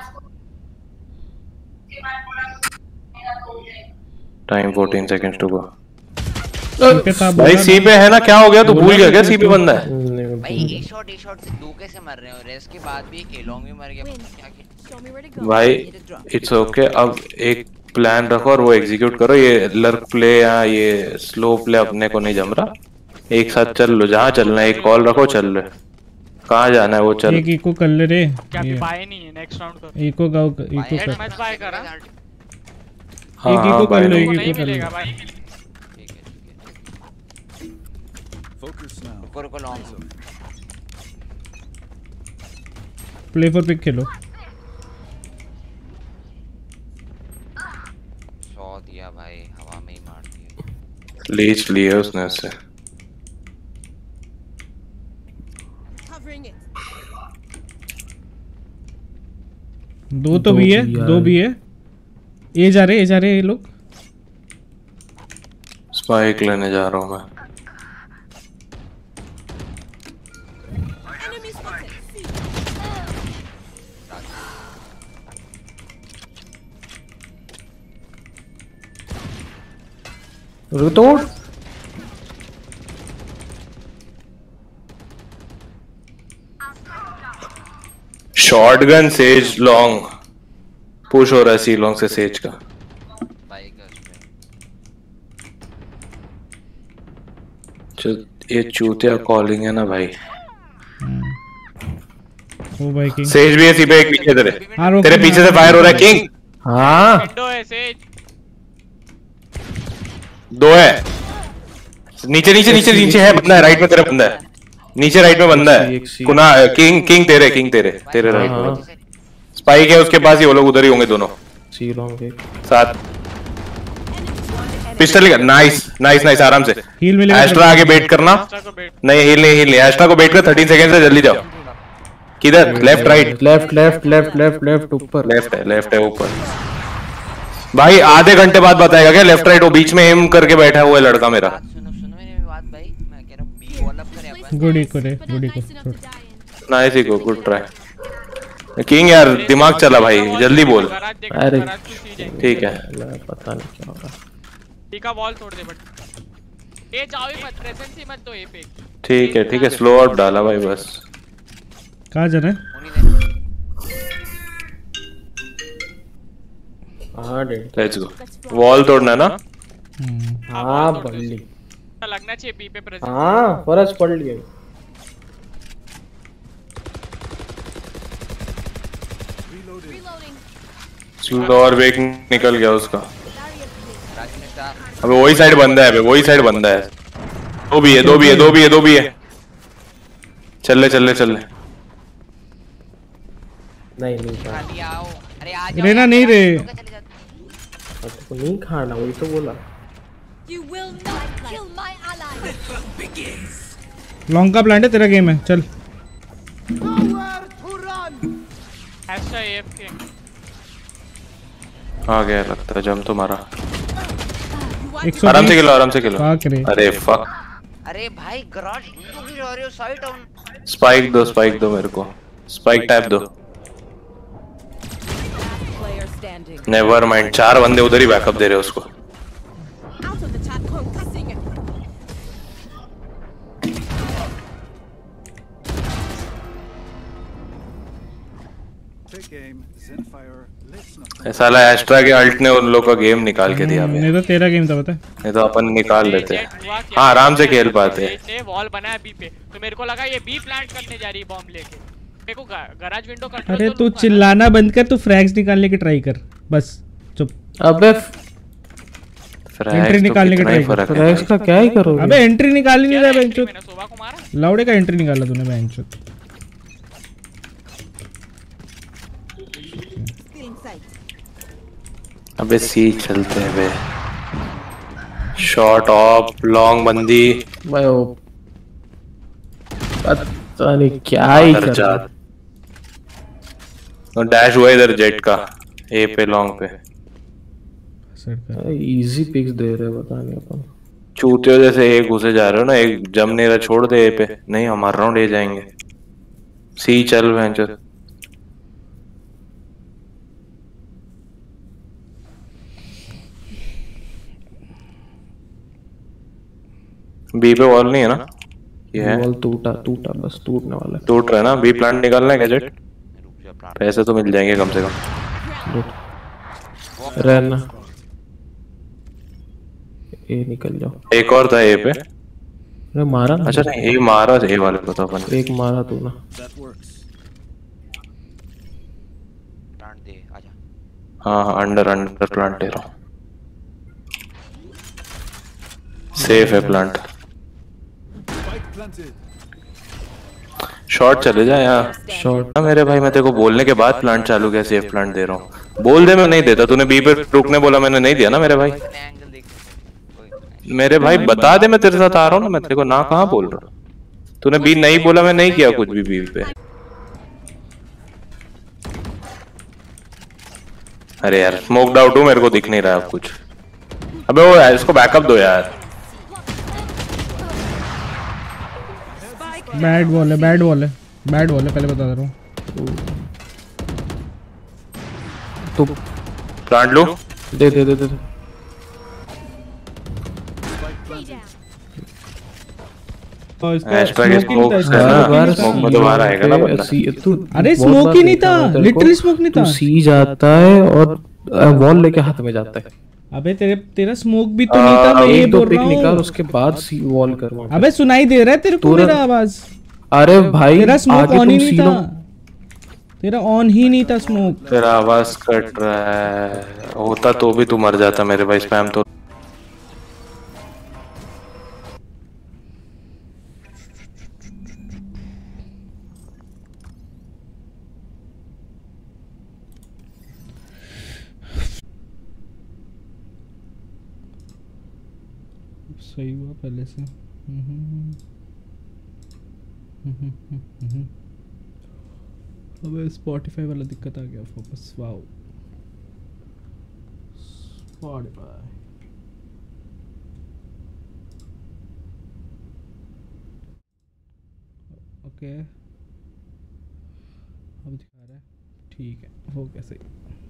Time fourteen seconds to go. भाई सी पे है ना, क्या हो गया तू भूल गया क्या सी पे बंदा है? भाई ए शॉट ए शॉट से दो कैसे मर रहे हो, रेस के बाद भी एक एलोंग भी मर गया, क्या किया भाई? इट्स ओके, अब एक प्लान रखो और वो एग्जीक्यूट करो। ये लर्क प्ले या ये स्लो प्ले अपने को नहीं जम रहा, एक साथ चल लो, जहाँ चलना है एक कॉल रखो चल लो। कहाँ जाना है वो चल। एक इको कर ले रे, क्या भी बाय नहीं है नेक्स्ट राउंड तो। इको गाओ इको कर मैच बाय करा। एक इको कर लो, एक इको कर लो। रुको रुको लॉन्ग प्ले फॉर पिक खेलो। सौ दिया भाई, हवा में ही मार दिया। लीच लिया उसने उससे। दो तो भी है, दो भी है। ये जा रहे ये जा रहे ये लोग। स्पाइक लेने जा रहा हूँ मैं। तोड़। शॉटगन सेज लॉन्ग पुश हो रहा है, सी लॉन्ग से सेज का। ये चूतिया कॉलिंग है ना भाई। ओ भाई किंग सेज भी है सी पे, एक पीछे तेरे तेरे पीछे से फायर हो रहा है किंग। हाँ विंडो है सेज, दो है नीचे नीचे नीचे नीचे है बंदा है, राइट में तेरा बंदा है, नीचे राइट में बंदा है। कुना किंग किंग तेरे किंग तेरे तेरे राइट में स्पाइक है उसके पास ही, वो लोग उधर ही होंगे दोनों। सी लॉन्ग के साथ पिस्टल का। नाइस नाइस नाइस, आराम से। हील मिलेगा। एस्ट्रा आगे बेट करना। नहीं हील नहीं हील नहीं, एस्ट्रा को बेट कर थर्टीन सेकंड से, जल्दी जाओ। किधर? Left right left left left left left ऊपर लेफ्ट है लेफ्ट है ऊपर। भाई आधे घंटे बाद बताएगा क्या लेफ्ट राइट? वो बीच में एम करके बैठा हुआ है लड़का मेरा। सुनो सुनो मेरी बात भाई, मैं कह रहा हूं बी वॉल अप करे अपन। गुड इको रे good eco. Nice eco, good try king. यार दिमाग चला भाई, जल्दी बोल। अरे ठीक है, पता नहीं क्या होगा। ठीक है वॉल तोड़ दे बट ए जाओ ही मत, प्रेजेंस ही मत दो ए पे। ठीक है ठीक है, स्लो आउट डाला भाई बस। कहाँ जाना है? हाँ लेट्स गो। वॉल तोड़ना है ना? हाँ बल्ली लगना चाहिए बी पे प्रेजेंस। हाँ फर्ज पड़ लिया। स्लो और वेक निकल गया उसका। अबे वही साइड बंदा है, अबे वही साइड बंदा है। दो भी है दो भी है दो भी है दो भी है। चल ले चल ले चल ले। नहीं नहीं खाली आओ, अरे आ जाओ। रेना नहीं रे, तो नहीं खाना, वही तो बोला। You will not kill my ally. लॉन्ग का प्लांट है, तेरा गेम है, चल। ऐसा एएफके आ गया लगता है जम तुम्हारा। एक सौ आराम से खेलो, आराम से खेलो। अरे फक, अरे भाई गराज क्यों गिर रहे हो? Side down. स्पाइक दो, स्पाइक दो मेरे को, स्पाइक टैप दो। नेवर माइंड, चार बंदे उधर ही बैकअप दे रहे हो उसको। साला एस्ट्रा के अल्ट ने उन लोग का गेम निकाल के दिया। नहीं तो तेरा गेम था, पता है। नहीं तो अपन निकाल लेते हैं। हाँ आराम से खेल पाते हैं। वॉल बनाया बी पे, तो मेरे को लगा ये बी प्लांट करने जा रही है बॉम्ब लेके। मेरे को गैराज विंडो कंट्रोल। अरे तू चिल्लाना बंद कर, तू फ्रैग्स निकालने की ट्राई कर, बस चुप। अबे एंट्री निकालने की ट्राई कर। फ्रैग्स का क्या ही करोगे? अबे एंट्री निकाल ही नहीं रहा बेंचो। लाउडे का एंट्री निकाला तूने बेंचो। अबे सी चलते हैं बे। शॉट ऑफ लॉन्ग बंदी भाई ओ पता नहीं क्या ही कर रहा। और डैश हुआ इधर जेट का ए पे लॉन्ग पे। इजी पिक्स दे रहे बता नहीं अपन। चूतियों जैसे एक घुसे जा रहे हो ना, एक जम नहीं रहा, छोड़ दे ए पे। नहीं हमारा राउंड ले जाएंगे। सी चल भैंचो। बी पे वॉल नहीं है ना? ये है वॉल टूटा टूटा बस टूटने वाला है। टूट रहा है ना? बी प्लांट निकालना है गैजेट, पैसे तो मिल जाएंगे कम से कम। रहना ए निकल जाओ। एक और था ए पे। अरे मारा ना। अच्छा नहीं ए मारा ए वाले को तो अपन। एक मारा तू ना। प्लांट दे आजा। हाँ हाँ अंडर अंडर प्लांट दे रहा हूँ। सेफ है प्लांट। शॉर्ट चले जा यार। शॉर्ट मेरे भाई मैं तेरे को बोलने के बाद प्लांट चालू किया, सेफ प्लांट दे रहा हूँ। बोल दे मैं नहीं देता। तूने बी पे रुकने बोला, मैंने नहीं दिया ना मेरे भाई। मेरे भाई बता दे, मैं तेरे साथ आ रहा हूँ ना। मैं तेरे को ना कहाँ बोल रहा हूँ। तूने बी नहीं बोला, मैं नहीं किया कुछ भी बी पे। अरे यार स्मोक्ड आउट हूँ, मेरे को दिख नहीं रहा अब कुछ। अबे वो इसको बैकअप दो यार। बैड बॉल है, बैड बॉल है, बैड बॉल है, पहले बता दे रहा हूँ। तो प्लांट लो। दे दे दे दे अरे स्मोक ही नहीं था, लिटरली स्मोक नहीं था। तू सी जाता है और वॉल लेके हाथ में जाता है। अबे तेरे तेरा स्मोक भी तो नहीं था। मैं ये बोल रहा हूँ निकाल उसके बाद सी वॉल कर। अबे सुनाई दे रहा है तेरे को मेरा आवाज? अरे भाई तेरा स्मोक ऑन ही नहीं था। तेरा ऑन ही नहीं था स्मोक। तेरा आवाज कट रहा है। होता तो भी तू मर जाता मेरे भाई। स्पैम तो सही हुआ पहले से। अबे स्पॉटिफाई वाला दिक्कत आ गया फोकस। Wow Spotify. ओके अब दिखा रहा है, ठीक है हो गया सही।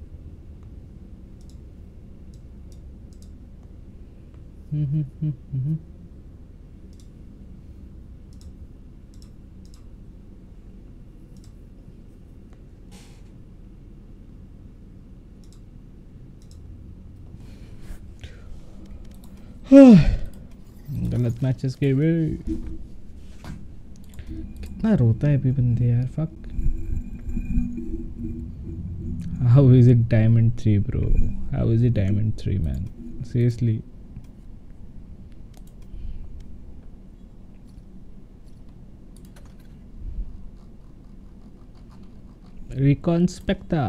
हम्म हम्म हम्म गलत मैचेस के वे कितना रोता है अभी बंदे यार। Fuck how is it diamond three bro? How is it diamond three man? Seriously Recon Spectre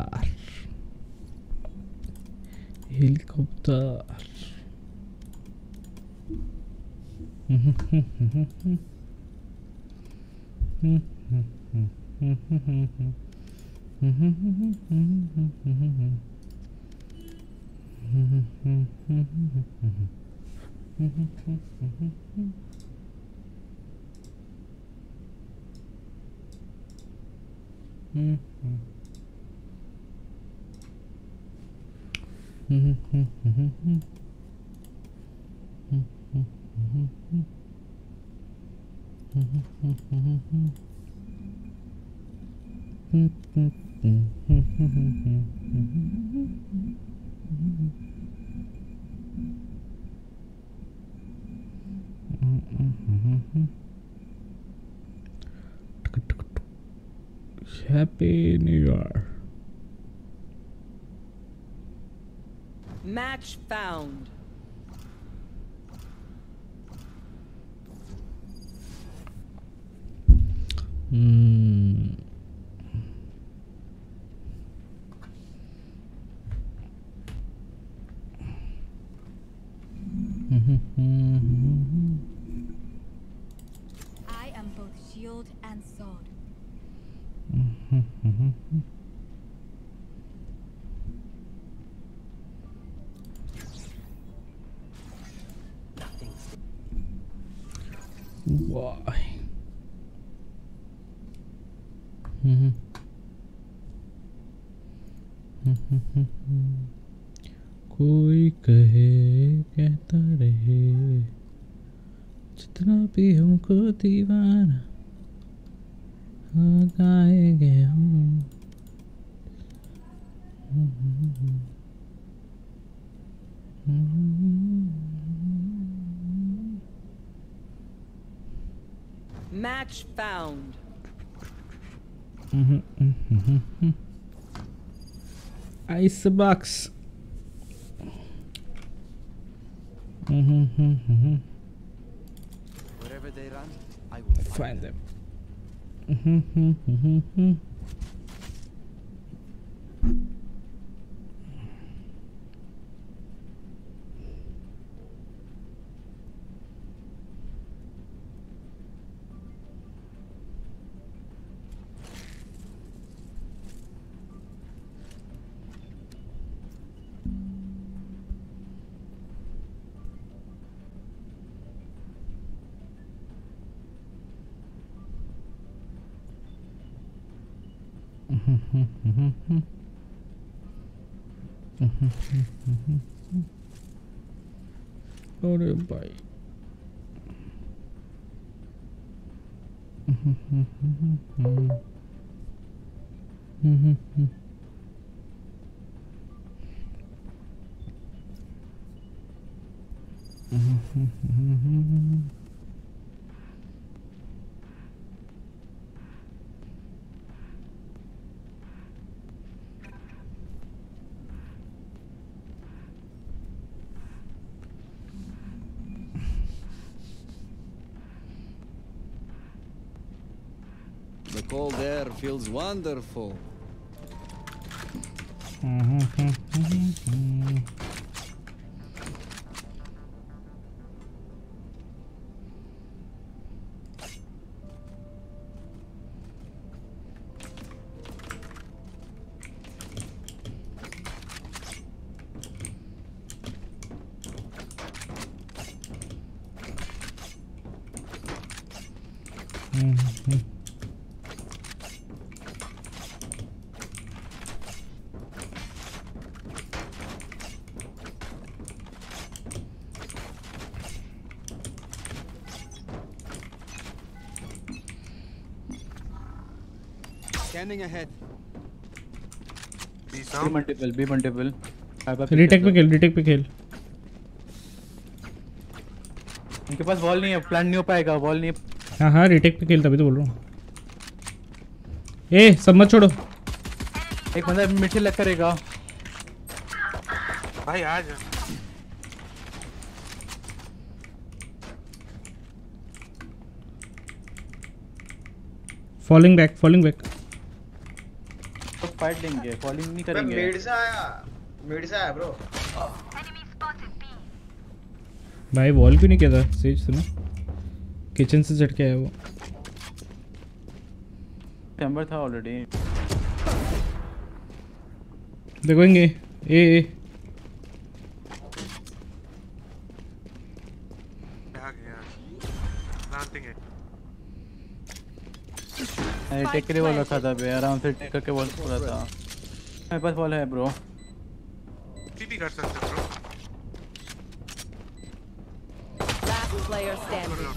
helicopter Happy New Year. Match found. Hmm. I am both shield and sword. Why? Mm-hmm. कोई कहे कहता रहे जितना भी हमको दीवाना हो जाएंगे हम. Match found. Icebox. Wherever they run, I will Find them. अरे भाई The cold air feels wonderful. Scanning ahead. B multiple, B multiple. Retake पे खेल, रीटेक पे खेल. इनके पास वॉल नहीं है, प्लान नहीं हो पाएगा, वॉल नहीं. हाँ हाँ रीटेक पे खेल, तभी तो बोल रहा हूँ. ए सब मत छोड़ो. एक बंदा मिड से लग करेगा. भाई आ जा. Falling back, falling back. तो फाइट लेंगे, फॉलिंग नहीं करेंगे. मिड से आया, मिड से आया ब्रो. भाई वॉल क्यों नहीं किया था सेज तूने? किचन से चढ़ के आया वो। चैम्बर था ऑलरेडी। देखोगे ए ए अरे टेक के बॉल रखा था बे, आराम से टेक करके बॉल पूरा था। मेरे पास बॉल है ब्रो, टीपी कर सकते bro. Last player standing.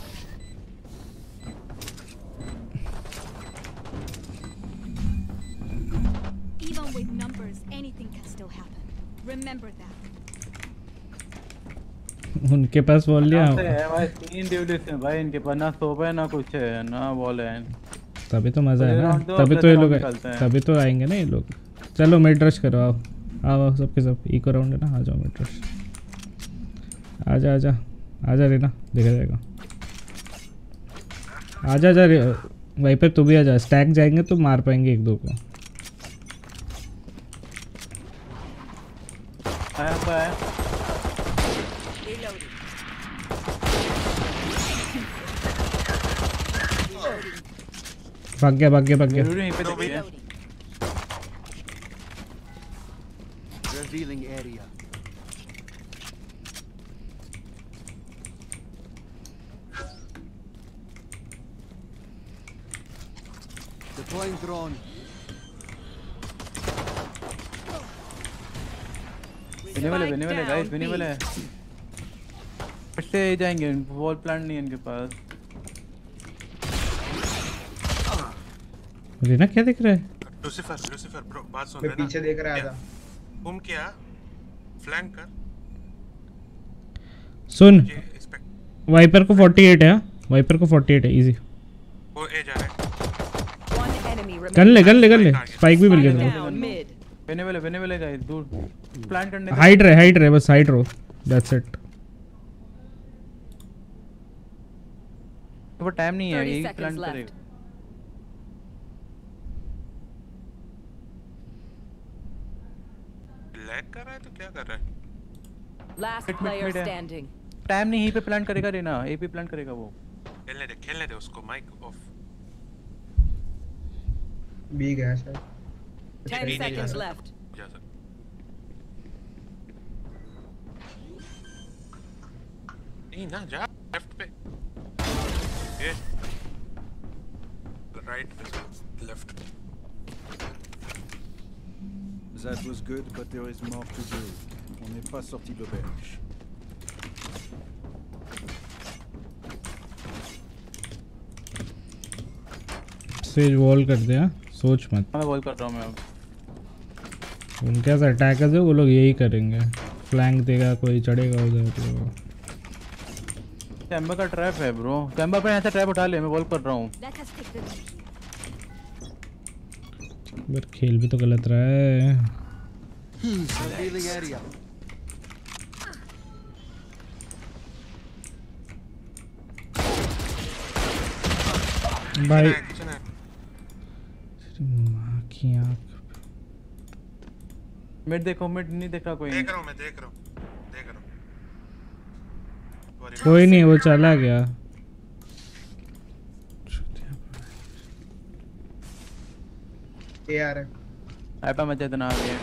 Even with numbers, anything can still happen. Remember that. उनके पास बॉल लिया है भाई, तीन ड्यूलिस्ट हैं भाई इनके पास, ना सोप है ना कुछ है ना बॉल है। तभी तो मजा है ना, तभी तो ये लोग तभी तो आएंगे ना ये लोग। चलो मिड रश करो, आओ आओ सबके सब इको राउंड है ना, आ जाओ मिड रश। आजा आजा आजा रेना, देखा जाएगा। आजा आजा वहीं पे तू भी आजा, स्टैक जाएंगे तो मार पाएंगे एक दो को। आया पाया भाग गया भाग गया भाग गया। Revealing area. Deploying drone. बिने वाले बिने वाले गाइस, बिने वाले से जाएंगे, वॉल प्लांट नहीं है इनके पास। रीना क्या देख रहा है? लूसीफर लूसीफर ब्रो बात सुन मैं पीछे देख रहा था। घूम क्या फ्लैंक कर सुन, वाइपर को अड़तालीस है, वाइपर को अड़तालीस है इजी। वो ए जा रहा है, कर ले कर ले कर ले, स्पाइक भी मिल गया। बिने वाले बिने वाले गाइस दूर प्लांट करने। हाइड रहे हाइड रहे बस हाइड रहो, दैट्स इट। तो टाइम नहीं है, यही प्लांट करेगा। लैग कर रहा है तो क्या कर रहा है? Last player standing. टाइम नहीं, यहीं पे प्लांट करेगा रेना, ए पे प्लांट करेगा वो। खेलने दे खेलने दे उसको, माइक ऑफ। बी गया शायद। Ten seconds left. जा सर। नहीं ना जा, लेफ्ट पे। ये राइट पे, left. That was good, but there is more to do. On n'est pas sorti d'auberge. Sage wall कर दिया, सोच मत। मैं वॉल कर रहा हूं मैं अब। उनके साथ अटैकर्स है, वो लोग यही करेंगे, फ्लैंक देगा कोई, चढ़ेगा उधर तो। चैम्बर का ट्रैप है ब्रो, चैम्बर पे ऐसा ट्रैप उठा ले, मैं वॉल कर रहा हूं। पर खेल भी तो गलत रहा है। Revealing area. भाई माँ की आँख। मिड देखो, मिड नहीं देखा कोई। देख रहा हूँ मैं, देख रहा हूँ देख रहा हूँ। कोई नहीं, वो चला गया। ये आ रहा है। आइपा मत इतना आ गया।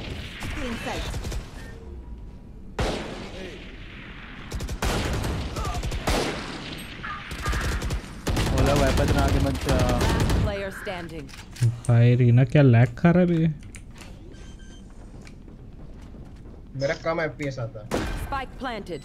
ओला वाइपर इतना आगे मत जा। Player standing. भाई रीना क्या लैग खा रहा है बे? मेरा कम एफपीएस आता है। Spike planted.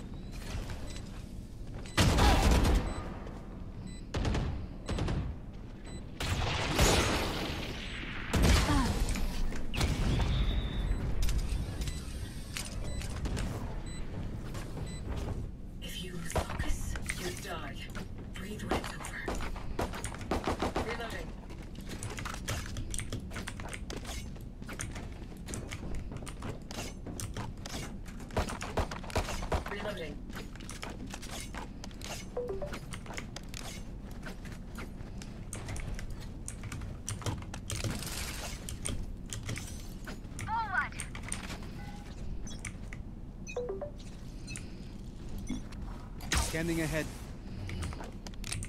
Scanning ahead.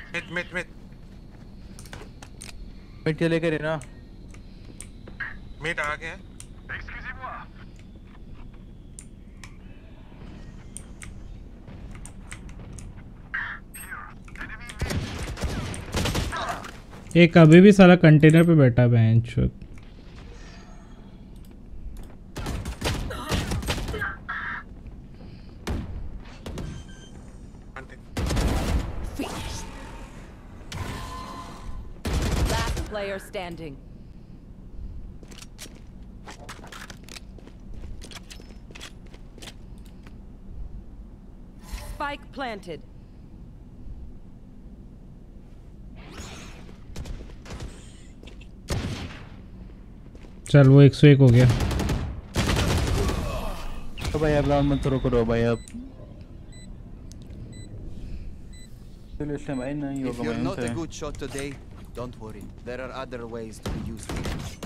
Mid, mid, mid. Mid चले करे ना Mid आ गए हैं. एक अभी भी साला कंटेनर पे बैठा है bench. Last player standing. Spike planted. चल वो एक सौ एक हो गया. तो भाई अब राउंड मत थ्रो करो भाई अब. चलो इसलिए भाई नहीं If होगा you're भाई not a उनसे. good shot today, don't worry. There are other ways to be useful.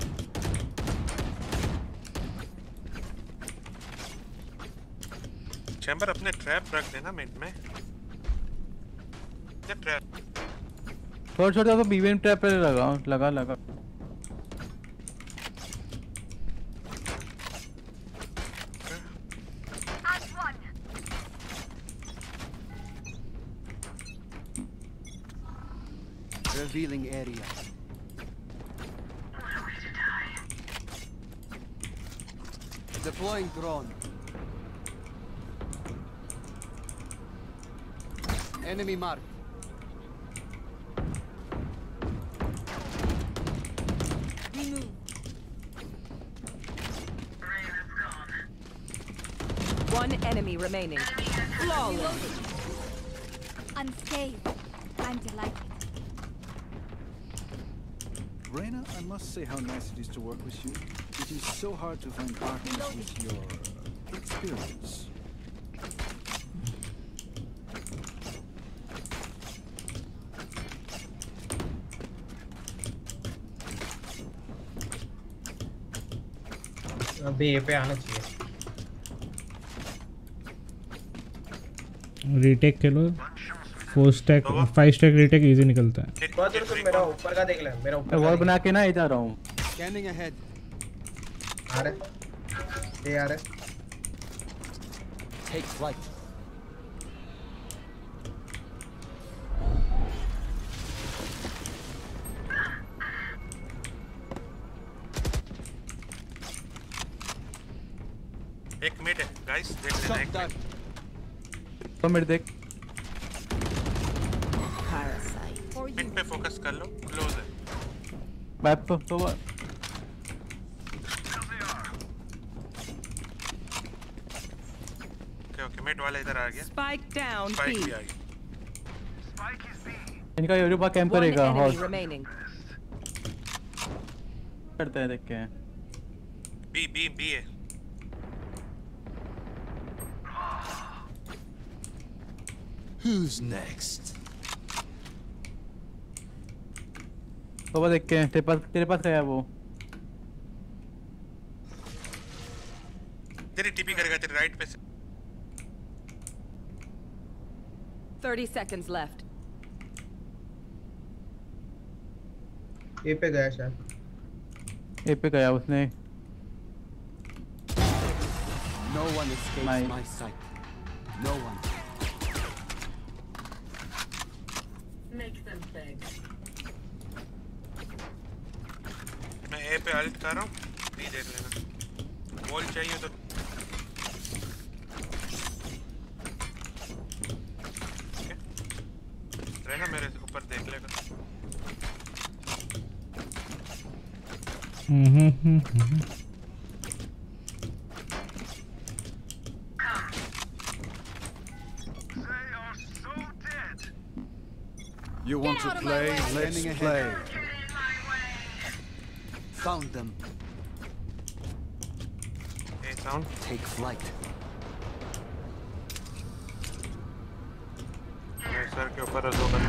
Chamber अपने ट्रैप रख देना मिड में. ये ट्रैप. छोड़ छोड़ तो बीवेन ट्रैप पे लगा लगा लगा. Revealing area. Deploying drone. Enemy marked. Remove. One enemy remaining. Flawless. Unscathed. I'm delighted. Reyna, I must say how nice it is to work with you. It is so hard to find partners with your experience. अभी ये पे आना चाहिए. Retake खेलो. Four stack five stack retake easy निकलता है. बहुत दूर तुम मेरा ऊपर का देख ले. मेरा ऊपर वॉल बना के ना इधर आ रहा हूँ. Scanning ahead. आ रहे. ये आ रहे. Take flight. एक मिड है गाइस. देख लेना एक मिड. तो मिड देख. मिड पे फोकस कर लो. क्लोज है. मैप तो तो ओके ओके मिड वाला इधर आ गया. Spike down. Spike B. भी आ गया. इनका यूरोपा कैंप One करेगा. enemy हॉट remaining. करते हैं देख के. बी बी बी है. Who's next? तो वो देख के तेरे पास तेरे पास क्या है वो. तेरी टीपी करेगा तेरे राइट पे से. Thirty seconds left. ए पे गया शायद. ए पे गया उसने. No one escapes Nice. my sight. No one. Make them beg. मैं ए पे अल्ट कर रहा हूँ. बी देख लेना. वॉल चाहिए तो. ओके. रहना मेरे ऊपर देख लेगा. Hmm hmm hmm. You want to play? Let's Scanning play. ahead. Found them. A sound. Take flight. मेरे सर के ऊपर दो कर.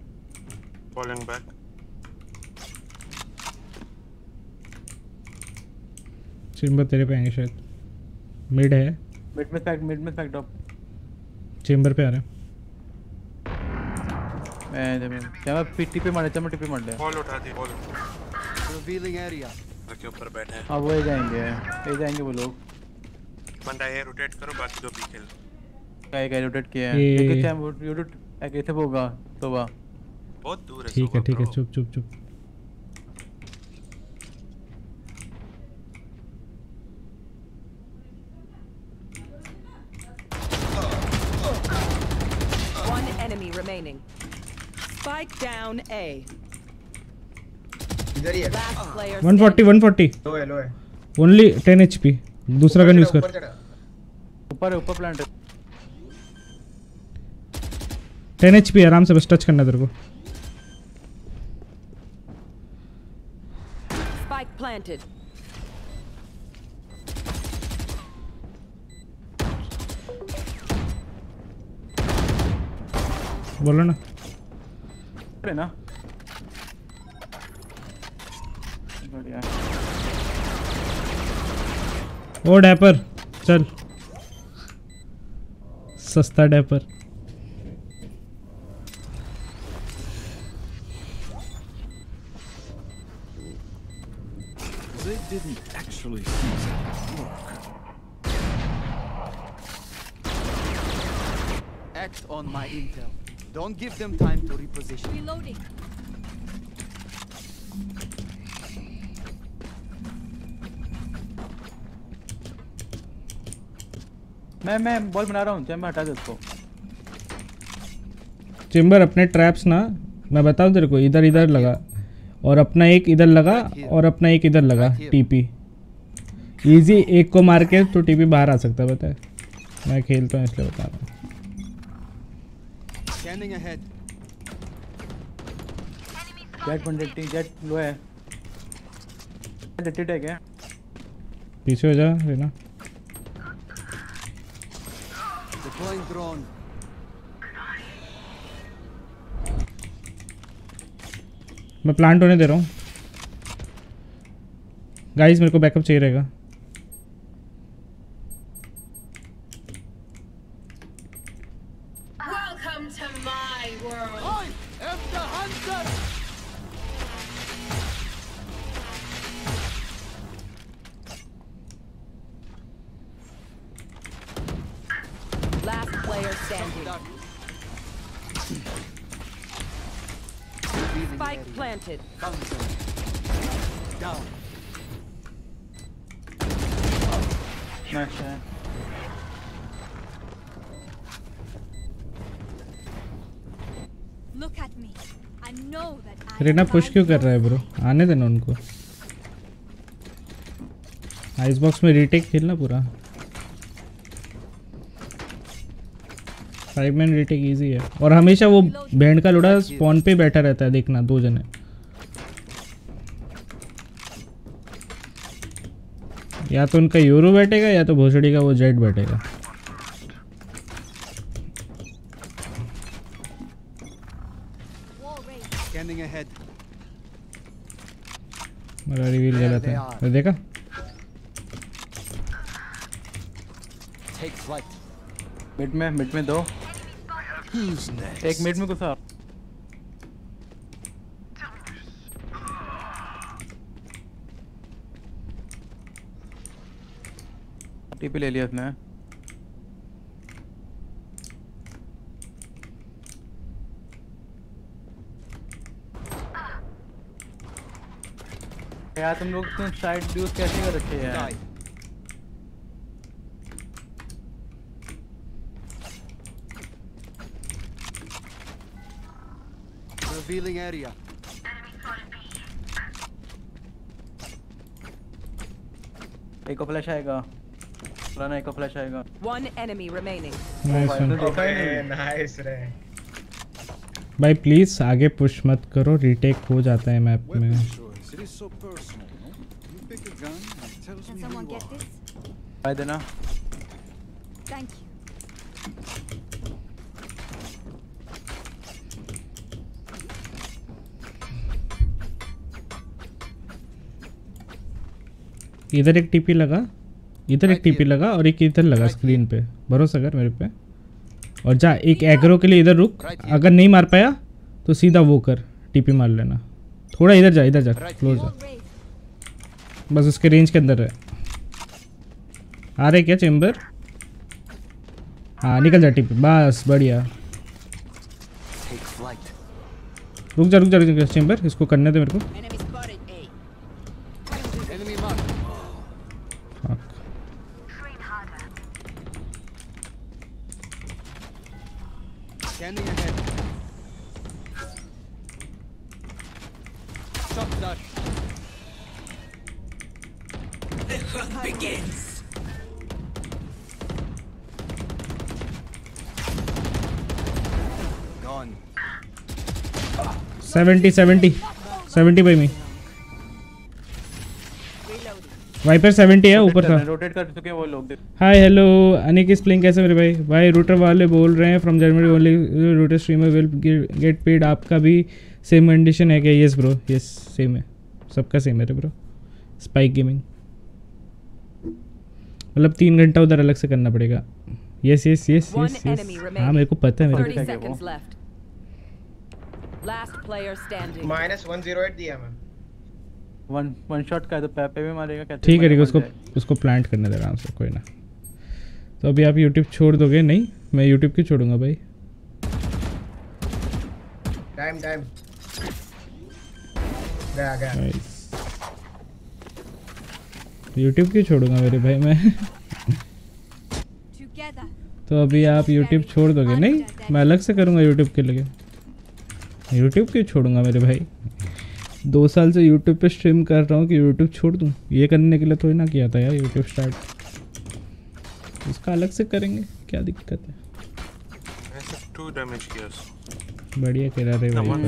Falling back. चेंबर तेरे पे आएंगे शायद। मिड है। मिड में फैक्ट मिड में फैक्ट ड्रॉप। चेंबर पे आ रहा है। मैं जब क्या मैं पीटी पे मार देता मैं टीपी मार ले। बॉल उठा दी बॉल। Revealing area. के ऊपर बैठे हैं। अब वो ये जाएंगे ये जाएंगे वो लोग। बंदा ये रोटेट करो बाकी दो पी खेल। क्या क्या रोटेट किया है? लेकिन क्या वो रोटेट कैसे होगा तो वाह। बहुत दूर है। ठीक है ठीक है चुप चुप चुप। One enemy remaining. Spike down A. इधर ही है। one forty one forty। लो है लो है। Only ten H P। दूसरा गन यूज कर। ऊपर है ऊपर प्लांट है। ten H P आराम से बस टच करना तेरे को। Spike planted. बोलो ना। है ना। बढ़िया। ओ डैपर चल। सस्ता डैपर। They didn't actually see that work. Act on my intel. Don't give them time to reposition. Reloading. मैं मैं बॉल बना रहा हूँ चैम्बर हटा दे उसको। चेंबर अपने ट्रैप्स ना मैं बताऊँ तेरे को इधर इधर लगा और अपना एक इधर लगा और अपना एक इधर लगा टीपी। इजी एक को मार के तो टीपी बाहर आ सकता है पता है। मैं खेलता हूँ इसलिए बता रहा हूँ। Scanning ahead. Jett one eighty Jett low है। डेटेड है क्या? पीछे हो जा रेना। Deploying drone. मैं प्लांट होने दे रहा हूँ। गाइस मेरे को बैकअप चाहिए रहेगा। Welcome to my world. I am the hunter. Last player standing. Spike planted. Down. Nice है। Look at me. I know that I Reyna push क्यों कर रहा है ब्रो? आने देना उनको। आइस बॉक्स में रीटेक खेलना पूरा। फाइव मैन रीटेक इजी है और हमेशा वो बैंड का लुड़ा स्पॉन पे बैठा रहता है देखना दो जने। या तो उनका यूरो बैठेगा या तो भोसड़ी का वो जेट बैठेगा। Scanning ahead. मेरा रिवील गलत है। तो देखा? Take flight. मिड में मिड में दो। एक मिड में घुसा। टीपी ले लिया उसने। यार तुम लोग साइड ड्यूज कैसे कर रखे हैं यार? Revealing area. एक को फ्लैश आएगा। पुराना एक को फ्लैश आएगा। One enemy remaining. नाइस रे। भाई प्लीज आगे पुश मत करो रीटेक हो जाता है मैप में। It is so personal, no? You pick a gun and it tells Can me who someone you get are. this? भाई देना। Thank you. इधर एक टीपी लगा, इधर एक टीपी लगा और एक इधर लगा स्क्रीन पे। भरोसा कर मेरे पे। और जा एक एग्रो के लिए इधर रुक, अगर नहीं मार पाया तो सीधा वो कर, टीपी मार लेना। थोड़ा इधर जा, इधर जा, क्लोज जा, बस उसके रेंज के अंदर है। आ रहे क्या चेम्बर? हाँ निकल जा टीपी, बस बढ़िया। रुक जा रुक जा रुक जा चेम्बर, इसको करने दे मेरे को। Scanning ahead. Shot that. The hunt begins. Gone. seventy seventy seventy by me. Viper seventy है ऊपर था। रोटेट कर चुके हैं वो लोग। हाय हेलो अनिक इस प्लेइंग कैसे मेरे भाई? भाई रूटर वाले बोल रहे हैं from Germany only Rooter streamer will get paid. आपका भी सेम कंडीशन है क्या? यस ब्रो, यस सेम है, सबका सेम है ब्रो। स्पाइक गेमिंग मतलब तीन घंटा उधर अलग से करना पड़ेगा। यस यस यस यस हाँ मेरे को पता है मेरे को। माइनस वन जीरो एट दिया मैं। वन वन शॉट का है तो पैप पे भी मारेगा क्या? ठीक है ठीक है, उसको उसको प्लांट करने दे आराम से, कोई ना। तो अभी आप यूट्यूब छोड़ दोगे? नहीं मैं यूट्यूब क्यों छोड़ूंगा भाई। टाइम टाइम गया गया। यूट्यूब क्यों छोड़ूंगा मेरे भाई मैं। तो अभी आप यूट्यूब छोड़ दोगे? नहीं मैं अलग से करूंगा यूट्यूब के लिए। यूट्यूब क्यों छोड़ूंगा मेरे भाई? दो साल से यूट्यूब पे स्ट्रीम कर रहा हूँ कि यूट्यूब छोड़ दूँ? ये करने के लिए थोड़ी ना किया था यार यूट्यूब स्टार्ट। उसका अलग से करेंगे, क्या दिक्कत है? ऐसे टू डैमेज किया। बढ़िया करा रहे भाई।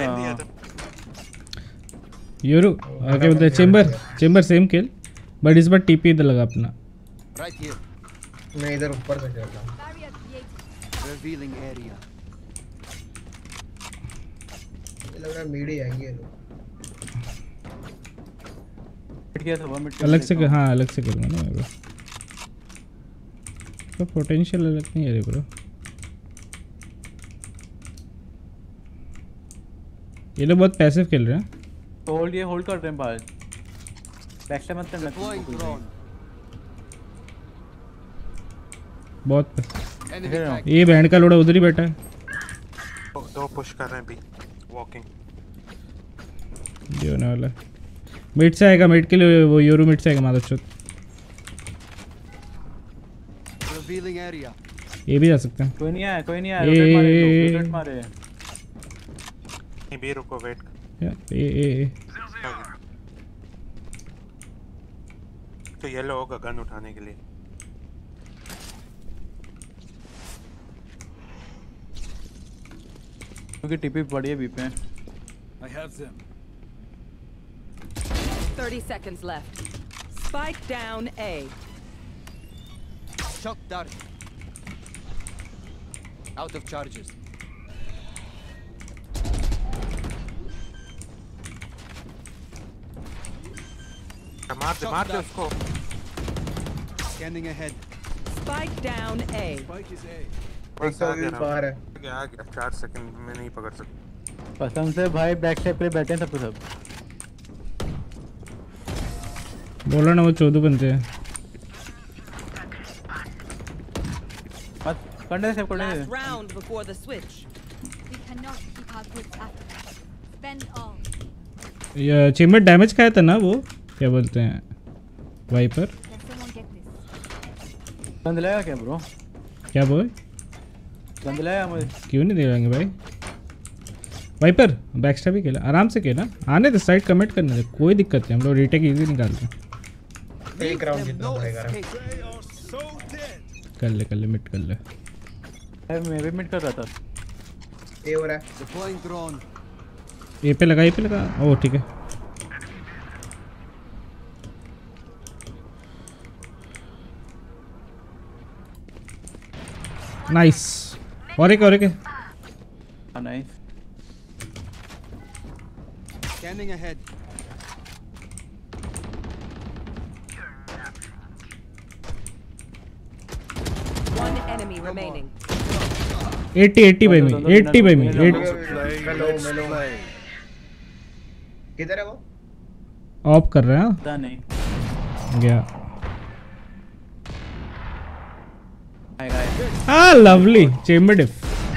यूरो ओके बोलते हैं Chamber Chamber same kill but इस बार टीपी इधर लगा अपना। मैं इधर ऊपर से खेलता हूँ। Revealing area. ये लग रहा है मीडी आएंगे ये लोग। अलग से हाँ अलग से करूँगा ना ब्रो, तो पोटेंशियल अलग नहीं है रे ब्रो। ये लोग बहुत पैसिव खेल रहे हैं। होल्ड ये होल्ड कर रहे हैं बाहर, बैक से मत करना। बहुत ये बैंड का लोड़ा उधर ही बैठा है। दो पुश कर रहे हैं भी वॉकिंग। ये होने वाला मिड से आएगा, मिड के लिए वो यूरो मिड से आएगा मादर चोद। Revealing area. ये भी जा सकते हैं। कोई नहीं आया कोई नहीं आया, रोटेट मारे रोटेट मारे। नहीं भी रुको वेट। या ए ए ए तो येलो होगा गन उठाने के लिए। क्योंकि टीपी पड़ी है बी पे। I have them. thirty seconds left. Spike down A. Shock dart. Out of charges. मार दे मार दे उसको। Scanning ahead. Spike down A. Spike is A. बस आ गया बाहर है। आ गया चार सेकंड में नहीं पकड़ सकता। कसम से भाई बैक स्टेप पे बैठे हैं सब सब। बोला ना वो चौदह बनते हैं। मत करने से करने Last round before the switch. We cannot keep our goods after. Spend all. ये चेम्बर डैमेज खाया था ना वो, क्या बोलते हैं वाइपर। बंद लाया क्या ब्रो? क्या बोल? बंद लाया मुझे। क्यों नहीं दिलाएंगे भाई? वाइपर बैकस्टैप भी खेला, आराम से खेला। आने दे साइड कमिट करने दे, कोई दिक्कत नहीं, हम लोग रीटेक इजी निकालते हैं। एक राउंड जितना पड़ेगा। कर ले कर ले मिट कर ले। मैं भी मिट कर रहा था। ए हो रहा है। Deploying drone. ए पे लगा, ए पे लगा। ओह ठीक है। नाइस। और एक और एक है। Nice. Scanning ahead. remaining. eighty eighty by me. eighty by me. eighty. किधर है वो? ऑफ कर रहे हैं पता नहीं गया ah lovely chamber diff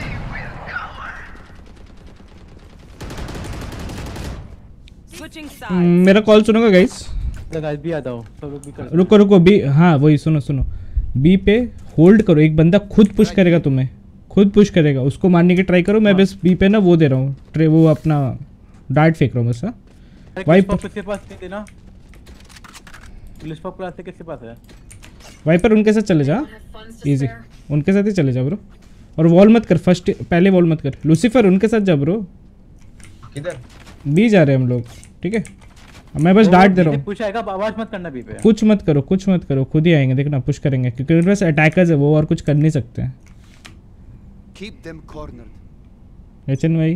Switching sides. Hmm, मेरा कॉल सुनोगा गाइस गाइस भी आता हो सब लोग भी कर रुको रुको बी हाँ वही सुनो सुनो बी पे होल्ड करो एक बंदा खुद पुश करेगा तुम्हें खुद पुश करेगा उसको मारने की ट्राई करो मैं बस बी पे ना वो दे रहा हूँ ट्रे वो अपना डार्ट फेंक रहा हूँ बस वाइपर किसके पास नहीं देना पुलिस पॉप क्लास से किसके पास है वाइपर उनके साथ चले जा इजी उनके साथ ही चले जा ब्रो और वॉल मत कर फर्स्ट पहले वॉल मत कर लूसीफर उनके साथ जा ब्रो किधर बी जा रहे हैं हम लोग ठीक है मैं बस डार्ट दे रहा हूँ पुश आएगा आवाज मत करना बी पे कुछ मत करो कुछ मत करो खुद ही आएंगे देखना पुश करेंगे क्योंकि उनके पास अटैकर्स है वो और कुछ कर नहीं सकते हैं Keep them cornered. एचएन भाई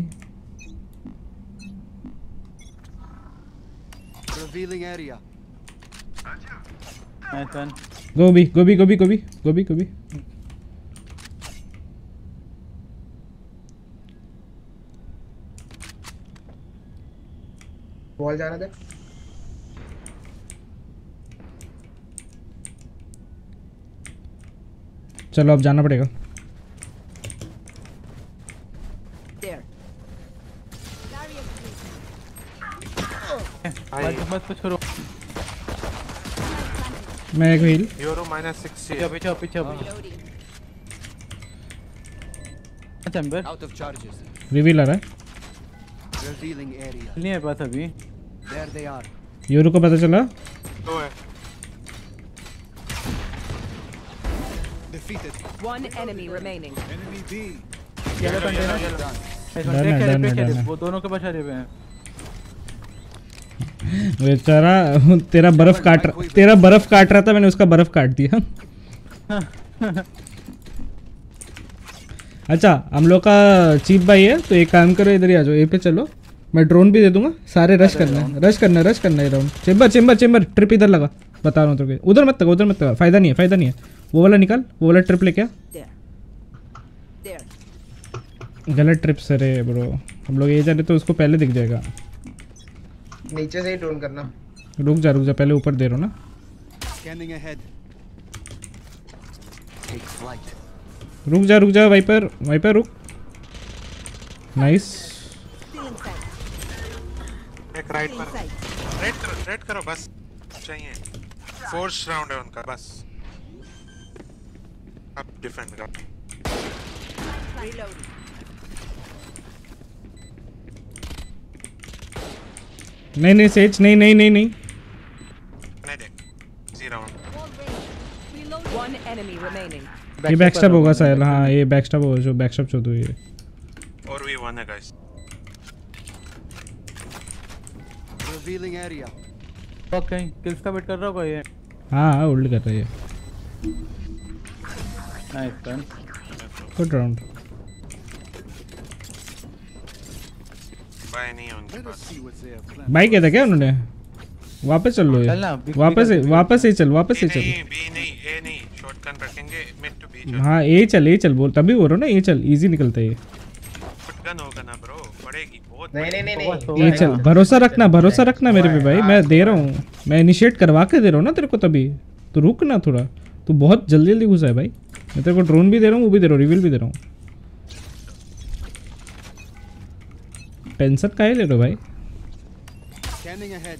Revealing area. नाइस वन गोभी गोभी गोभी गोभी गोभी गोभी बॉल जाना दे चलो अब जाना पड़ेगा There. मत कुछ करो मैं एक हील यूरो माइनस सिक्सटी पीछे पीछे पीछे Chamber Out of charges. Reveal आ रहा है Revealing area. नहीं है पास अभी There they are. यूरो को पता चला दो है Defeated. One enemy remaining. Enemy B. Yellow container done है डन है डन है वो दोनों के पास हरे हुए हैं बेचारा तेरा बर्फ काट रहा तेरा बर्फ काट रहा था मैंने उसका बर्फ काट दिया अच्छा हम लोग का चीप भाई है तो एक काम करो इधर ही आ जाओ ए पे चलो मैं ड्रोन भी दे दूंगा सारे रश करना है रश करना है रश करना है round Chamber Chamber Chamber trip इधर लगा बता रहा हूँ तो उधर मत लगा उधर मत लगा फायदा नहीं है फायदा नहीं है वो वाला निकाल वो वाला ट्रिप लेके आ गलत ट्रिप सर है ब्रो हम लोग ये जा रहे तो उसको पहले दिख जाएगा नीचे से ही ड्रोन करना रुक जा रुक जा पहले ऊपर दे रहा हूँ ना Scanning ahead. Take flight. रुक जा रुक जा वाइपर वाइपर रुक नाइस एक राइट पर रेड करो रेड करो बस चाहिए फोर्स राउंड है उनका बस अब डिफेंड करो Reloading. नहीं नहीं सेज नहीं नहीं नहीं नहीं नहीं देख easy round One enemy remaining. ये बैकस्टैब होगा साहिल हाँ ये बैकस्टैब होगा जो बैकस्टैब चो दो ये और वी वन है guys Revealing area. Okay kills का वेट कर रहा होगा ये हाँ हाँ होल्ड कर रही है nice one good round buy नहीं उनके Let us pass see what they have planned. भाई कहता क्या उन्होंने वापस चल लो ये वापस ही वापस ही चल वापस ही चल नहीं बी नहीं ए नहीं शॉटगन रखेंगे मिड टू बी चल हाँ ए चल ए चल बोल तभी बोल रहा हूँ ना ए चल इजी निकलता है ये शॉटगन होगा ना ब्रो पड़ेगी बहुत नहीं नहीं नहीं नहीं ये चल भरोसा रखना भरोसा रखना मेरे पे भाई मैं दे रहा हूँ मैं इनिशिएट करवा के दे रहा हूँ ना तेरे को तभी तू रुक ना थोड़ा तू बहुत जल्दी जल्दी घुसा है भाई मैं तेरे को ड्रोन भी दे रहा हूँ वो भी दे रहा हूँ रिवील भी दे रहा हूँ टेंशन काहे ले रहे हो भाई Scanning ahead.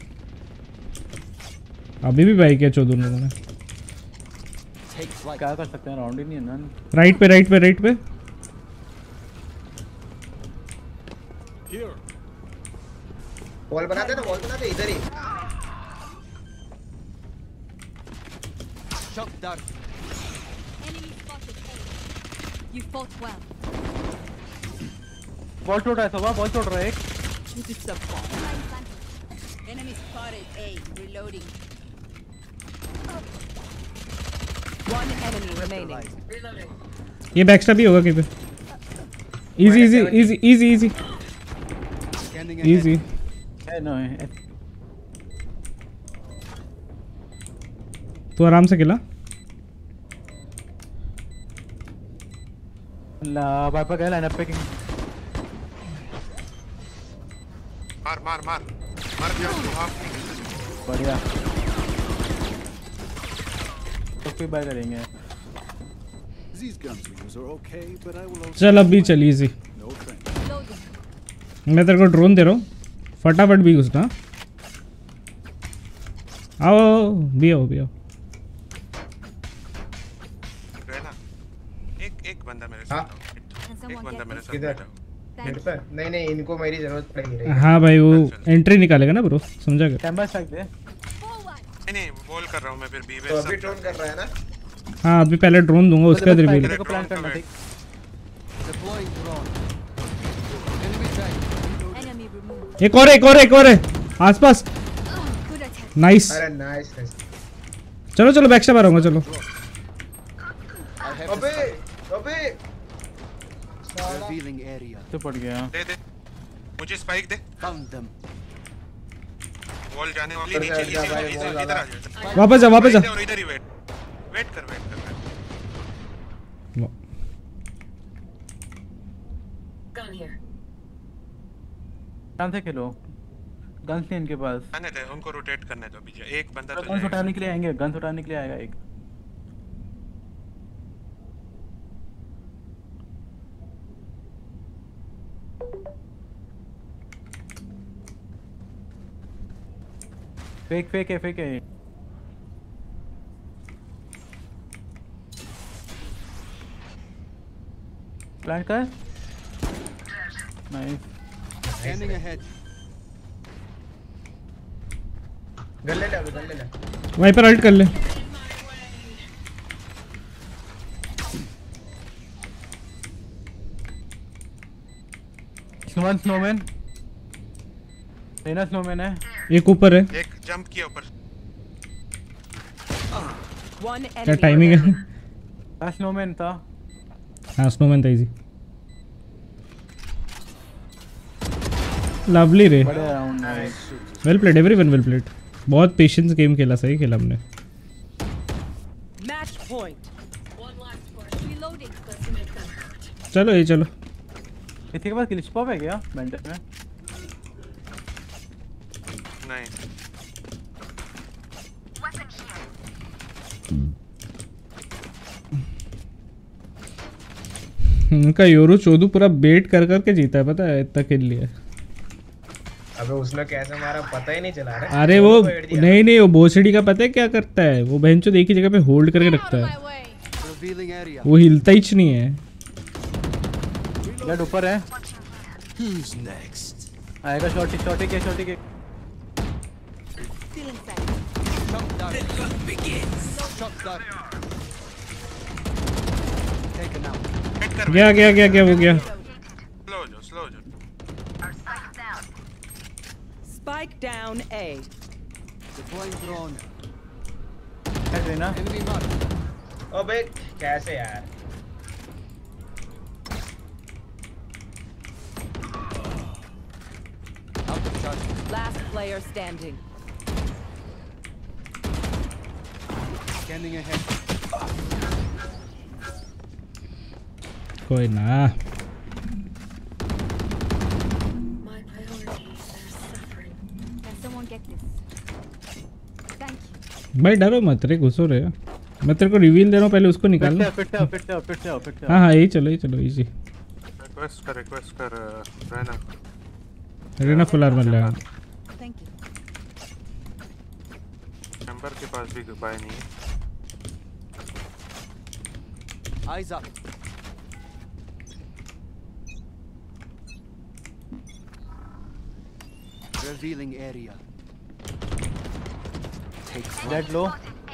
अभी भी भाई क्या चो दोनों ने Take flight. क्या कर सकते हैं राउंड ही नहीं है ना राइट पे राइट पे राइट पे Here. वॉल बना दे ना वॉल बना दे इधर ही Shock dart. Enemy spotted A. You fought well. Ball छोड़ रहा है सवा बॉल छोड़ रहा है एक Keep it up. Enemy spotted A. Reloading. One enemy remaining. ये बैकस्टैब भी होगा कहीं पे easy easy easy easy easy Scanning ahead. Easy है नो है तू आराम से खेला ला वाइपर गया लाइन अप पे। मार मार मार मर गया तू हाफ। बढ़िया तो कोई बाय करेंगे। चल अभी चल इजी। मैं तेरे को ड्रोन दे रहा हूँ, फटाफट भी घुसना। आओ भी आओ भी आओ। एक एक बंदा मेरे साथ, एक बंदा मेरे साथ किधर? मेरे पे? नहीं नहीं इनको मेरी जरूरत पड़ेगी। हाँ भाई वो एंट्री निकालेगा ना ब्रो, समझा क्या? कैंबस फेंक दे। नहीं नहीं बॉल कर रहा हूँ मैं फिर बी। तो अभी ड्रोन कर रहा है ना? हाँ अभी पहले ड्रोन दूंगा उसके बाद रिवील। को प्लान करना ठीक। एक और एक और एक और है आसपास। नाइस। अरे नाइस नाइस। चलो चलो बैक से मारूंगा चलो। अबे अबे Revealing area. तो पड़ गया। दे दे मुझे स्पाइक दे। Found them. बॉल जाने वाली नीचे इधर इधर इधर आ जा। वापस जा वापस जा। और इधर ही वेट वेट कर वेट कर। Gun here. काम से खेलो। गन्स नहीं इनके पास। आने दे उनको रोटेट करने दो बीच। एक बंदा तो गन्स उठाने के लिए आएंगे, गन्स उठाने के लिए आएगा एक। फेक फेक है फेक है। प्लान कर। नाइस। Scanning ahead. गन ले ले अभी गन ले ले। वाइपर अल्ट कर ले। स्नोमैन स्नोमैन लेना स्नोमैन है। एक ऊपर है। एक जंप किया ऊपर। क्या टाइमिंग है? हाँ स्नोमैन था। हाँ स्नोमैन था इजी। लवली रे। Well played everyone well played. बहुत पेशेंस गेम खेला, सही खेला हमने। Match point. चलो ये चलो। किसी के पास ग्लिच पॉप है क्या मेंटर में? नहीं। उनका योरू चोदू पूरा बेट कर करके जीता है, पता है इतना खेल लिया। अबे उसने कैसे मारा पता ही नहीं चला रहा। अरे वो नहीं नहीं वो भोसड़ी का पता है क्या करता है वो, बेंचो एक ही जगह पे होल्ड करके रखता है, वो हिलता ही नहीं है। ब्लड ऊपर है। Who's next? आएगा शॉटी शॉटी के शॉटी के। The hunt begins. Shot done. Taken out. गया गया गया गया वो गया। स्लो जो स्लो जो। Spike down A. Deploying drone. है ना? Enemy mark. अबे कैसे यार? Last player standing. Scanning ahead. कोई ना। My priorities are suffering. Can someone get this? Thank you. भाई डरो मत रे, घुसो रे। मैं तेरे को रिवील दे रहा हूँ, पहले उसको निकाल लो। फिट से फिट से फिट से फिट से। हाँ हाँ यही चलो यही चलो इजी। रिक्वेस्ट कर रिक्वेस्ट कर रहना। रेना फुल आर्मर लगा। Thank you. नंबर के पास भी उपाय नहीं है। Eyes up. Revealing area. Take Dead low.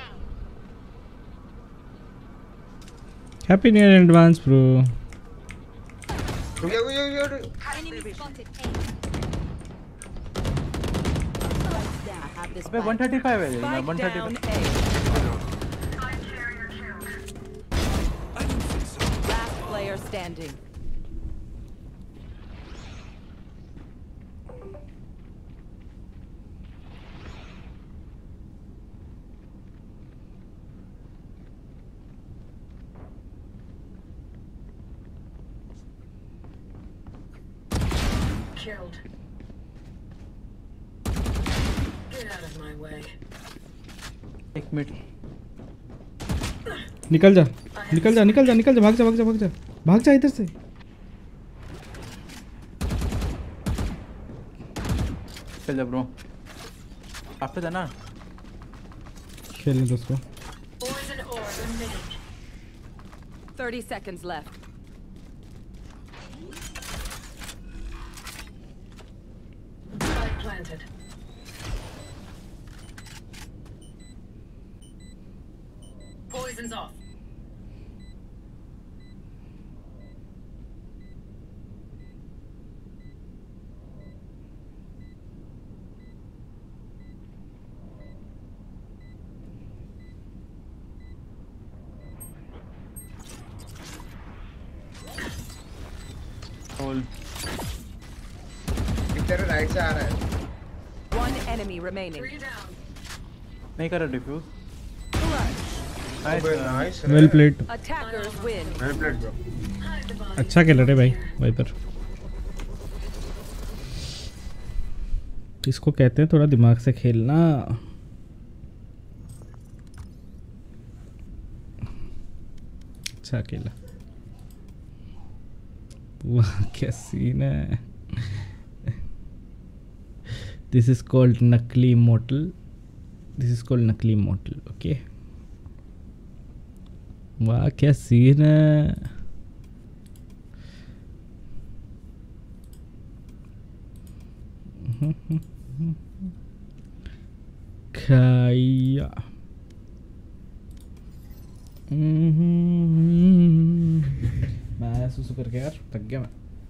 Happy New Year in advance bro. रुक जा रुक जा रुक जा। Enemy spotted A. अबे one thirty-five है ये ना one thirty-five। Last player standing. killed. Get out of my way. एक मिनट निकल जा निकल जा निकल जा निकल जा भाग जा भाग जा भाग जा भाग जा इधर से। चल जा ब्रो आप पे जाना खेलने दो उसको। thirty seconds left. Spike planted. Poison's off. तेरे राइट से आ रहा है। One enemy remaining. नहीं कर रहा defuse. Nice well played. Attackers win. Well played bro. अच्छा खेल रहे भाई वाइपर। इसको कहते हैं थोड़ा दिमाग से खेलना। अच्छा खेला। वाह क्या सीन है। दिस इज कॉल्ड नकली मॉडल। दिस इज कॉल्ड नकली मॉडल ओके। वाह क्या सीन है। खाया मैं सुसु करके यार थक गया मैं।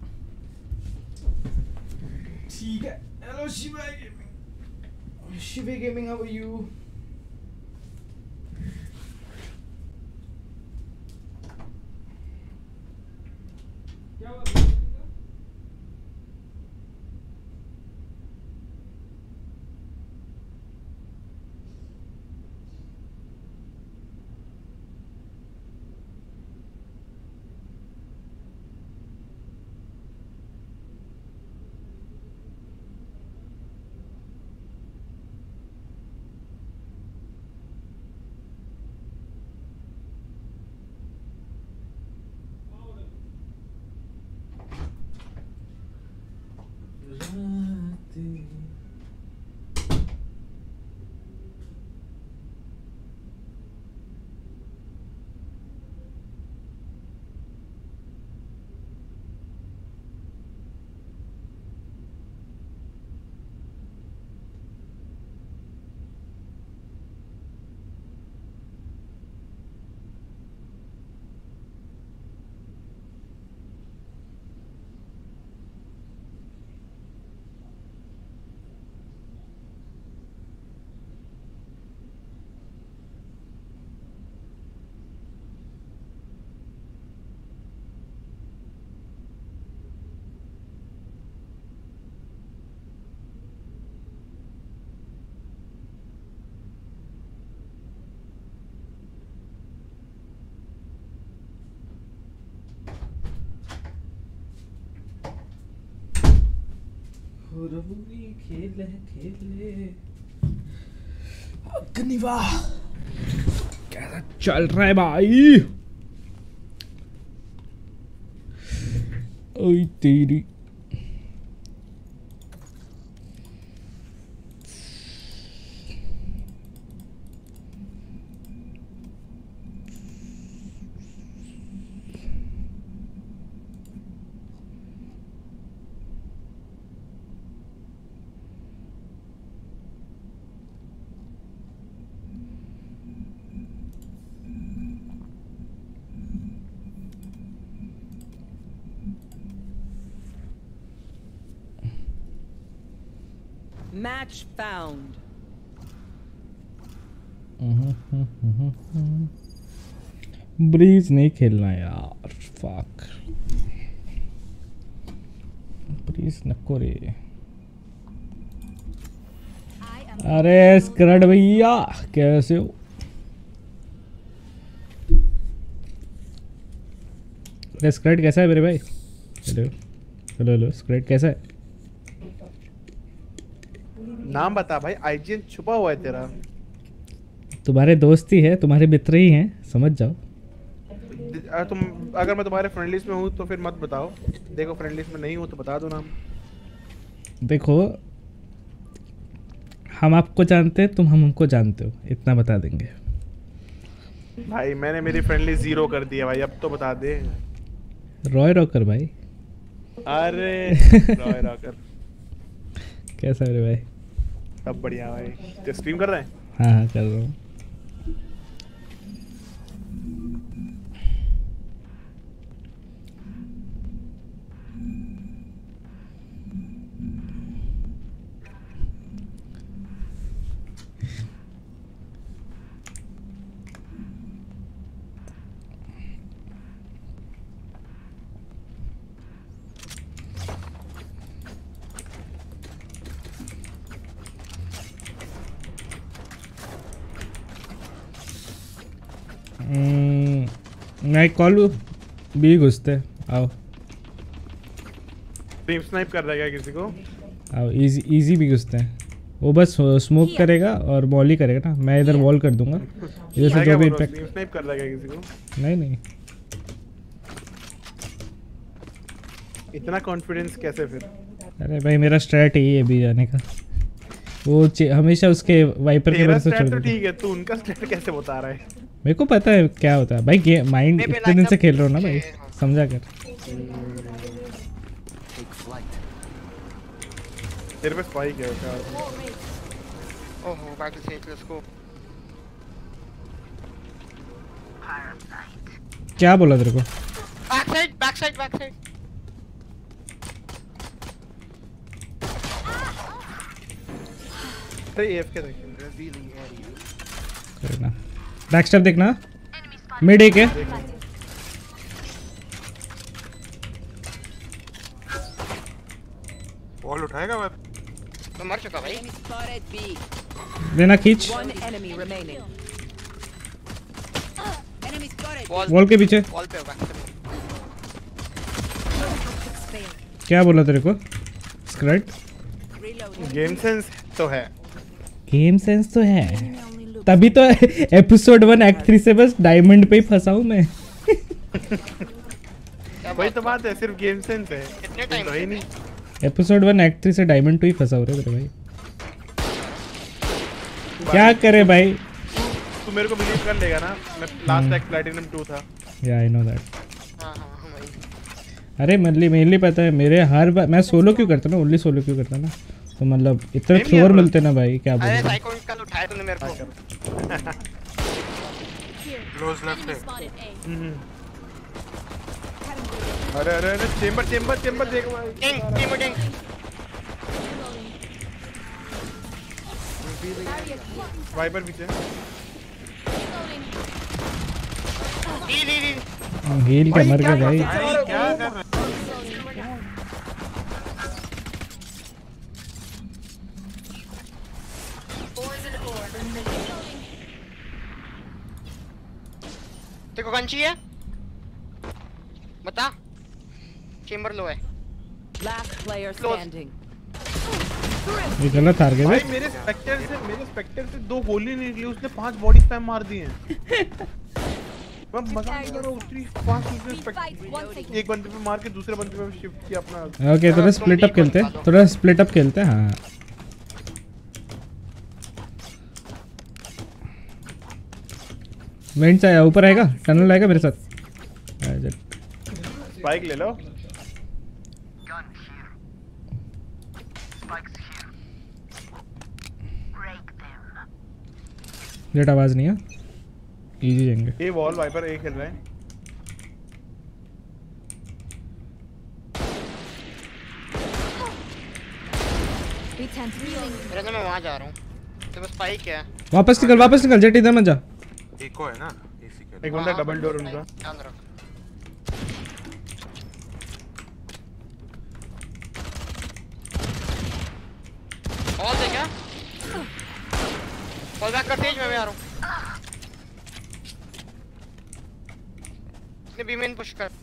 ठीक है hello Shiva gaming. Shiva gaming how are you? खेले खेले अग्निवाह कैसा चल रहा है भाई? ओए तेरी Match found. ब्रीज नहीं खेलना यार फक। ब्रीज नको रे। अरे स्क्रड भैया कैसे हो? अरे स्क्रड कैसा है मेरे भाई? हेलो हेलो हेलो स्क्रड कैसा है? नाम बता भाई, आईजीएन छुपा हुआ है तेरा। तुम्हारे दोस्त ही है, तुम्हारे मित्र ही हैं, समझ जाओ। अ, तुम अगर मैं तुम्हारे फ्रेंड लिस्ट में हूँ तो फिर मत बताओ। देखो फ्रेंड लिस्ट में नहीं हूँ तो बता दो नाम। देखो हम आपको जानते हैं, तुम हम हमको जानते हो, इतना बता देंगे। भाई मैंने मेरी फ्रेंड लिस्ट जीरो कर दिया भाई, अब तो बता दे। रॉय रॉकर भाई। अरे रॉय रॉकर कैसा है रे भाई? सब बढ़िया भाई। तो स्ट्रीम कर रहे हैं? हाँ हाँ कर रहा हूँ। मैं कॉल भी घुसते आओ। स्ट्रीम स्नाइप कर रहा है क्या किसी को? आओ इजी इजी भी घुसते हैं। वो बस स्मोक करेगा और वॉल ही करेगा ना, मैं इधर वॉल कर दूंगा। इधर से जो भी इम्पैक्ट। स्ट्रीम स्नाइप कर रहा है क्या किसी को? नहीं नहीं इतना कॉन्फिडेंस कैसे फिर? अरे भाई मेरा स्ट्रैट ही है अभी जाने का। वो हमेशा उसके वाइपर के भरोसे चल। तो ठीक है, तू उनका स्ट्रैट कैसे बता रहा है? मेरे को पता है क्या होता है भाई, माइंड इतने दिन से खेल रहा हूँ ना भाई, समझा कर। तेरे पे स्पाइक है क्या? ओहो back to Sage, let's go. क्या बोला तेरे को? Back side back side back side. अरे एएफके देख। करना बैक स्टेप देखना। मिड एक है। बॉल उठाएगा मैं तो मर चुका भाई। देना खींच। वॉल के पीछे। वॉल पे होगा। क्या बोला तेरे को? स्क्रैट गेम सेंस तो है। गेम सेंस तो है, तभी तो एपिसोड वन एक्ट थ्री से बस डायमंड पे ही फंसा हूँ मैं। वही तो बात है, सिर्फ गेम सेंस है। कितने टाइम तो ही नहीं। एपिसोड वन एक्ट थ्री से डायमंड टू ही फंसा हो रहे भाई। क्या करे भाई? तू मेरे को बिलीव कर लेगा ना, मैं लास्ट एक्ट प्लैटिनम टू था। या आई नो दैट। अरे मेनली मेनली पता है मेरे हर बार मैं सोलो क्यों करता ना, ओनली सोलो क्यों करता ना, तो मतलब इतने थ्रोअर मिलते ना भाई, क्या बोलूं। अरे साइको का तो उठाया तूने मेरे को। क्लोज लेफ्ट है। अरे अरे अरे चेंबर चेंबर चेंबर देख भाई। King king king. वाइपर पीछे। ली ली ली। हील क्या मर गया भाई। क्या कर रहा है? देखो कौन चाहिए बता। चेंबर लो है। Last player standing. ये गलत हार गए भाई। मेरे स्पेक्टर से मेरे स्पेक्टर से दो गोली नहीं निकली, उसने पांच बॉडी स्पैम मार दिए हैं। मैं मजा नहीं कर रहा, उतरी पांच उसने स्पेक्टर एक बंदे पे मार के दूसरे बंदे पे शिफ्ट किया अपना। ओके थोड़ा स्प्लिट अप खेलते हैं, थोड़ा स्प्लिट अप खेलते हैं। हाँ वेंट आया, ऊपर आएगा, टनल आएगा मेरे साथ। स्पाइक ले लो। जेट आवाज नहीं है, इजी जाएंगे। ये वॉल वाइपर एक खेल रहे हैं। मेरा तो मैं वहां जा रहा हूं, तो बस स्पाइक है। वापस निकल वापस निकल, जेट इधर मत जा। इको है ना एसी के। एक बंदा डबल डोर उनका। ध्यान रख। ऑल दे क्या? ऑल बैक कर तेज, मैं भी आ रहा हूं। इसने बी मेन पुश कर।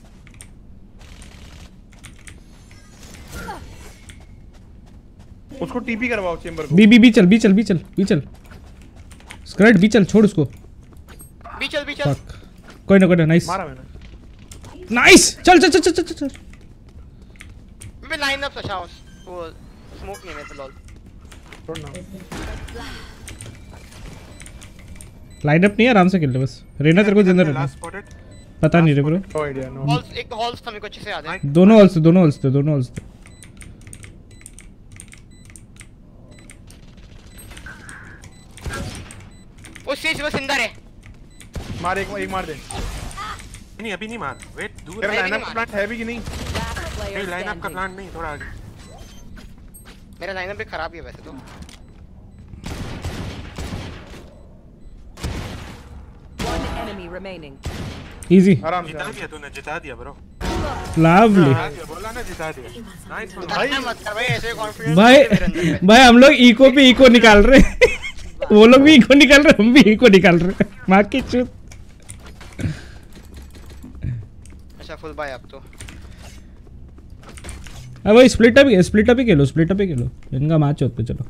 उसको टीपी करवाओ चेंबर को। बी बी बी चल बी चल बी चल बी चल स्क्रैट बी चल छोड़ उसको। बी चल बी चल। कोई ना कोई ना नाइस मारा मैंने। नाइस चल चल चल चल चल चल। मैं लाइन अप अच्छा वो स्मोक नहीं है तो लॉल। छोड़ ना। लाइन अप नहीं है आराम से खेल ले बस। रेना तेरे को जिंदा रहना पता नहीं रे ब्रो। No idea no. हॉल्स एक हॉल्स था मेरे को अच्छे से याद है। दोनों हॉल्स दोनों हॉल्स थे दोनों हॉल्स थे। वो सीज बस अंदर है। मार एक एक मार दे। नहीं अभी नहीं मार वेट दूर। तेरा लाइनअप का प्लान है भी कि नहीं? नहीं लाइनअप का प्लान नहीं थोड़ा आगे। मेरा लाइनअप भी खराब ही है वैसे तो। One enemy remaining. Easy. आराम से। जिता दिया तूने जिता दिया ब्रो। Lovely. बोला ना जिता दिया। नाइस भाई मत कर भाई ऐसे कॉन्फिडेंस। भाई भाई हम लोग इको पे इको निकाल रहे हैं। वो लोग भी इको निकाल रहे हम भी इको निकाल रहे हैं। मार के चुप। अच्छा फुल बाय अब तो। अब भाई स्प्लिट अप स्प्लिट अप ही खेलो स्प्लिट अप ही खेलो इनका मैच होते चलो।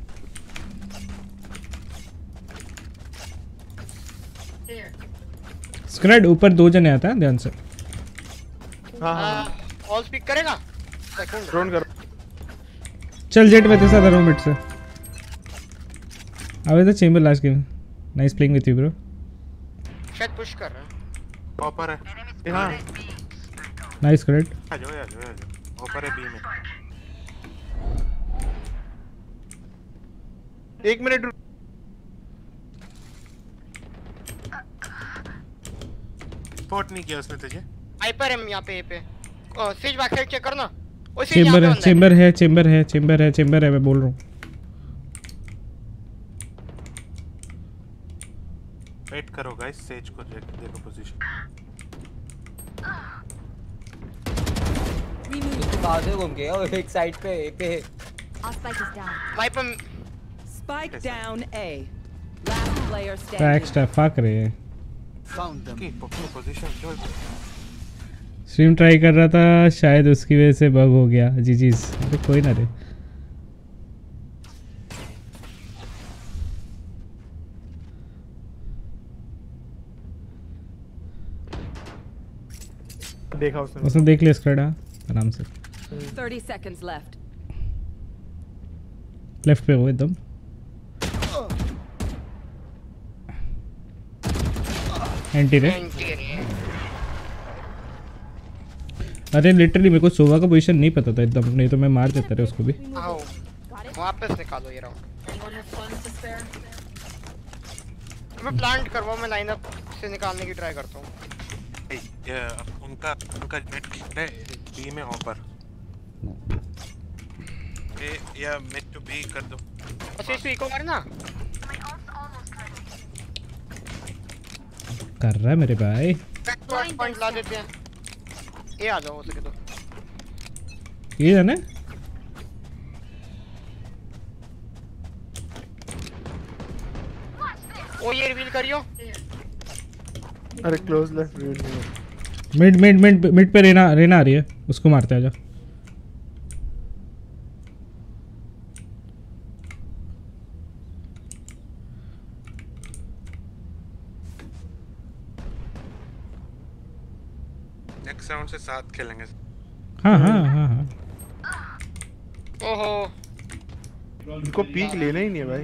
स्क्रेड ऊपर दो जने आता है ध्यान से। हां हां ऑल स्पीक करेगा सेकंड ड्रोन कर। चल जेट में तेरे साथ रहो मिड से। अबे तो Chamber last game nice playing with you bro. शायद पुश कर रहा है। ऊपर है। हां नाइस स्क्रेड। आ जाओ आ जाओ ऊपर है बी में। एक मिनट स्पॉट नहीं किया उसने तुझे। हाइपर है यहां पे ए पे। स्विच बैक साइड चेक करना। ओ चेंबर है चेंबर है चेंबर है चेंबर है चेंबर है मैं बोल रहा हूं। वेट करो गाइस सेज को देखो पोजीशन। बाजू घूम के और एक साइड पे ए पे है। Viper Spike down A. Last player standing. Back step फक रहे हैं। की पोजीशन चल। स्ट्रीम ट्राई कर रहा था शायद उसकी वजह से बग हो गया जी जी। अरे कोई ना रे। देखा उसने उसने देख लिया स्क्रेड आराम से। thirty seconds left. लेफ्ट पे वो एकदम। एंटी रे। अरे लिटरली मेरे को सोवा का पोजीशन नहीं पता था एकदम नहीं तो मैं मार देता रे उसको भी। आओ वापस निकालो ये राउंड। मैं प्लांट करवाओ मैं लाइनअप से निकालने की ट्राई करता हूं। ये उनका उनका नेट है बी में ऊपर। ए या मिड टू बी कर दो। अच्छा इसे इको करना कर रहा है मेरे भाई। पॉइंट ला देते हैं। ये आ जाओ हो सके तो। ये जाने ओ ये रिवील करियो। अरे क्लोज लेफ्ट रिवील नहीं। मिड मिड मिड मिड पे रेना रेना आ रही है उसको मारते आ जा। नेक्स्ट राउंड से साथ खेलेंगे। हाँ हाँ हाँ हाँ। ओहो इनको पीक लेना ही नहीं है भाई।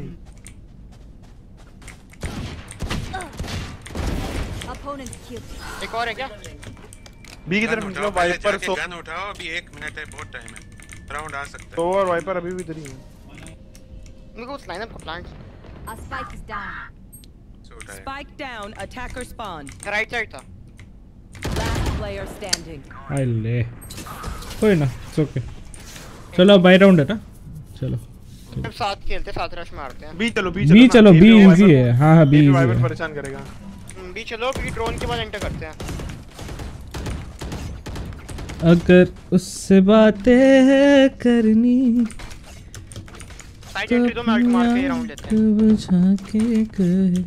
एक और है क्या? बी की तरफ निकलो वाइपर सो। गन उठाओ अभी एक मिनट है बहुत टाइम है राउंड आ सकता है। तो और वाइपर अभी भी इधर ही है। मेरे को उस लाइनअप का plant. A spike is down. Spike down. Attacker spawn. Right side था। Last player standing. आई ले कोई ना इट्स ओके। चलो बाय राउंड है ना चलो। अब साथ खेलते साथ रश मारते हैं। बी चलो बी चलो बी चलो बी इजी है। हाँ हाँ बी इजी वाइपर है। परेशान करेगा। बी चलो बी ड्रोन के बाद एंटर करते हैं। अगर उससे बातें करनी साइड एंट्री दो मैं अल्ट मार के ये राउंड लेते हैं। बुझा के कहे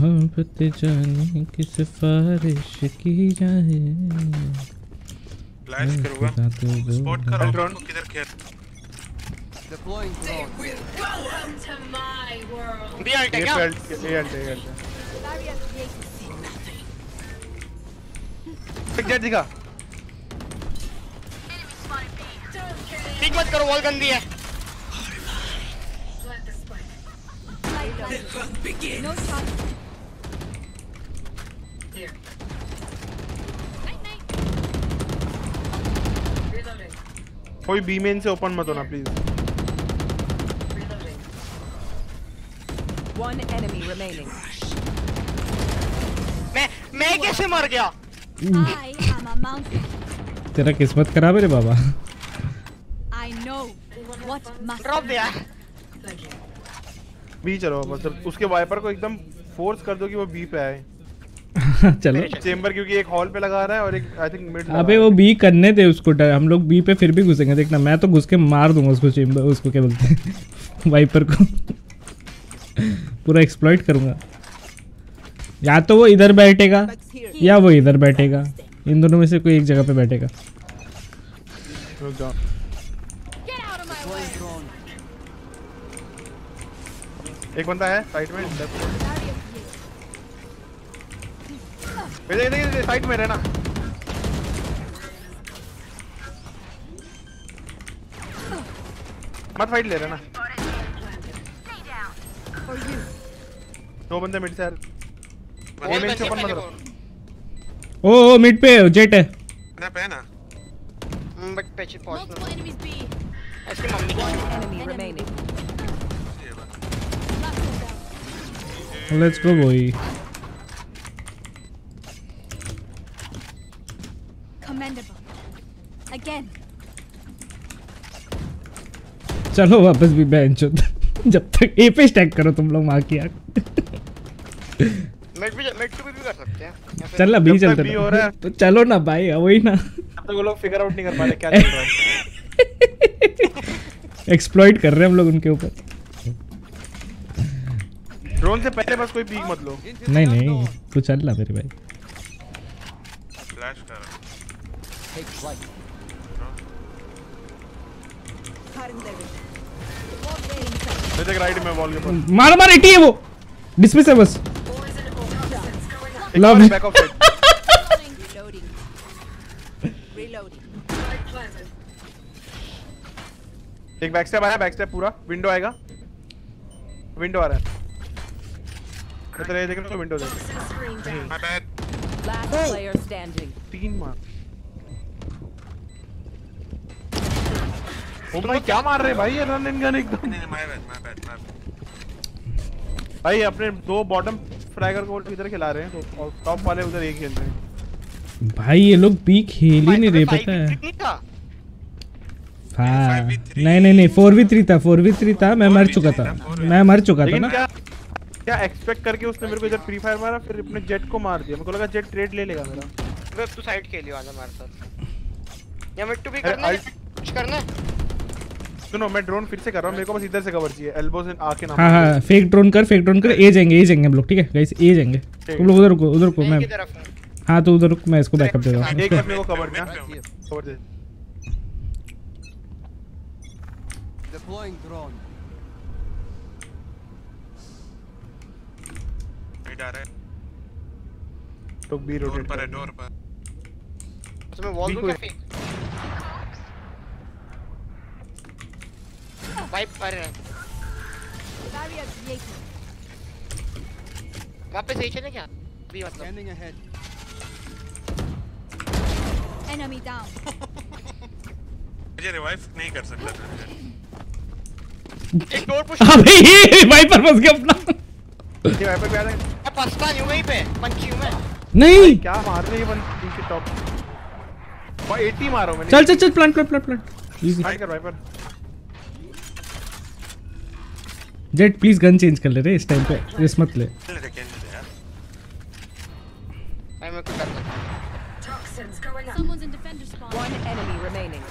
मोहब्बत जाने की सिफारिश की जाए। फ्लैश करूंगा स्पॉट करो ड्रोन किधर खेल Deploying drone. Welcome to my world. B ult है क्या? A ult A ult A ult एक जेट दिखा पीक मत करो, वॉल गंदी है। No shot. Here. कोई बी मेन से ओपन मत होना प्लीज। One enemy remaining. मैं मैं कैसे मर गया? I am a mountain. तेरा किस्मत खराब है रे बाबा। I know what must drop दिया। बी चलो बस, उसके वाइपर को एकदम फोर्स कर दो कि वो बी पे आए। चलो चेंबर क्योंकि एक हॉल पे लगा रहा है और एक आई थिंक मिड। अबे वो बी करने दे उसको, हम लोग बी पे फिर भी घुसेंगे, देखना मैं तो घुस के मार दूंगा उसको, चेंबर उसको क्या बोलते हैं वाइपर को पूरा एक्सप्लॉइट करूंगा। या तो वो इधर बैठेगा या वो इधर बैठेगा, इन दोनों में से कोई एक जगह पे बैठेगा। रुक जाओ, एक बंदा है साइड में, इधर इधर साइड में रहना। मत फाइट ले रहना। दो बंदे मिड से यार, ए मेन से ओपन मत करो। ओ ओ मिड पे जेट है ना पे ना बट पैच पहुंचना। इसकी mummy Enemy remaining. Let's go boy. commendable. Again. चलो वापस भी बेंच जब तक ए पे स्टैक करो तुम लोग, मां की आंख। मिड भी मिड टू भी कर सकते हैं। चल ना बी चलते बी हो रहा है तो चलो ना भाई, वही ना। अब तक वो लोग फिगर आउट नहीं कर पा रहे क्या चल रहा है। एक्सप्लॉइट कर रहे हैं हम लोग उनके ऊपर। ड्रोन से पहले बस कोई पीक मत लो। नहीं नहीं तू चल ना मेरे भाई। फ्लैश कर Take flight. मैं देख राइट में वॉल के पास। मार मार एटी है वो, डिसमिस है बस। Love back of side. एक बैक स्टेप आया, बैक स्टेप पूरा विंडो आएगा, विंडो आ रहा है। इधर ये देख लो विंडो देख। My bad. Last player standing. तीन मार। ओ भाई क्या मार रहे भाई, ये रन इन गन एकदम। नहीं my bad my bad my bad. भाई अपने दो बॉटम फ्रैगर को इधर खिला रहे हैं तो, और टॉप वाले उधर एक खेल रहे हैं। भाई ये लोग पी खेल ही नहीं रहे पता है। हाँ नहीं नहीं नहीं फोर वी थ्री था, फोर वी थ्री था। मैं मर चुका था, मैं मर चुका था ना। क्या क्या एक्सपेक्ट करके उसने मेरे को इधर फ्री फायर मारा, फिर अपने जेट को मार दिया। मेरे को लगा जेट ट्रेड ले लेगा मेरा। मैं तू साइड खेलियो आजा हमारे साथ। या मिड टू भी करना है, कुछ करना है। सुनो मैं ड्रोन फिर से कर रहा हूं, मेरे को बस इधर से कवर चाहिए, एल्बो से आके ना। हां हां फेक ड्रोन कर, फेक ड्रोन कर। ए जाएंगे ए जाएंगे हम लोग, ठीक है गाइस ए जाएंगे। तुम लोग उधर रुको, उधर रुको। मैं हां तो उधर रुक, मैं इसको बैकअप दे रहा हूं। एक बार मेरे को कवर देना, कवर दे। Deploying drone. राइट आ रहा है तो बी रोटेट पर है, डोर पर। उसमें वॉल को क्या वाइप कर रहे हैं। वापस यही चले क्या भी मतलब। Scanning ahead. Enemy down. मुझे रिवाइव नहीं कर सकता। एक डोर पुश। अबे ये वाइपर फंस गया अपना। ये वाइपर पे आ रहा है। मैं फंसता नहीं हूं वहीं पे, पंची हूं मैं। नहीं क्या मार रही है वन के टॉप। भाई अस्सी मारो मैंने। चल चल चल plant plant plant plant easy. Fight कर Viper. Jett please gun change कर ले रे इस टाइम पे, रिस्क मत ले। चल रे कैन दे यार। मैं कुछ कर सकता हूं। Someone's in defender spawn. One enemy remaining.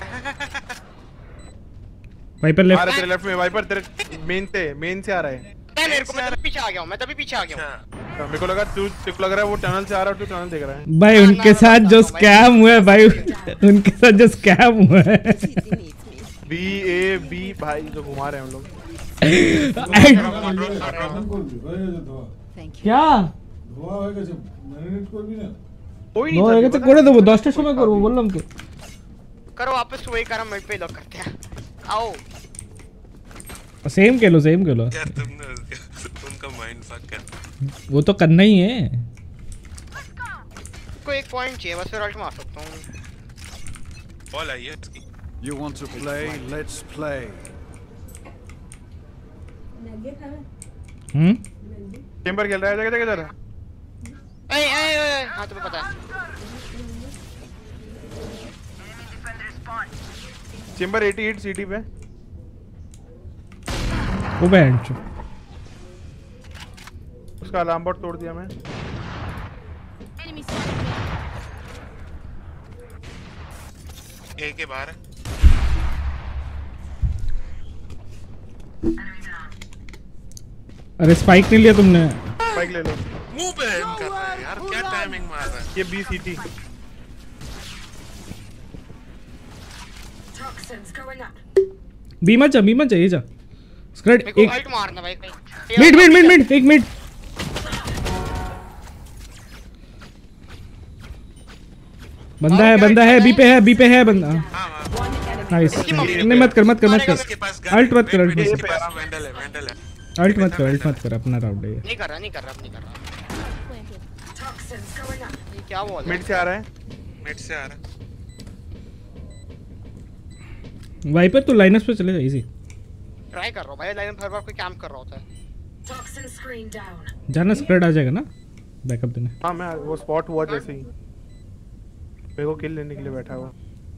Viper आ रहा लेफ्ट। तेरे लेफ्ट में वाइपर, तेरे मेन से मेन से आ रहा है। मैं मेरे को मैं तभी पीछे आ गया हूं, मैं तभी पीछे आ गया हूं। मेरे को लगा तू तेरे को लग रहा है वो टनल से आ रहा है, तू टनल देख रहा है। भाई उनके साथ जो स्कैम हुआ है भाई, उनके साथ जो स्कैम हुआ है। बी ए बी भाई जो घुमा रहे हैं हम लोग। क्या कोई नहीं होएगा तो করে দেব দশটার সময় করব বললাম তো। करो वापस वही करो, मिड पे लॉक करते हैं। आओ सेम खेलो सेम खेलो यार तुमने उनका माइंड फक कर। वो तो करना ही है। को एक पॉइंट चाहिए बस, फिर अल्ट मार सकता हूं। बॉल आई है इसकी। You want to play? Let's play. हम्म चेंबर खेल रहा है, जगह जगह जगह। ए ए ए हां तुम्हें पता है। चेंबर अठासी सीटी पे। वो बैंड उसका अलार्म बोर्ड तोड़ दिया मैं। ए के बाहर है। अरे स्पाइक नहीं लिया तुमने। स्पाइक ले लो। मुंह पे एम कर रहा है यार, क्या टाइमिंग मार रहा है। ये बी सीटी। बी मत जा, बी मत जा, ये जा। स्क्रैड मेरे को एक अल्ट मारना भाई। मिड मिड मिड मिड एक मिड। बंदा है बंदा है, बी पे है, बी पे है बंदा। नाइस। नहीं मत कर मत कर मत कर, अल्ट मत कर, अल्ट मत कर, वेंडल है वेंडल है। अल्ट मत कर, अल्ट मत कर, अपना राउंड है ये। नहीं कर रहा नहीं कर रहा नहीं कर रहा। ये क्या बोल रहा है? मिड से आ रहा है, मिड से आ रहा है। वाइपर तो लाइनअप पे चले जा, इजी। ट्राई कर रहा हूं भाई, लाइन हर बार कोई कैंप कर रहा होता है। Toxin screen down. जाना स्प्रेड आ जाएगा ना बैकअप देने। हां मैं वो स्पॉट हुआ जैसे ही मेरे को किल लेने के लिए बैठा हुआ।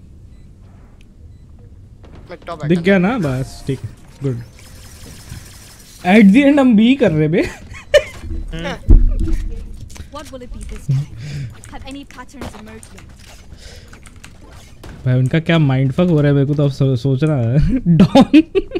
दिख गया ना, बस ठीक है, गुड। एट द एंड हम बी कर रहे बे। What will it be this time? Have any patterns emerged yet? भाई उनका क्या माइंड फक हो रहा है मेरे को तो अब सो, सोचना है। डॉन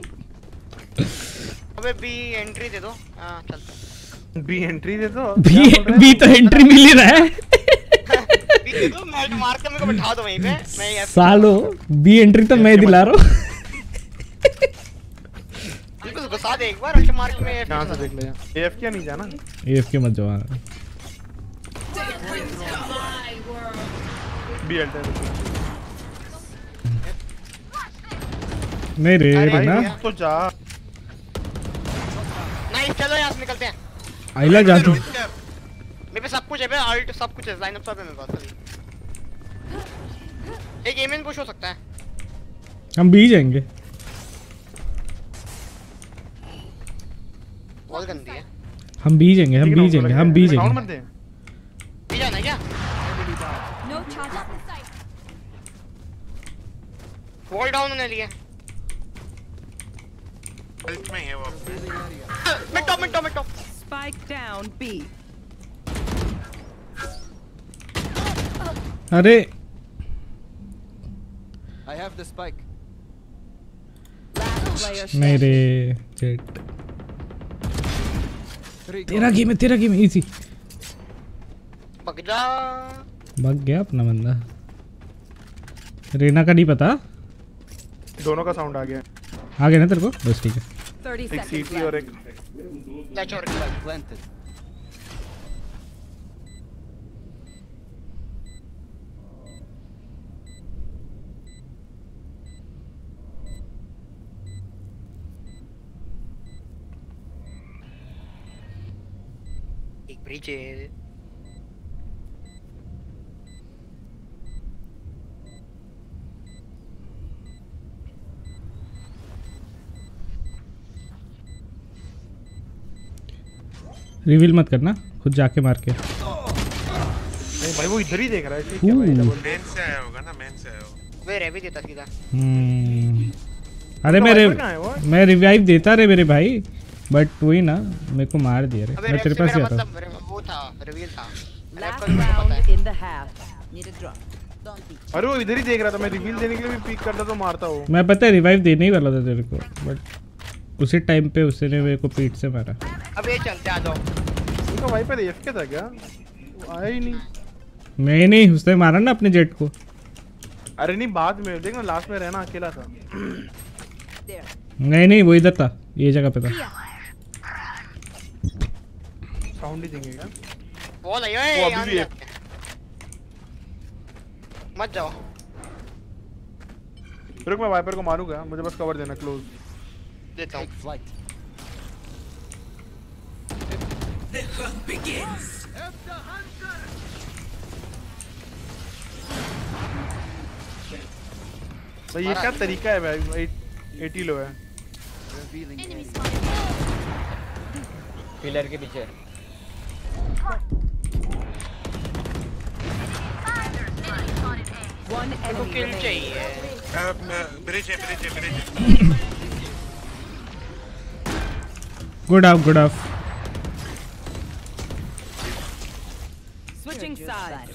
अबे बी एंट्री दे दो। हां चलते बी एंट्री दे दो। बी बी तो एंट्री मिल ही रहा है। बी दे दो, मैं मार के मेरे को बैठा दो वहीं पे। मैं ये सालो बी एंट्री तो मैं दिला रहा हूं। बिल्कुल घुसा दे एक बार, अल्ट मार के मैं एफ कहां से देख ले। एफ क्या नहीं जाना, एफ के मत जाओ। बी अल्ट नहीं रे रे ना तो जा। नाइस, चलो यहां से निकलते हैं। आइला जा तू। मेरे पे सब कुछ है बे, अल्ट सब कुछ है, लाइन अप सब है मेरे पास अभी। एक एम इन पुश हो सकता है। हम बी जाएंगे। बहुत गंदी है। हम बी जाएंगे, हम बी जाएंगे, हम बी राउंड मत जाएंगे। दे। बी जाना है क्या? No charges in sight. Wall down होने लिए। अल्ट में है वो। Mid top mid top mid top. Spike down B. अरे I have the spike. Last player नहीं रे standing. जेट। तेरा गेम है, तेरा गेम है, इजी। भाग जा। भाग गया अपना बंदा। रेना का नहीं पता। दोनों का साउंड आ गया। आ गया ना तेरे को, बस ठीक है। thirty एक seconds सीटी left. और एक ले छोड़ के Planted. एक ब्रिज है। रिवील मत करना, खुद जाके मार के। नहीं भाई वो इधर ही देख रहा है। ठीक है Ooh. भाई डबल मेन से आया होगा ना, मेन से आया होगा। वे रेवी देता सीधा। हम्म अरे तो मेरे वाइपर कहाँ है वो? मैं रिवाइव देता रे मेरे भाई, बट वही ना मेरे को मार दिया रे। अबे मैं रेव तेरे से पास ही मेरा आता। मतलब वो था, रिवील था। Last का भी मुझे पता round है। in the half. Need a drop. Don't be. अरे वो इधर ही देख रहा था, मैं रिवील देने के लिए भी पिक करता तो मारता वो। मैं पता है रिवाइव देने ही वाला था तेरे को, बट उसी टाइम पे उसने मेरे को पीठ से मारा। अब ये चलते आ जाओ। का वाइपर एफके था क्या? वो आया ही नहीं। नहीं नहीं उसने मारा ना अपने जेट को। अरे नहीं बाद में देख ना लास्ट में रहना अकेला था। नहीं नहीं वो इधर था ये जगह पे था। साउंड ही देंगे क्या? बॉल आया वो है अभी भी है। मत जाओ। रुक मैं वाइपर को मारूंगा मुझे बस कवर देना क्लोज। देता हूँ। The hunt begins. तो ये क्या तरीका है भाई? अस्सी लो है। पिलर के पीछे। One enemy kill remaining. चाहिए। ब्रिज है ब्रिज है ब्रिज है। Good off good off. Switching sides.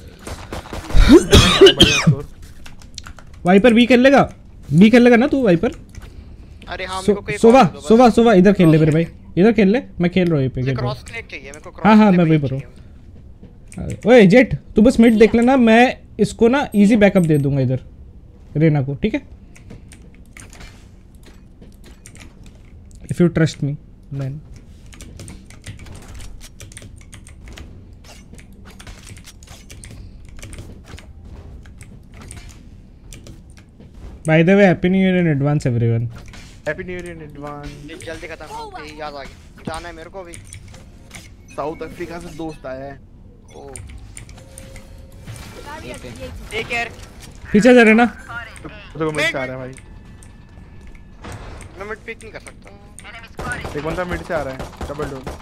Viper B खेल लेगा बी खेल लेगा ना तू वाइपर? अरे हाँ मेरे को कोई सुबह सुबह सुबह इधर खेल ले मेरे भाई इधर खेल ले मैं खेल रहा हूँ पे। क्रॉस क्लिक चाहिए मेरे को क्रॉस। हाँ हाँ मैं वही बोल रहा हूँ। ओए जेट तू बस मिड देख लेना मैं इसको ना इजी बैकअप दे दूंगा इधर रेना को ठीक है? If you trust me then. By the way, Happy New Year in advance, everyone. Happy New Year in advance. जल्दी खत्म हो गई याद आ गया जाना है मेरे को भी। साउथ अफ्रीका से दोस्त आया है। ओ एक यार पीछे जा रहे ना? देखो मिड से आ रहा है भाई। मैं मिड पिक नहीं कर सकता। एक बंदा मिड से आ रहा है डबल डोर।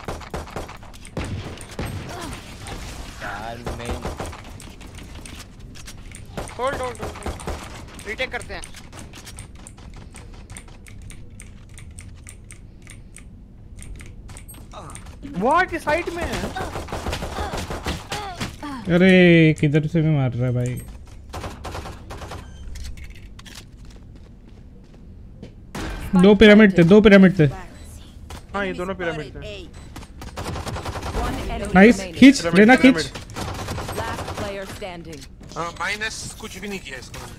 यार मेन होल्ड होल्ड रीटेक करते हैं। व्हाट इस साइड में है? अरे किधर से भी मार रहा है भाई। दो पिरामिड थे दो पिरामिड थे। हाँ ये दोनों पिरामिड थे। नाइस खींच लेना खींच। Last player standing. हाँ माइनस कुछ भी नहीं किया इसको।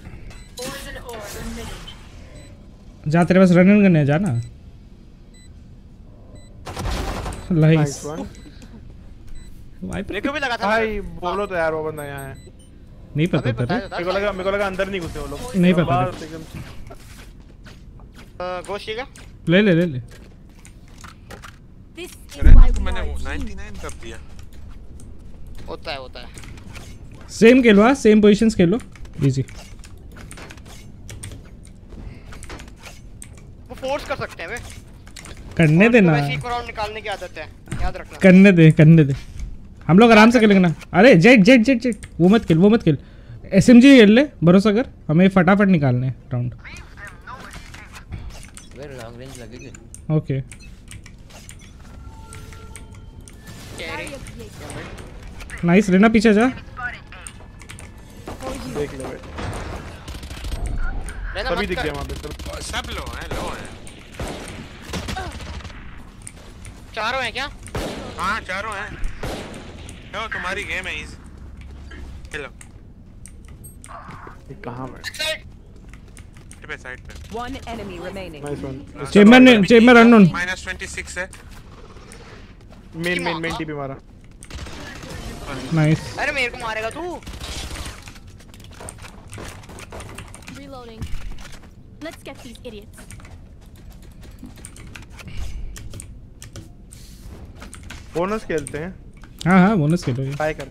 जा तेरे पास रन करने जा ना। नाइस मेरे को भी लगा था भाई बोलो तो यार वो बंदा यहाँ है। नहीं पता था रे। मेरे को लगा मेरे को लगा अंदर नहीं घुसे वो लोग। नहीं पता गोशी का ले ले ले ले। मैंने निन्यानवे कर दिया। होता है होता है। सेम खेलो हाँ सेम पोजीशंस खेलो इजी। वो फोर्स कर सकते हैं वे। करने देना। वैसे ही राउंड निकालने की आदत है याद रखना। करने दे करने दे हम लोग आराम से खेलेंगे ना। अरे जेट जेट जेट जेट वो मत खेल वो मत खेल। एसएमजी खेल ले भरोसा कर हमें फटाफट निकालने हैं राउंड। वेर लॉन्ग रेंज लगेगी। ओके नाइस रेना पीछे जा। देख ले सभी दिख गए वहां पे। सब लो हैं लो हैं। चारों हैं क्या? हाँ चारों हैं। लो तुम्हारी गेम है इस। चलो ये कहां है? साइड पे साइड पे। One enemy remaining. Nice one. Chamber ने चेम्बर अननोन। माइनस छब्बीस है। मेन मेन मेन टीपी मारा। नाइस। अरे मेरे को मारेगा तू। Reloading. Let's get these idiots. Bonus खेलते हैं। हाँ हाँ बोनस खेलो ये। बाय कर।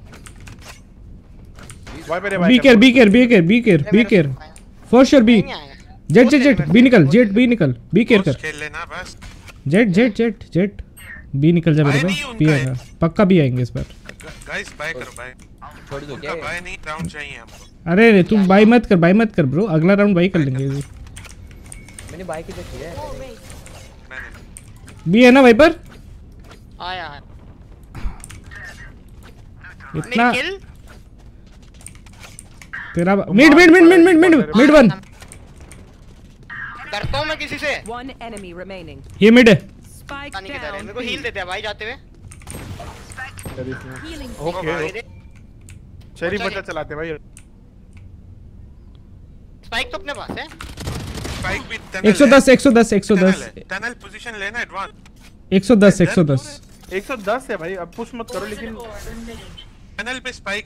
Viper be care be care be care be care be care for sure B. Jett Jett Jett B निकल जेट बी निकल बी केयर कर। खेल लेना बस। Jett Jett Jett Jett B निकल जा मेरे भाई। बी आएगा पक्का बी आएंगे इस बार। गाइस बाय करो बाय। छोड़ दो क्या? बाय नहीं राउंड चाहिए हमको। अरे तू बाई मत कर बाई मत कर ब्रो अगला राउंड बाई कर लेंगे। मैंने बाई की देखी है। बी है ना वाइपर? आया इतना तेरा mid mid mid mid mid mid mid one. डरता हूं मैं किसी से। One enemy remaining. ये मिड है। Spike पानी किधर है? down. मेरे को हील देते हैं भाई जाते हुए। कर इसमें। ओके चेरी बच्चा चलाते भाई। स्पाइक तो अपने पास है। स्पाइक भी टनल एक सौ दस एक सौ दस एक सौ दस टनल पोजीशन लेना एडवांस। एक सौ दस एक सौ दस एक सौ दस है भाई। अब पुश मत करो लेकिन टनल पे spike.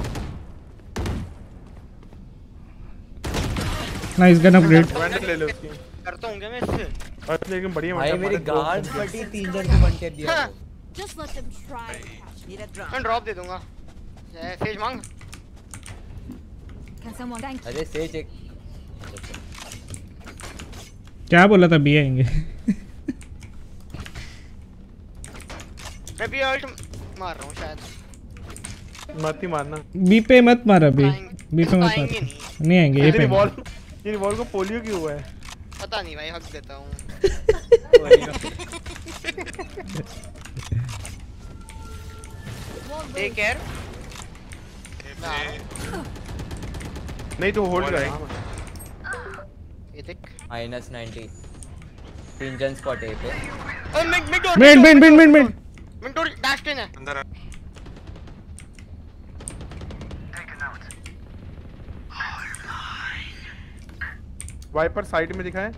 Nice gun upgrade. Vandal ले लो उसकी। करता हूं क्या मैं इससे? और लेकिन बढ़िया भाई मेरी गार्ड फटी तीन जन को बन के दिया। Just let them try. मैं ड्रॉप दे दूंगा। सेज मांग। Can someone thank you? अरे सेज एक क्या बोला था? बी आएंगे। मैं भी अल्ट मार रहा हूं शायद। मत ही मारना। बी पे मत मार अभी। बी पे मत मार। नहीं आएंगे ये पे। बॉल ये बॉल को पोलियो क्यों हुआ है? पता नहीं भाई, हक देता हूं। Take care. नहीं तो होल्ड कर। ये देख माइनस नाइंटी। तीन जन स्पॉट है पे। ओ mid mid door mid mid mid mid mid mid door dash in है अंदर। वाइपर साइड में दिखा है।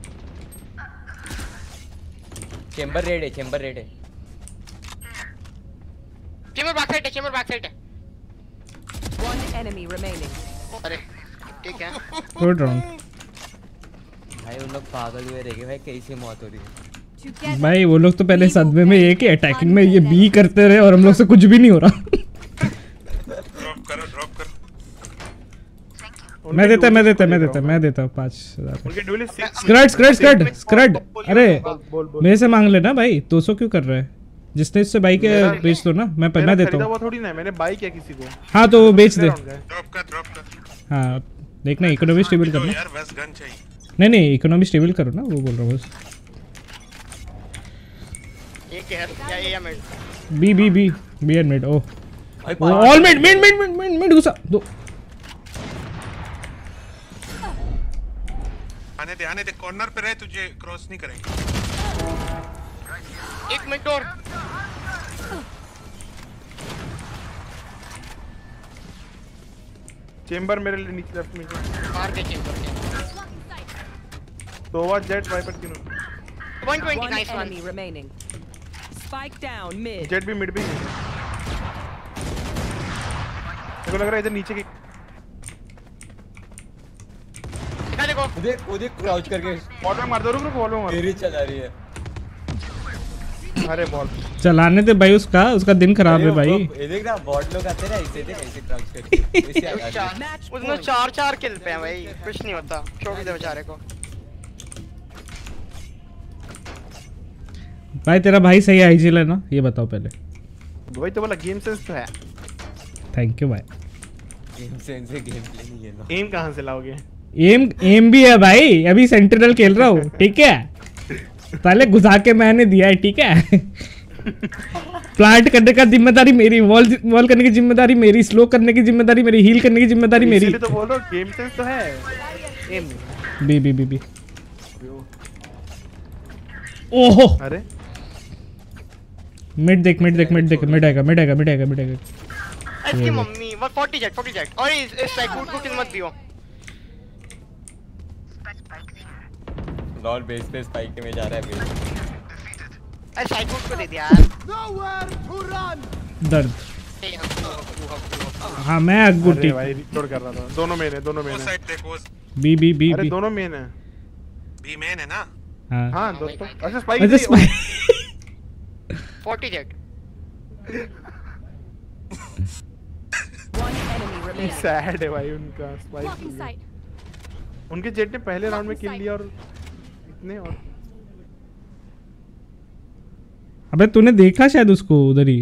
चेंबर रेड है चेंबर रेड है चेंबर बैक साइड है चेंबर बैक साइड है। One enemy remaining. अरे ठीक है। Good round. भाई उन लोग पागल हुए रह गए भाई, कैसी मौत हो रही है भाई। वो लोग तो पहले सदमे में ये कि अटैकिंग में ये बी करते रहे और हम लोग से कुछ भी नहीं हो रहा। ड्रॉप करो ड्रॉप करो। मैं देता मैं देता मैं देता मैं देता पाँच हजार। उनके ड्यूल स्क्रड स्क्रड स्क्रड स्क्रड। अरे मेरे से मांग लेना भाई। दो सौ क्यों कर रहा है? जिसने इससे बाई के बेच दो ना। मैं मैं देता हूँ। वो थोड़ी ना मैंने बाई किया किसी को। हाँ तो वो बेच दे। ड्रॉप कर ड्रॉप कर। हाँ देखना इकोनॉमी स्टेबल करना यार, बस गन चाहिए। नहीं नहीं इकोनॉमी स्टेबल करो ना, वो बोल रहा हूँ बस। ये क्या है? या ये या mid. B B B B and mid. ओ all mid mid mid mid mid mid घुसा दो। आने दे आने दे। कॉर्नर पे रहे, तुझे क्रॉस नहीं करेंगे। एक मिनट और। चेंबर मेरे लिए नीचे लेफ्ट में मार के चेंबर के। सोवा जेट वाइपर तीनों। one twenty One nice one. enemy remaining. Spike down mid. Jett भी मिड भी। मेरे को लग रहा है इधर नीचे की। दिखा देखो। देख वो देख क्राउच करके बॉल में मार दो। रुक रुक बॉल में मार। तेरी चला रही है। अरे बॉल चलाने दे भाई। उसका उसका दिन खराब है भाई। ये देख ना बॉट लोग आते हैं ऐसे देख ऐसे क्राउच करके। उसमें चार चार किल पे हैं भाई, कुछ नहीं होता। छोड़ दे बेचारे को। भाई तेरा भाई सही आईजीएल है ना? ये बताओ पहले। वही तो बोला गेम सेंस तो है। थैंक यू भाई। गेम सेंस से गेम प्ले नहीं है ना। एम कहां से लाओगे? एम एम भी है भाई। अभी सेंट्रल खेल रहा हूँ ठीक है। पहले घुसा के मैंने दिया है ठीक है। प्लांट करने का जिम्मेदारी मेरी, वॉल वॉल करने की जिम्मेदारी मेरी, स्लो करने की जिम्मेदारी मेरी, हील करने की जिम्मेदारी मेरी। इसलिए तो बोल रहा हूं गेम सेंस तो है। M B B B B. ओहो अरे मिड देख मिड देख मिड देख मिड आएगा मिड आएगा मिड आएगा मिड आएगा। इसकी मम्मी वो चालीस जेट चालीस जेट। और इस इस साइकूट को किल मत दियो। लॉल बेस पे स्पाइक में जा रहा है बेस। अरे साइकूट को दे दिया यार। दर्द। हाँ मैं अग्गू ठीक भाई रिकॉर्ड कर रहा था। दोनों मेन है दोनों मेन है। साइड देखो। बी बी बी अरे दोनों मेन है। बी मेन है ना? हाँ हाँ दोस्तों। अच्छा स्पाइक अच्छा स्पाइक चालीस Jett. One enemy remaining. Sad है भाई उनका स्पाइक। उनके जेट ने पहले राउंड में किल लिया और इतने। और अबे तूने देखा शायद उसको उधर ही।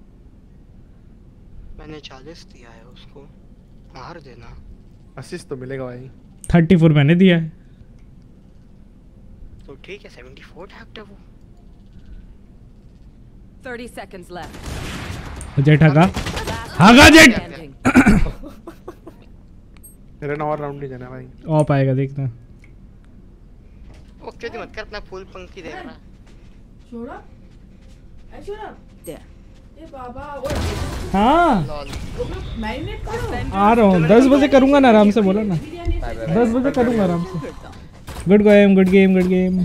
मैंने चालीस दिया है उसको, मार देना। असिस्ट तो मिलेगा भाई। चौंतीस मैंने दिया है तो ठीक है। चौहत्तर टैक्ट है वो। thirty seconds left. जेट हगा हगा जेट। मेरा नौ राउंड नहीं जाना भाई। ऑफ आएगा देखना। ओके मत कर, अपना फुल पंक्ति देख रहा। छोड़ा छोड़ा There. हाँ आ रहा हूँ, दस बजे करूँगा ना, आराम से बोलो ना, दस बजे करूँगा आराम से। Good game good game good game.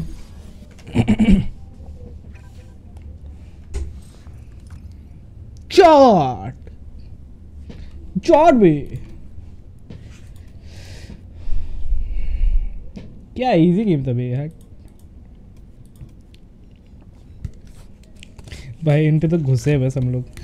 चॉट चॉट भी क्या इजी गेम था भाई। भाई इन पे तो घुसे बस हम लोग।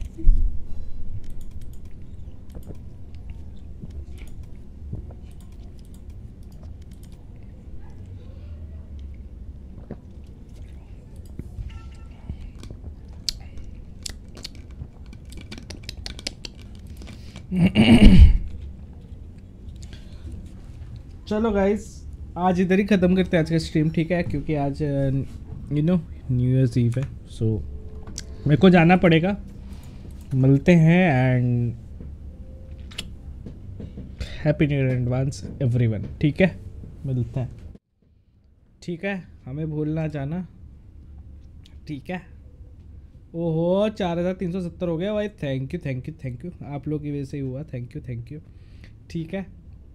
चलो गाइस आज इधर ही ख़त्म करते हैं आज का स्ट्रीम, ठीक है, क्योंकि आज you know New Year's Eve है, सो मेरे को जाना पड़ेगा। मिलते हैं and happy new Year advance everyone, ठीक है, मिलते हैं, ठीक है, हमें भूलना जाना, ठीक है। ओहो चार हज़ार तीन सौ सत्तर हो गया भाई, thank you thank you thank you, आप लोग की वजह से ही हुआ, थैंक यू थैंक यू, ठीक है।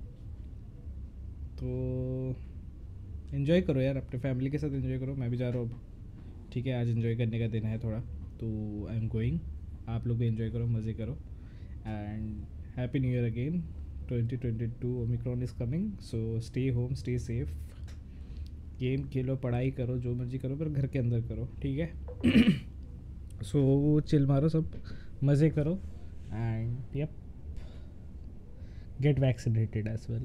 तो एंजॉय करो यार, अपने फैमिली के साथ एंजॉय करो, मैं भी जा रहा हूँ अब, ठीक है, आज एंजॉय करने का दिन है थोड़ा, तो आई एम गोइंग, आप लोग भी एंजॉय करो, मज़े करो and happy new year again twenty twenty two. Omicron is coming, so stay home stay safe, game खेलो, पढ़ाई करो, जो मर्जी करो, पर घर के अंदर करो, ठीक है। सो so, चिल मारो सब, मज़े करो and yup get vaccinated as well.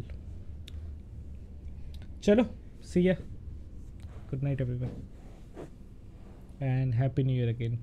चलो see ya, good night everyone and happy new year again.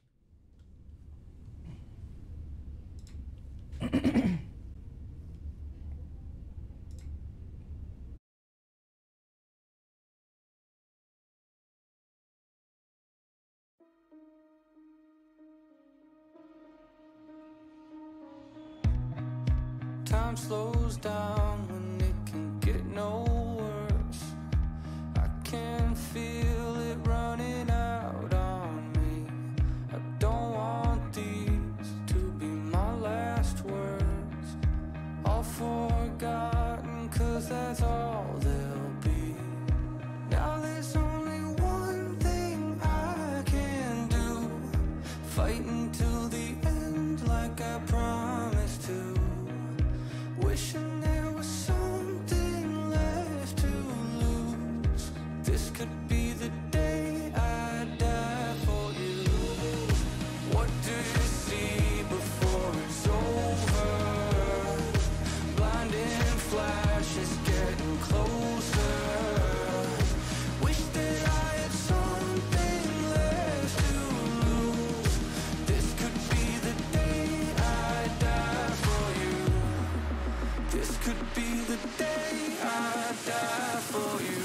Time slows down when it can get no worse. I can feel it running out on me. I don't want these to be my last words. All forgotten, 'cause that's all they'll be. Now there's only one thing I can do. Fight until the end like I promised to. Wishing there was something left to lose. This could be the day I die for you. What do you see before it's over? Blinding flashes getting closer. Wish that I had something left to lose. This could be the day I die for you. This could be the day I die for you.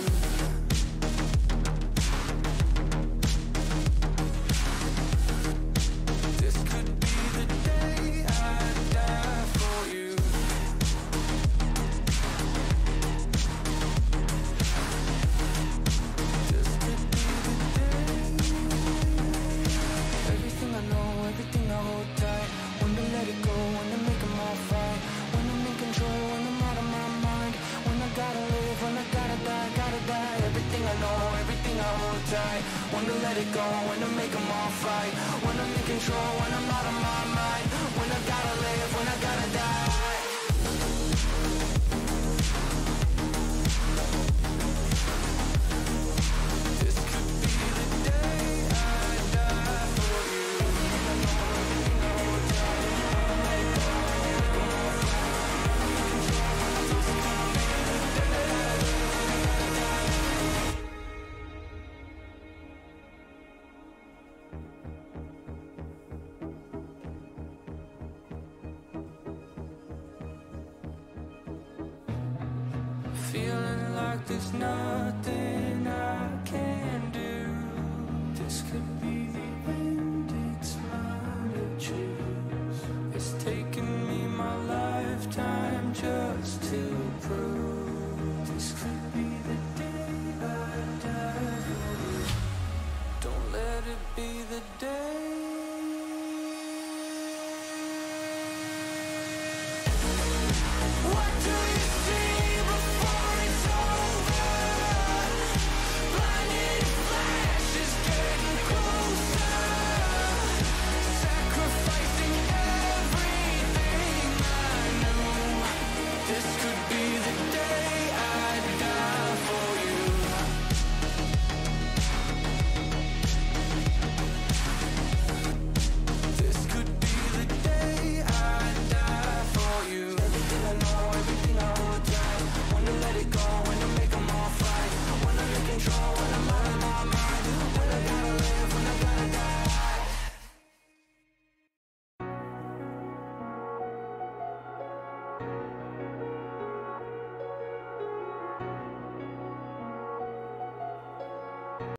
This could be the day I die for you. This could be the day. Everything I know, everything I hold tight. When to let it go, when to make them all fight. When I'm in control, when I'm out of my mind. When I gotta live, when I gotta die, gotta die. Everything I know, everything I hold tight. When to let it go, when to make them all fight. When I'm in control, when I'm out of my mind. When I gotta live, when I gotta die. This could be the day I die for you. Everything I hold tight. Feeling like there's nothing I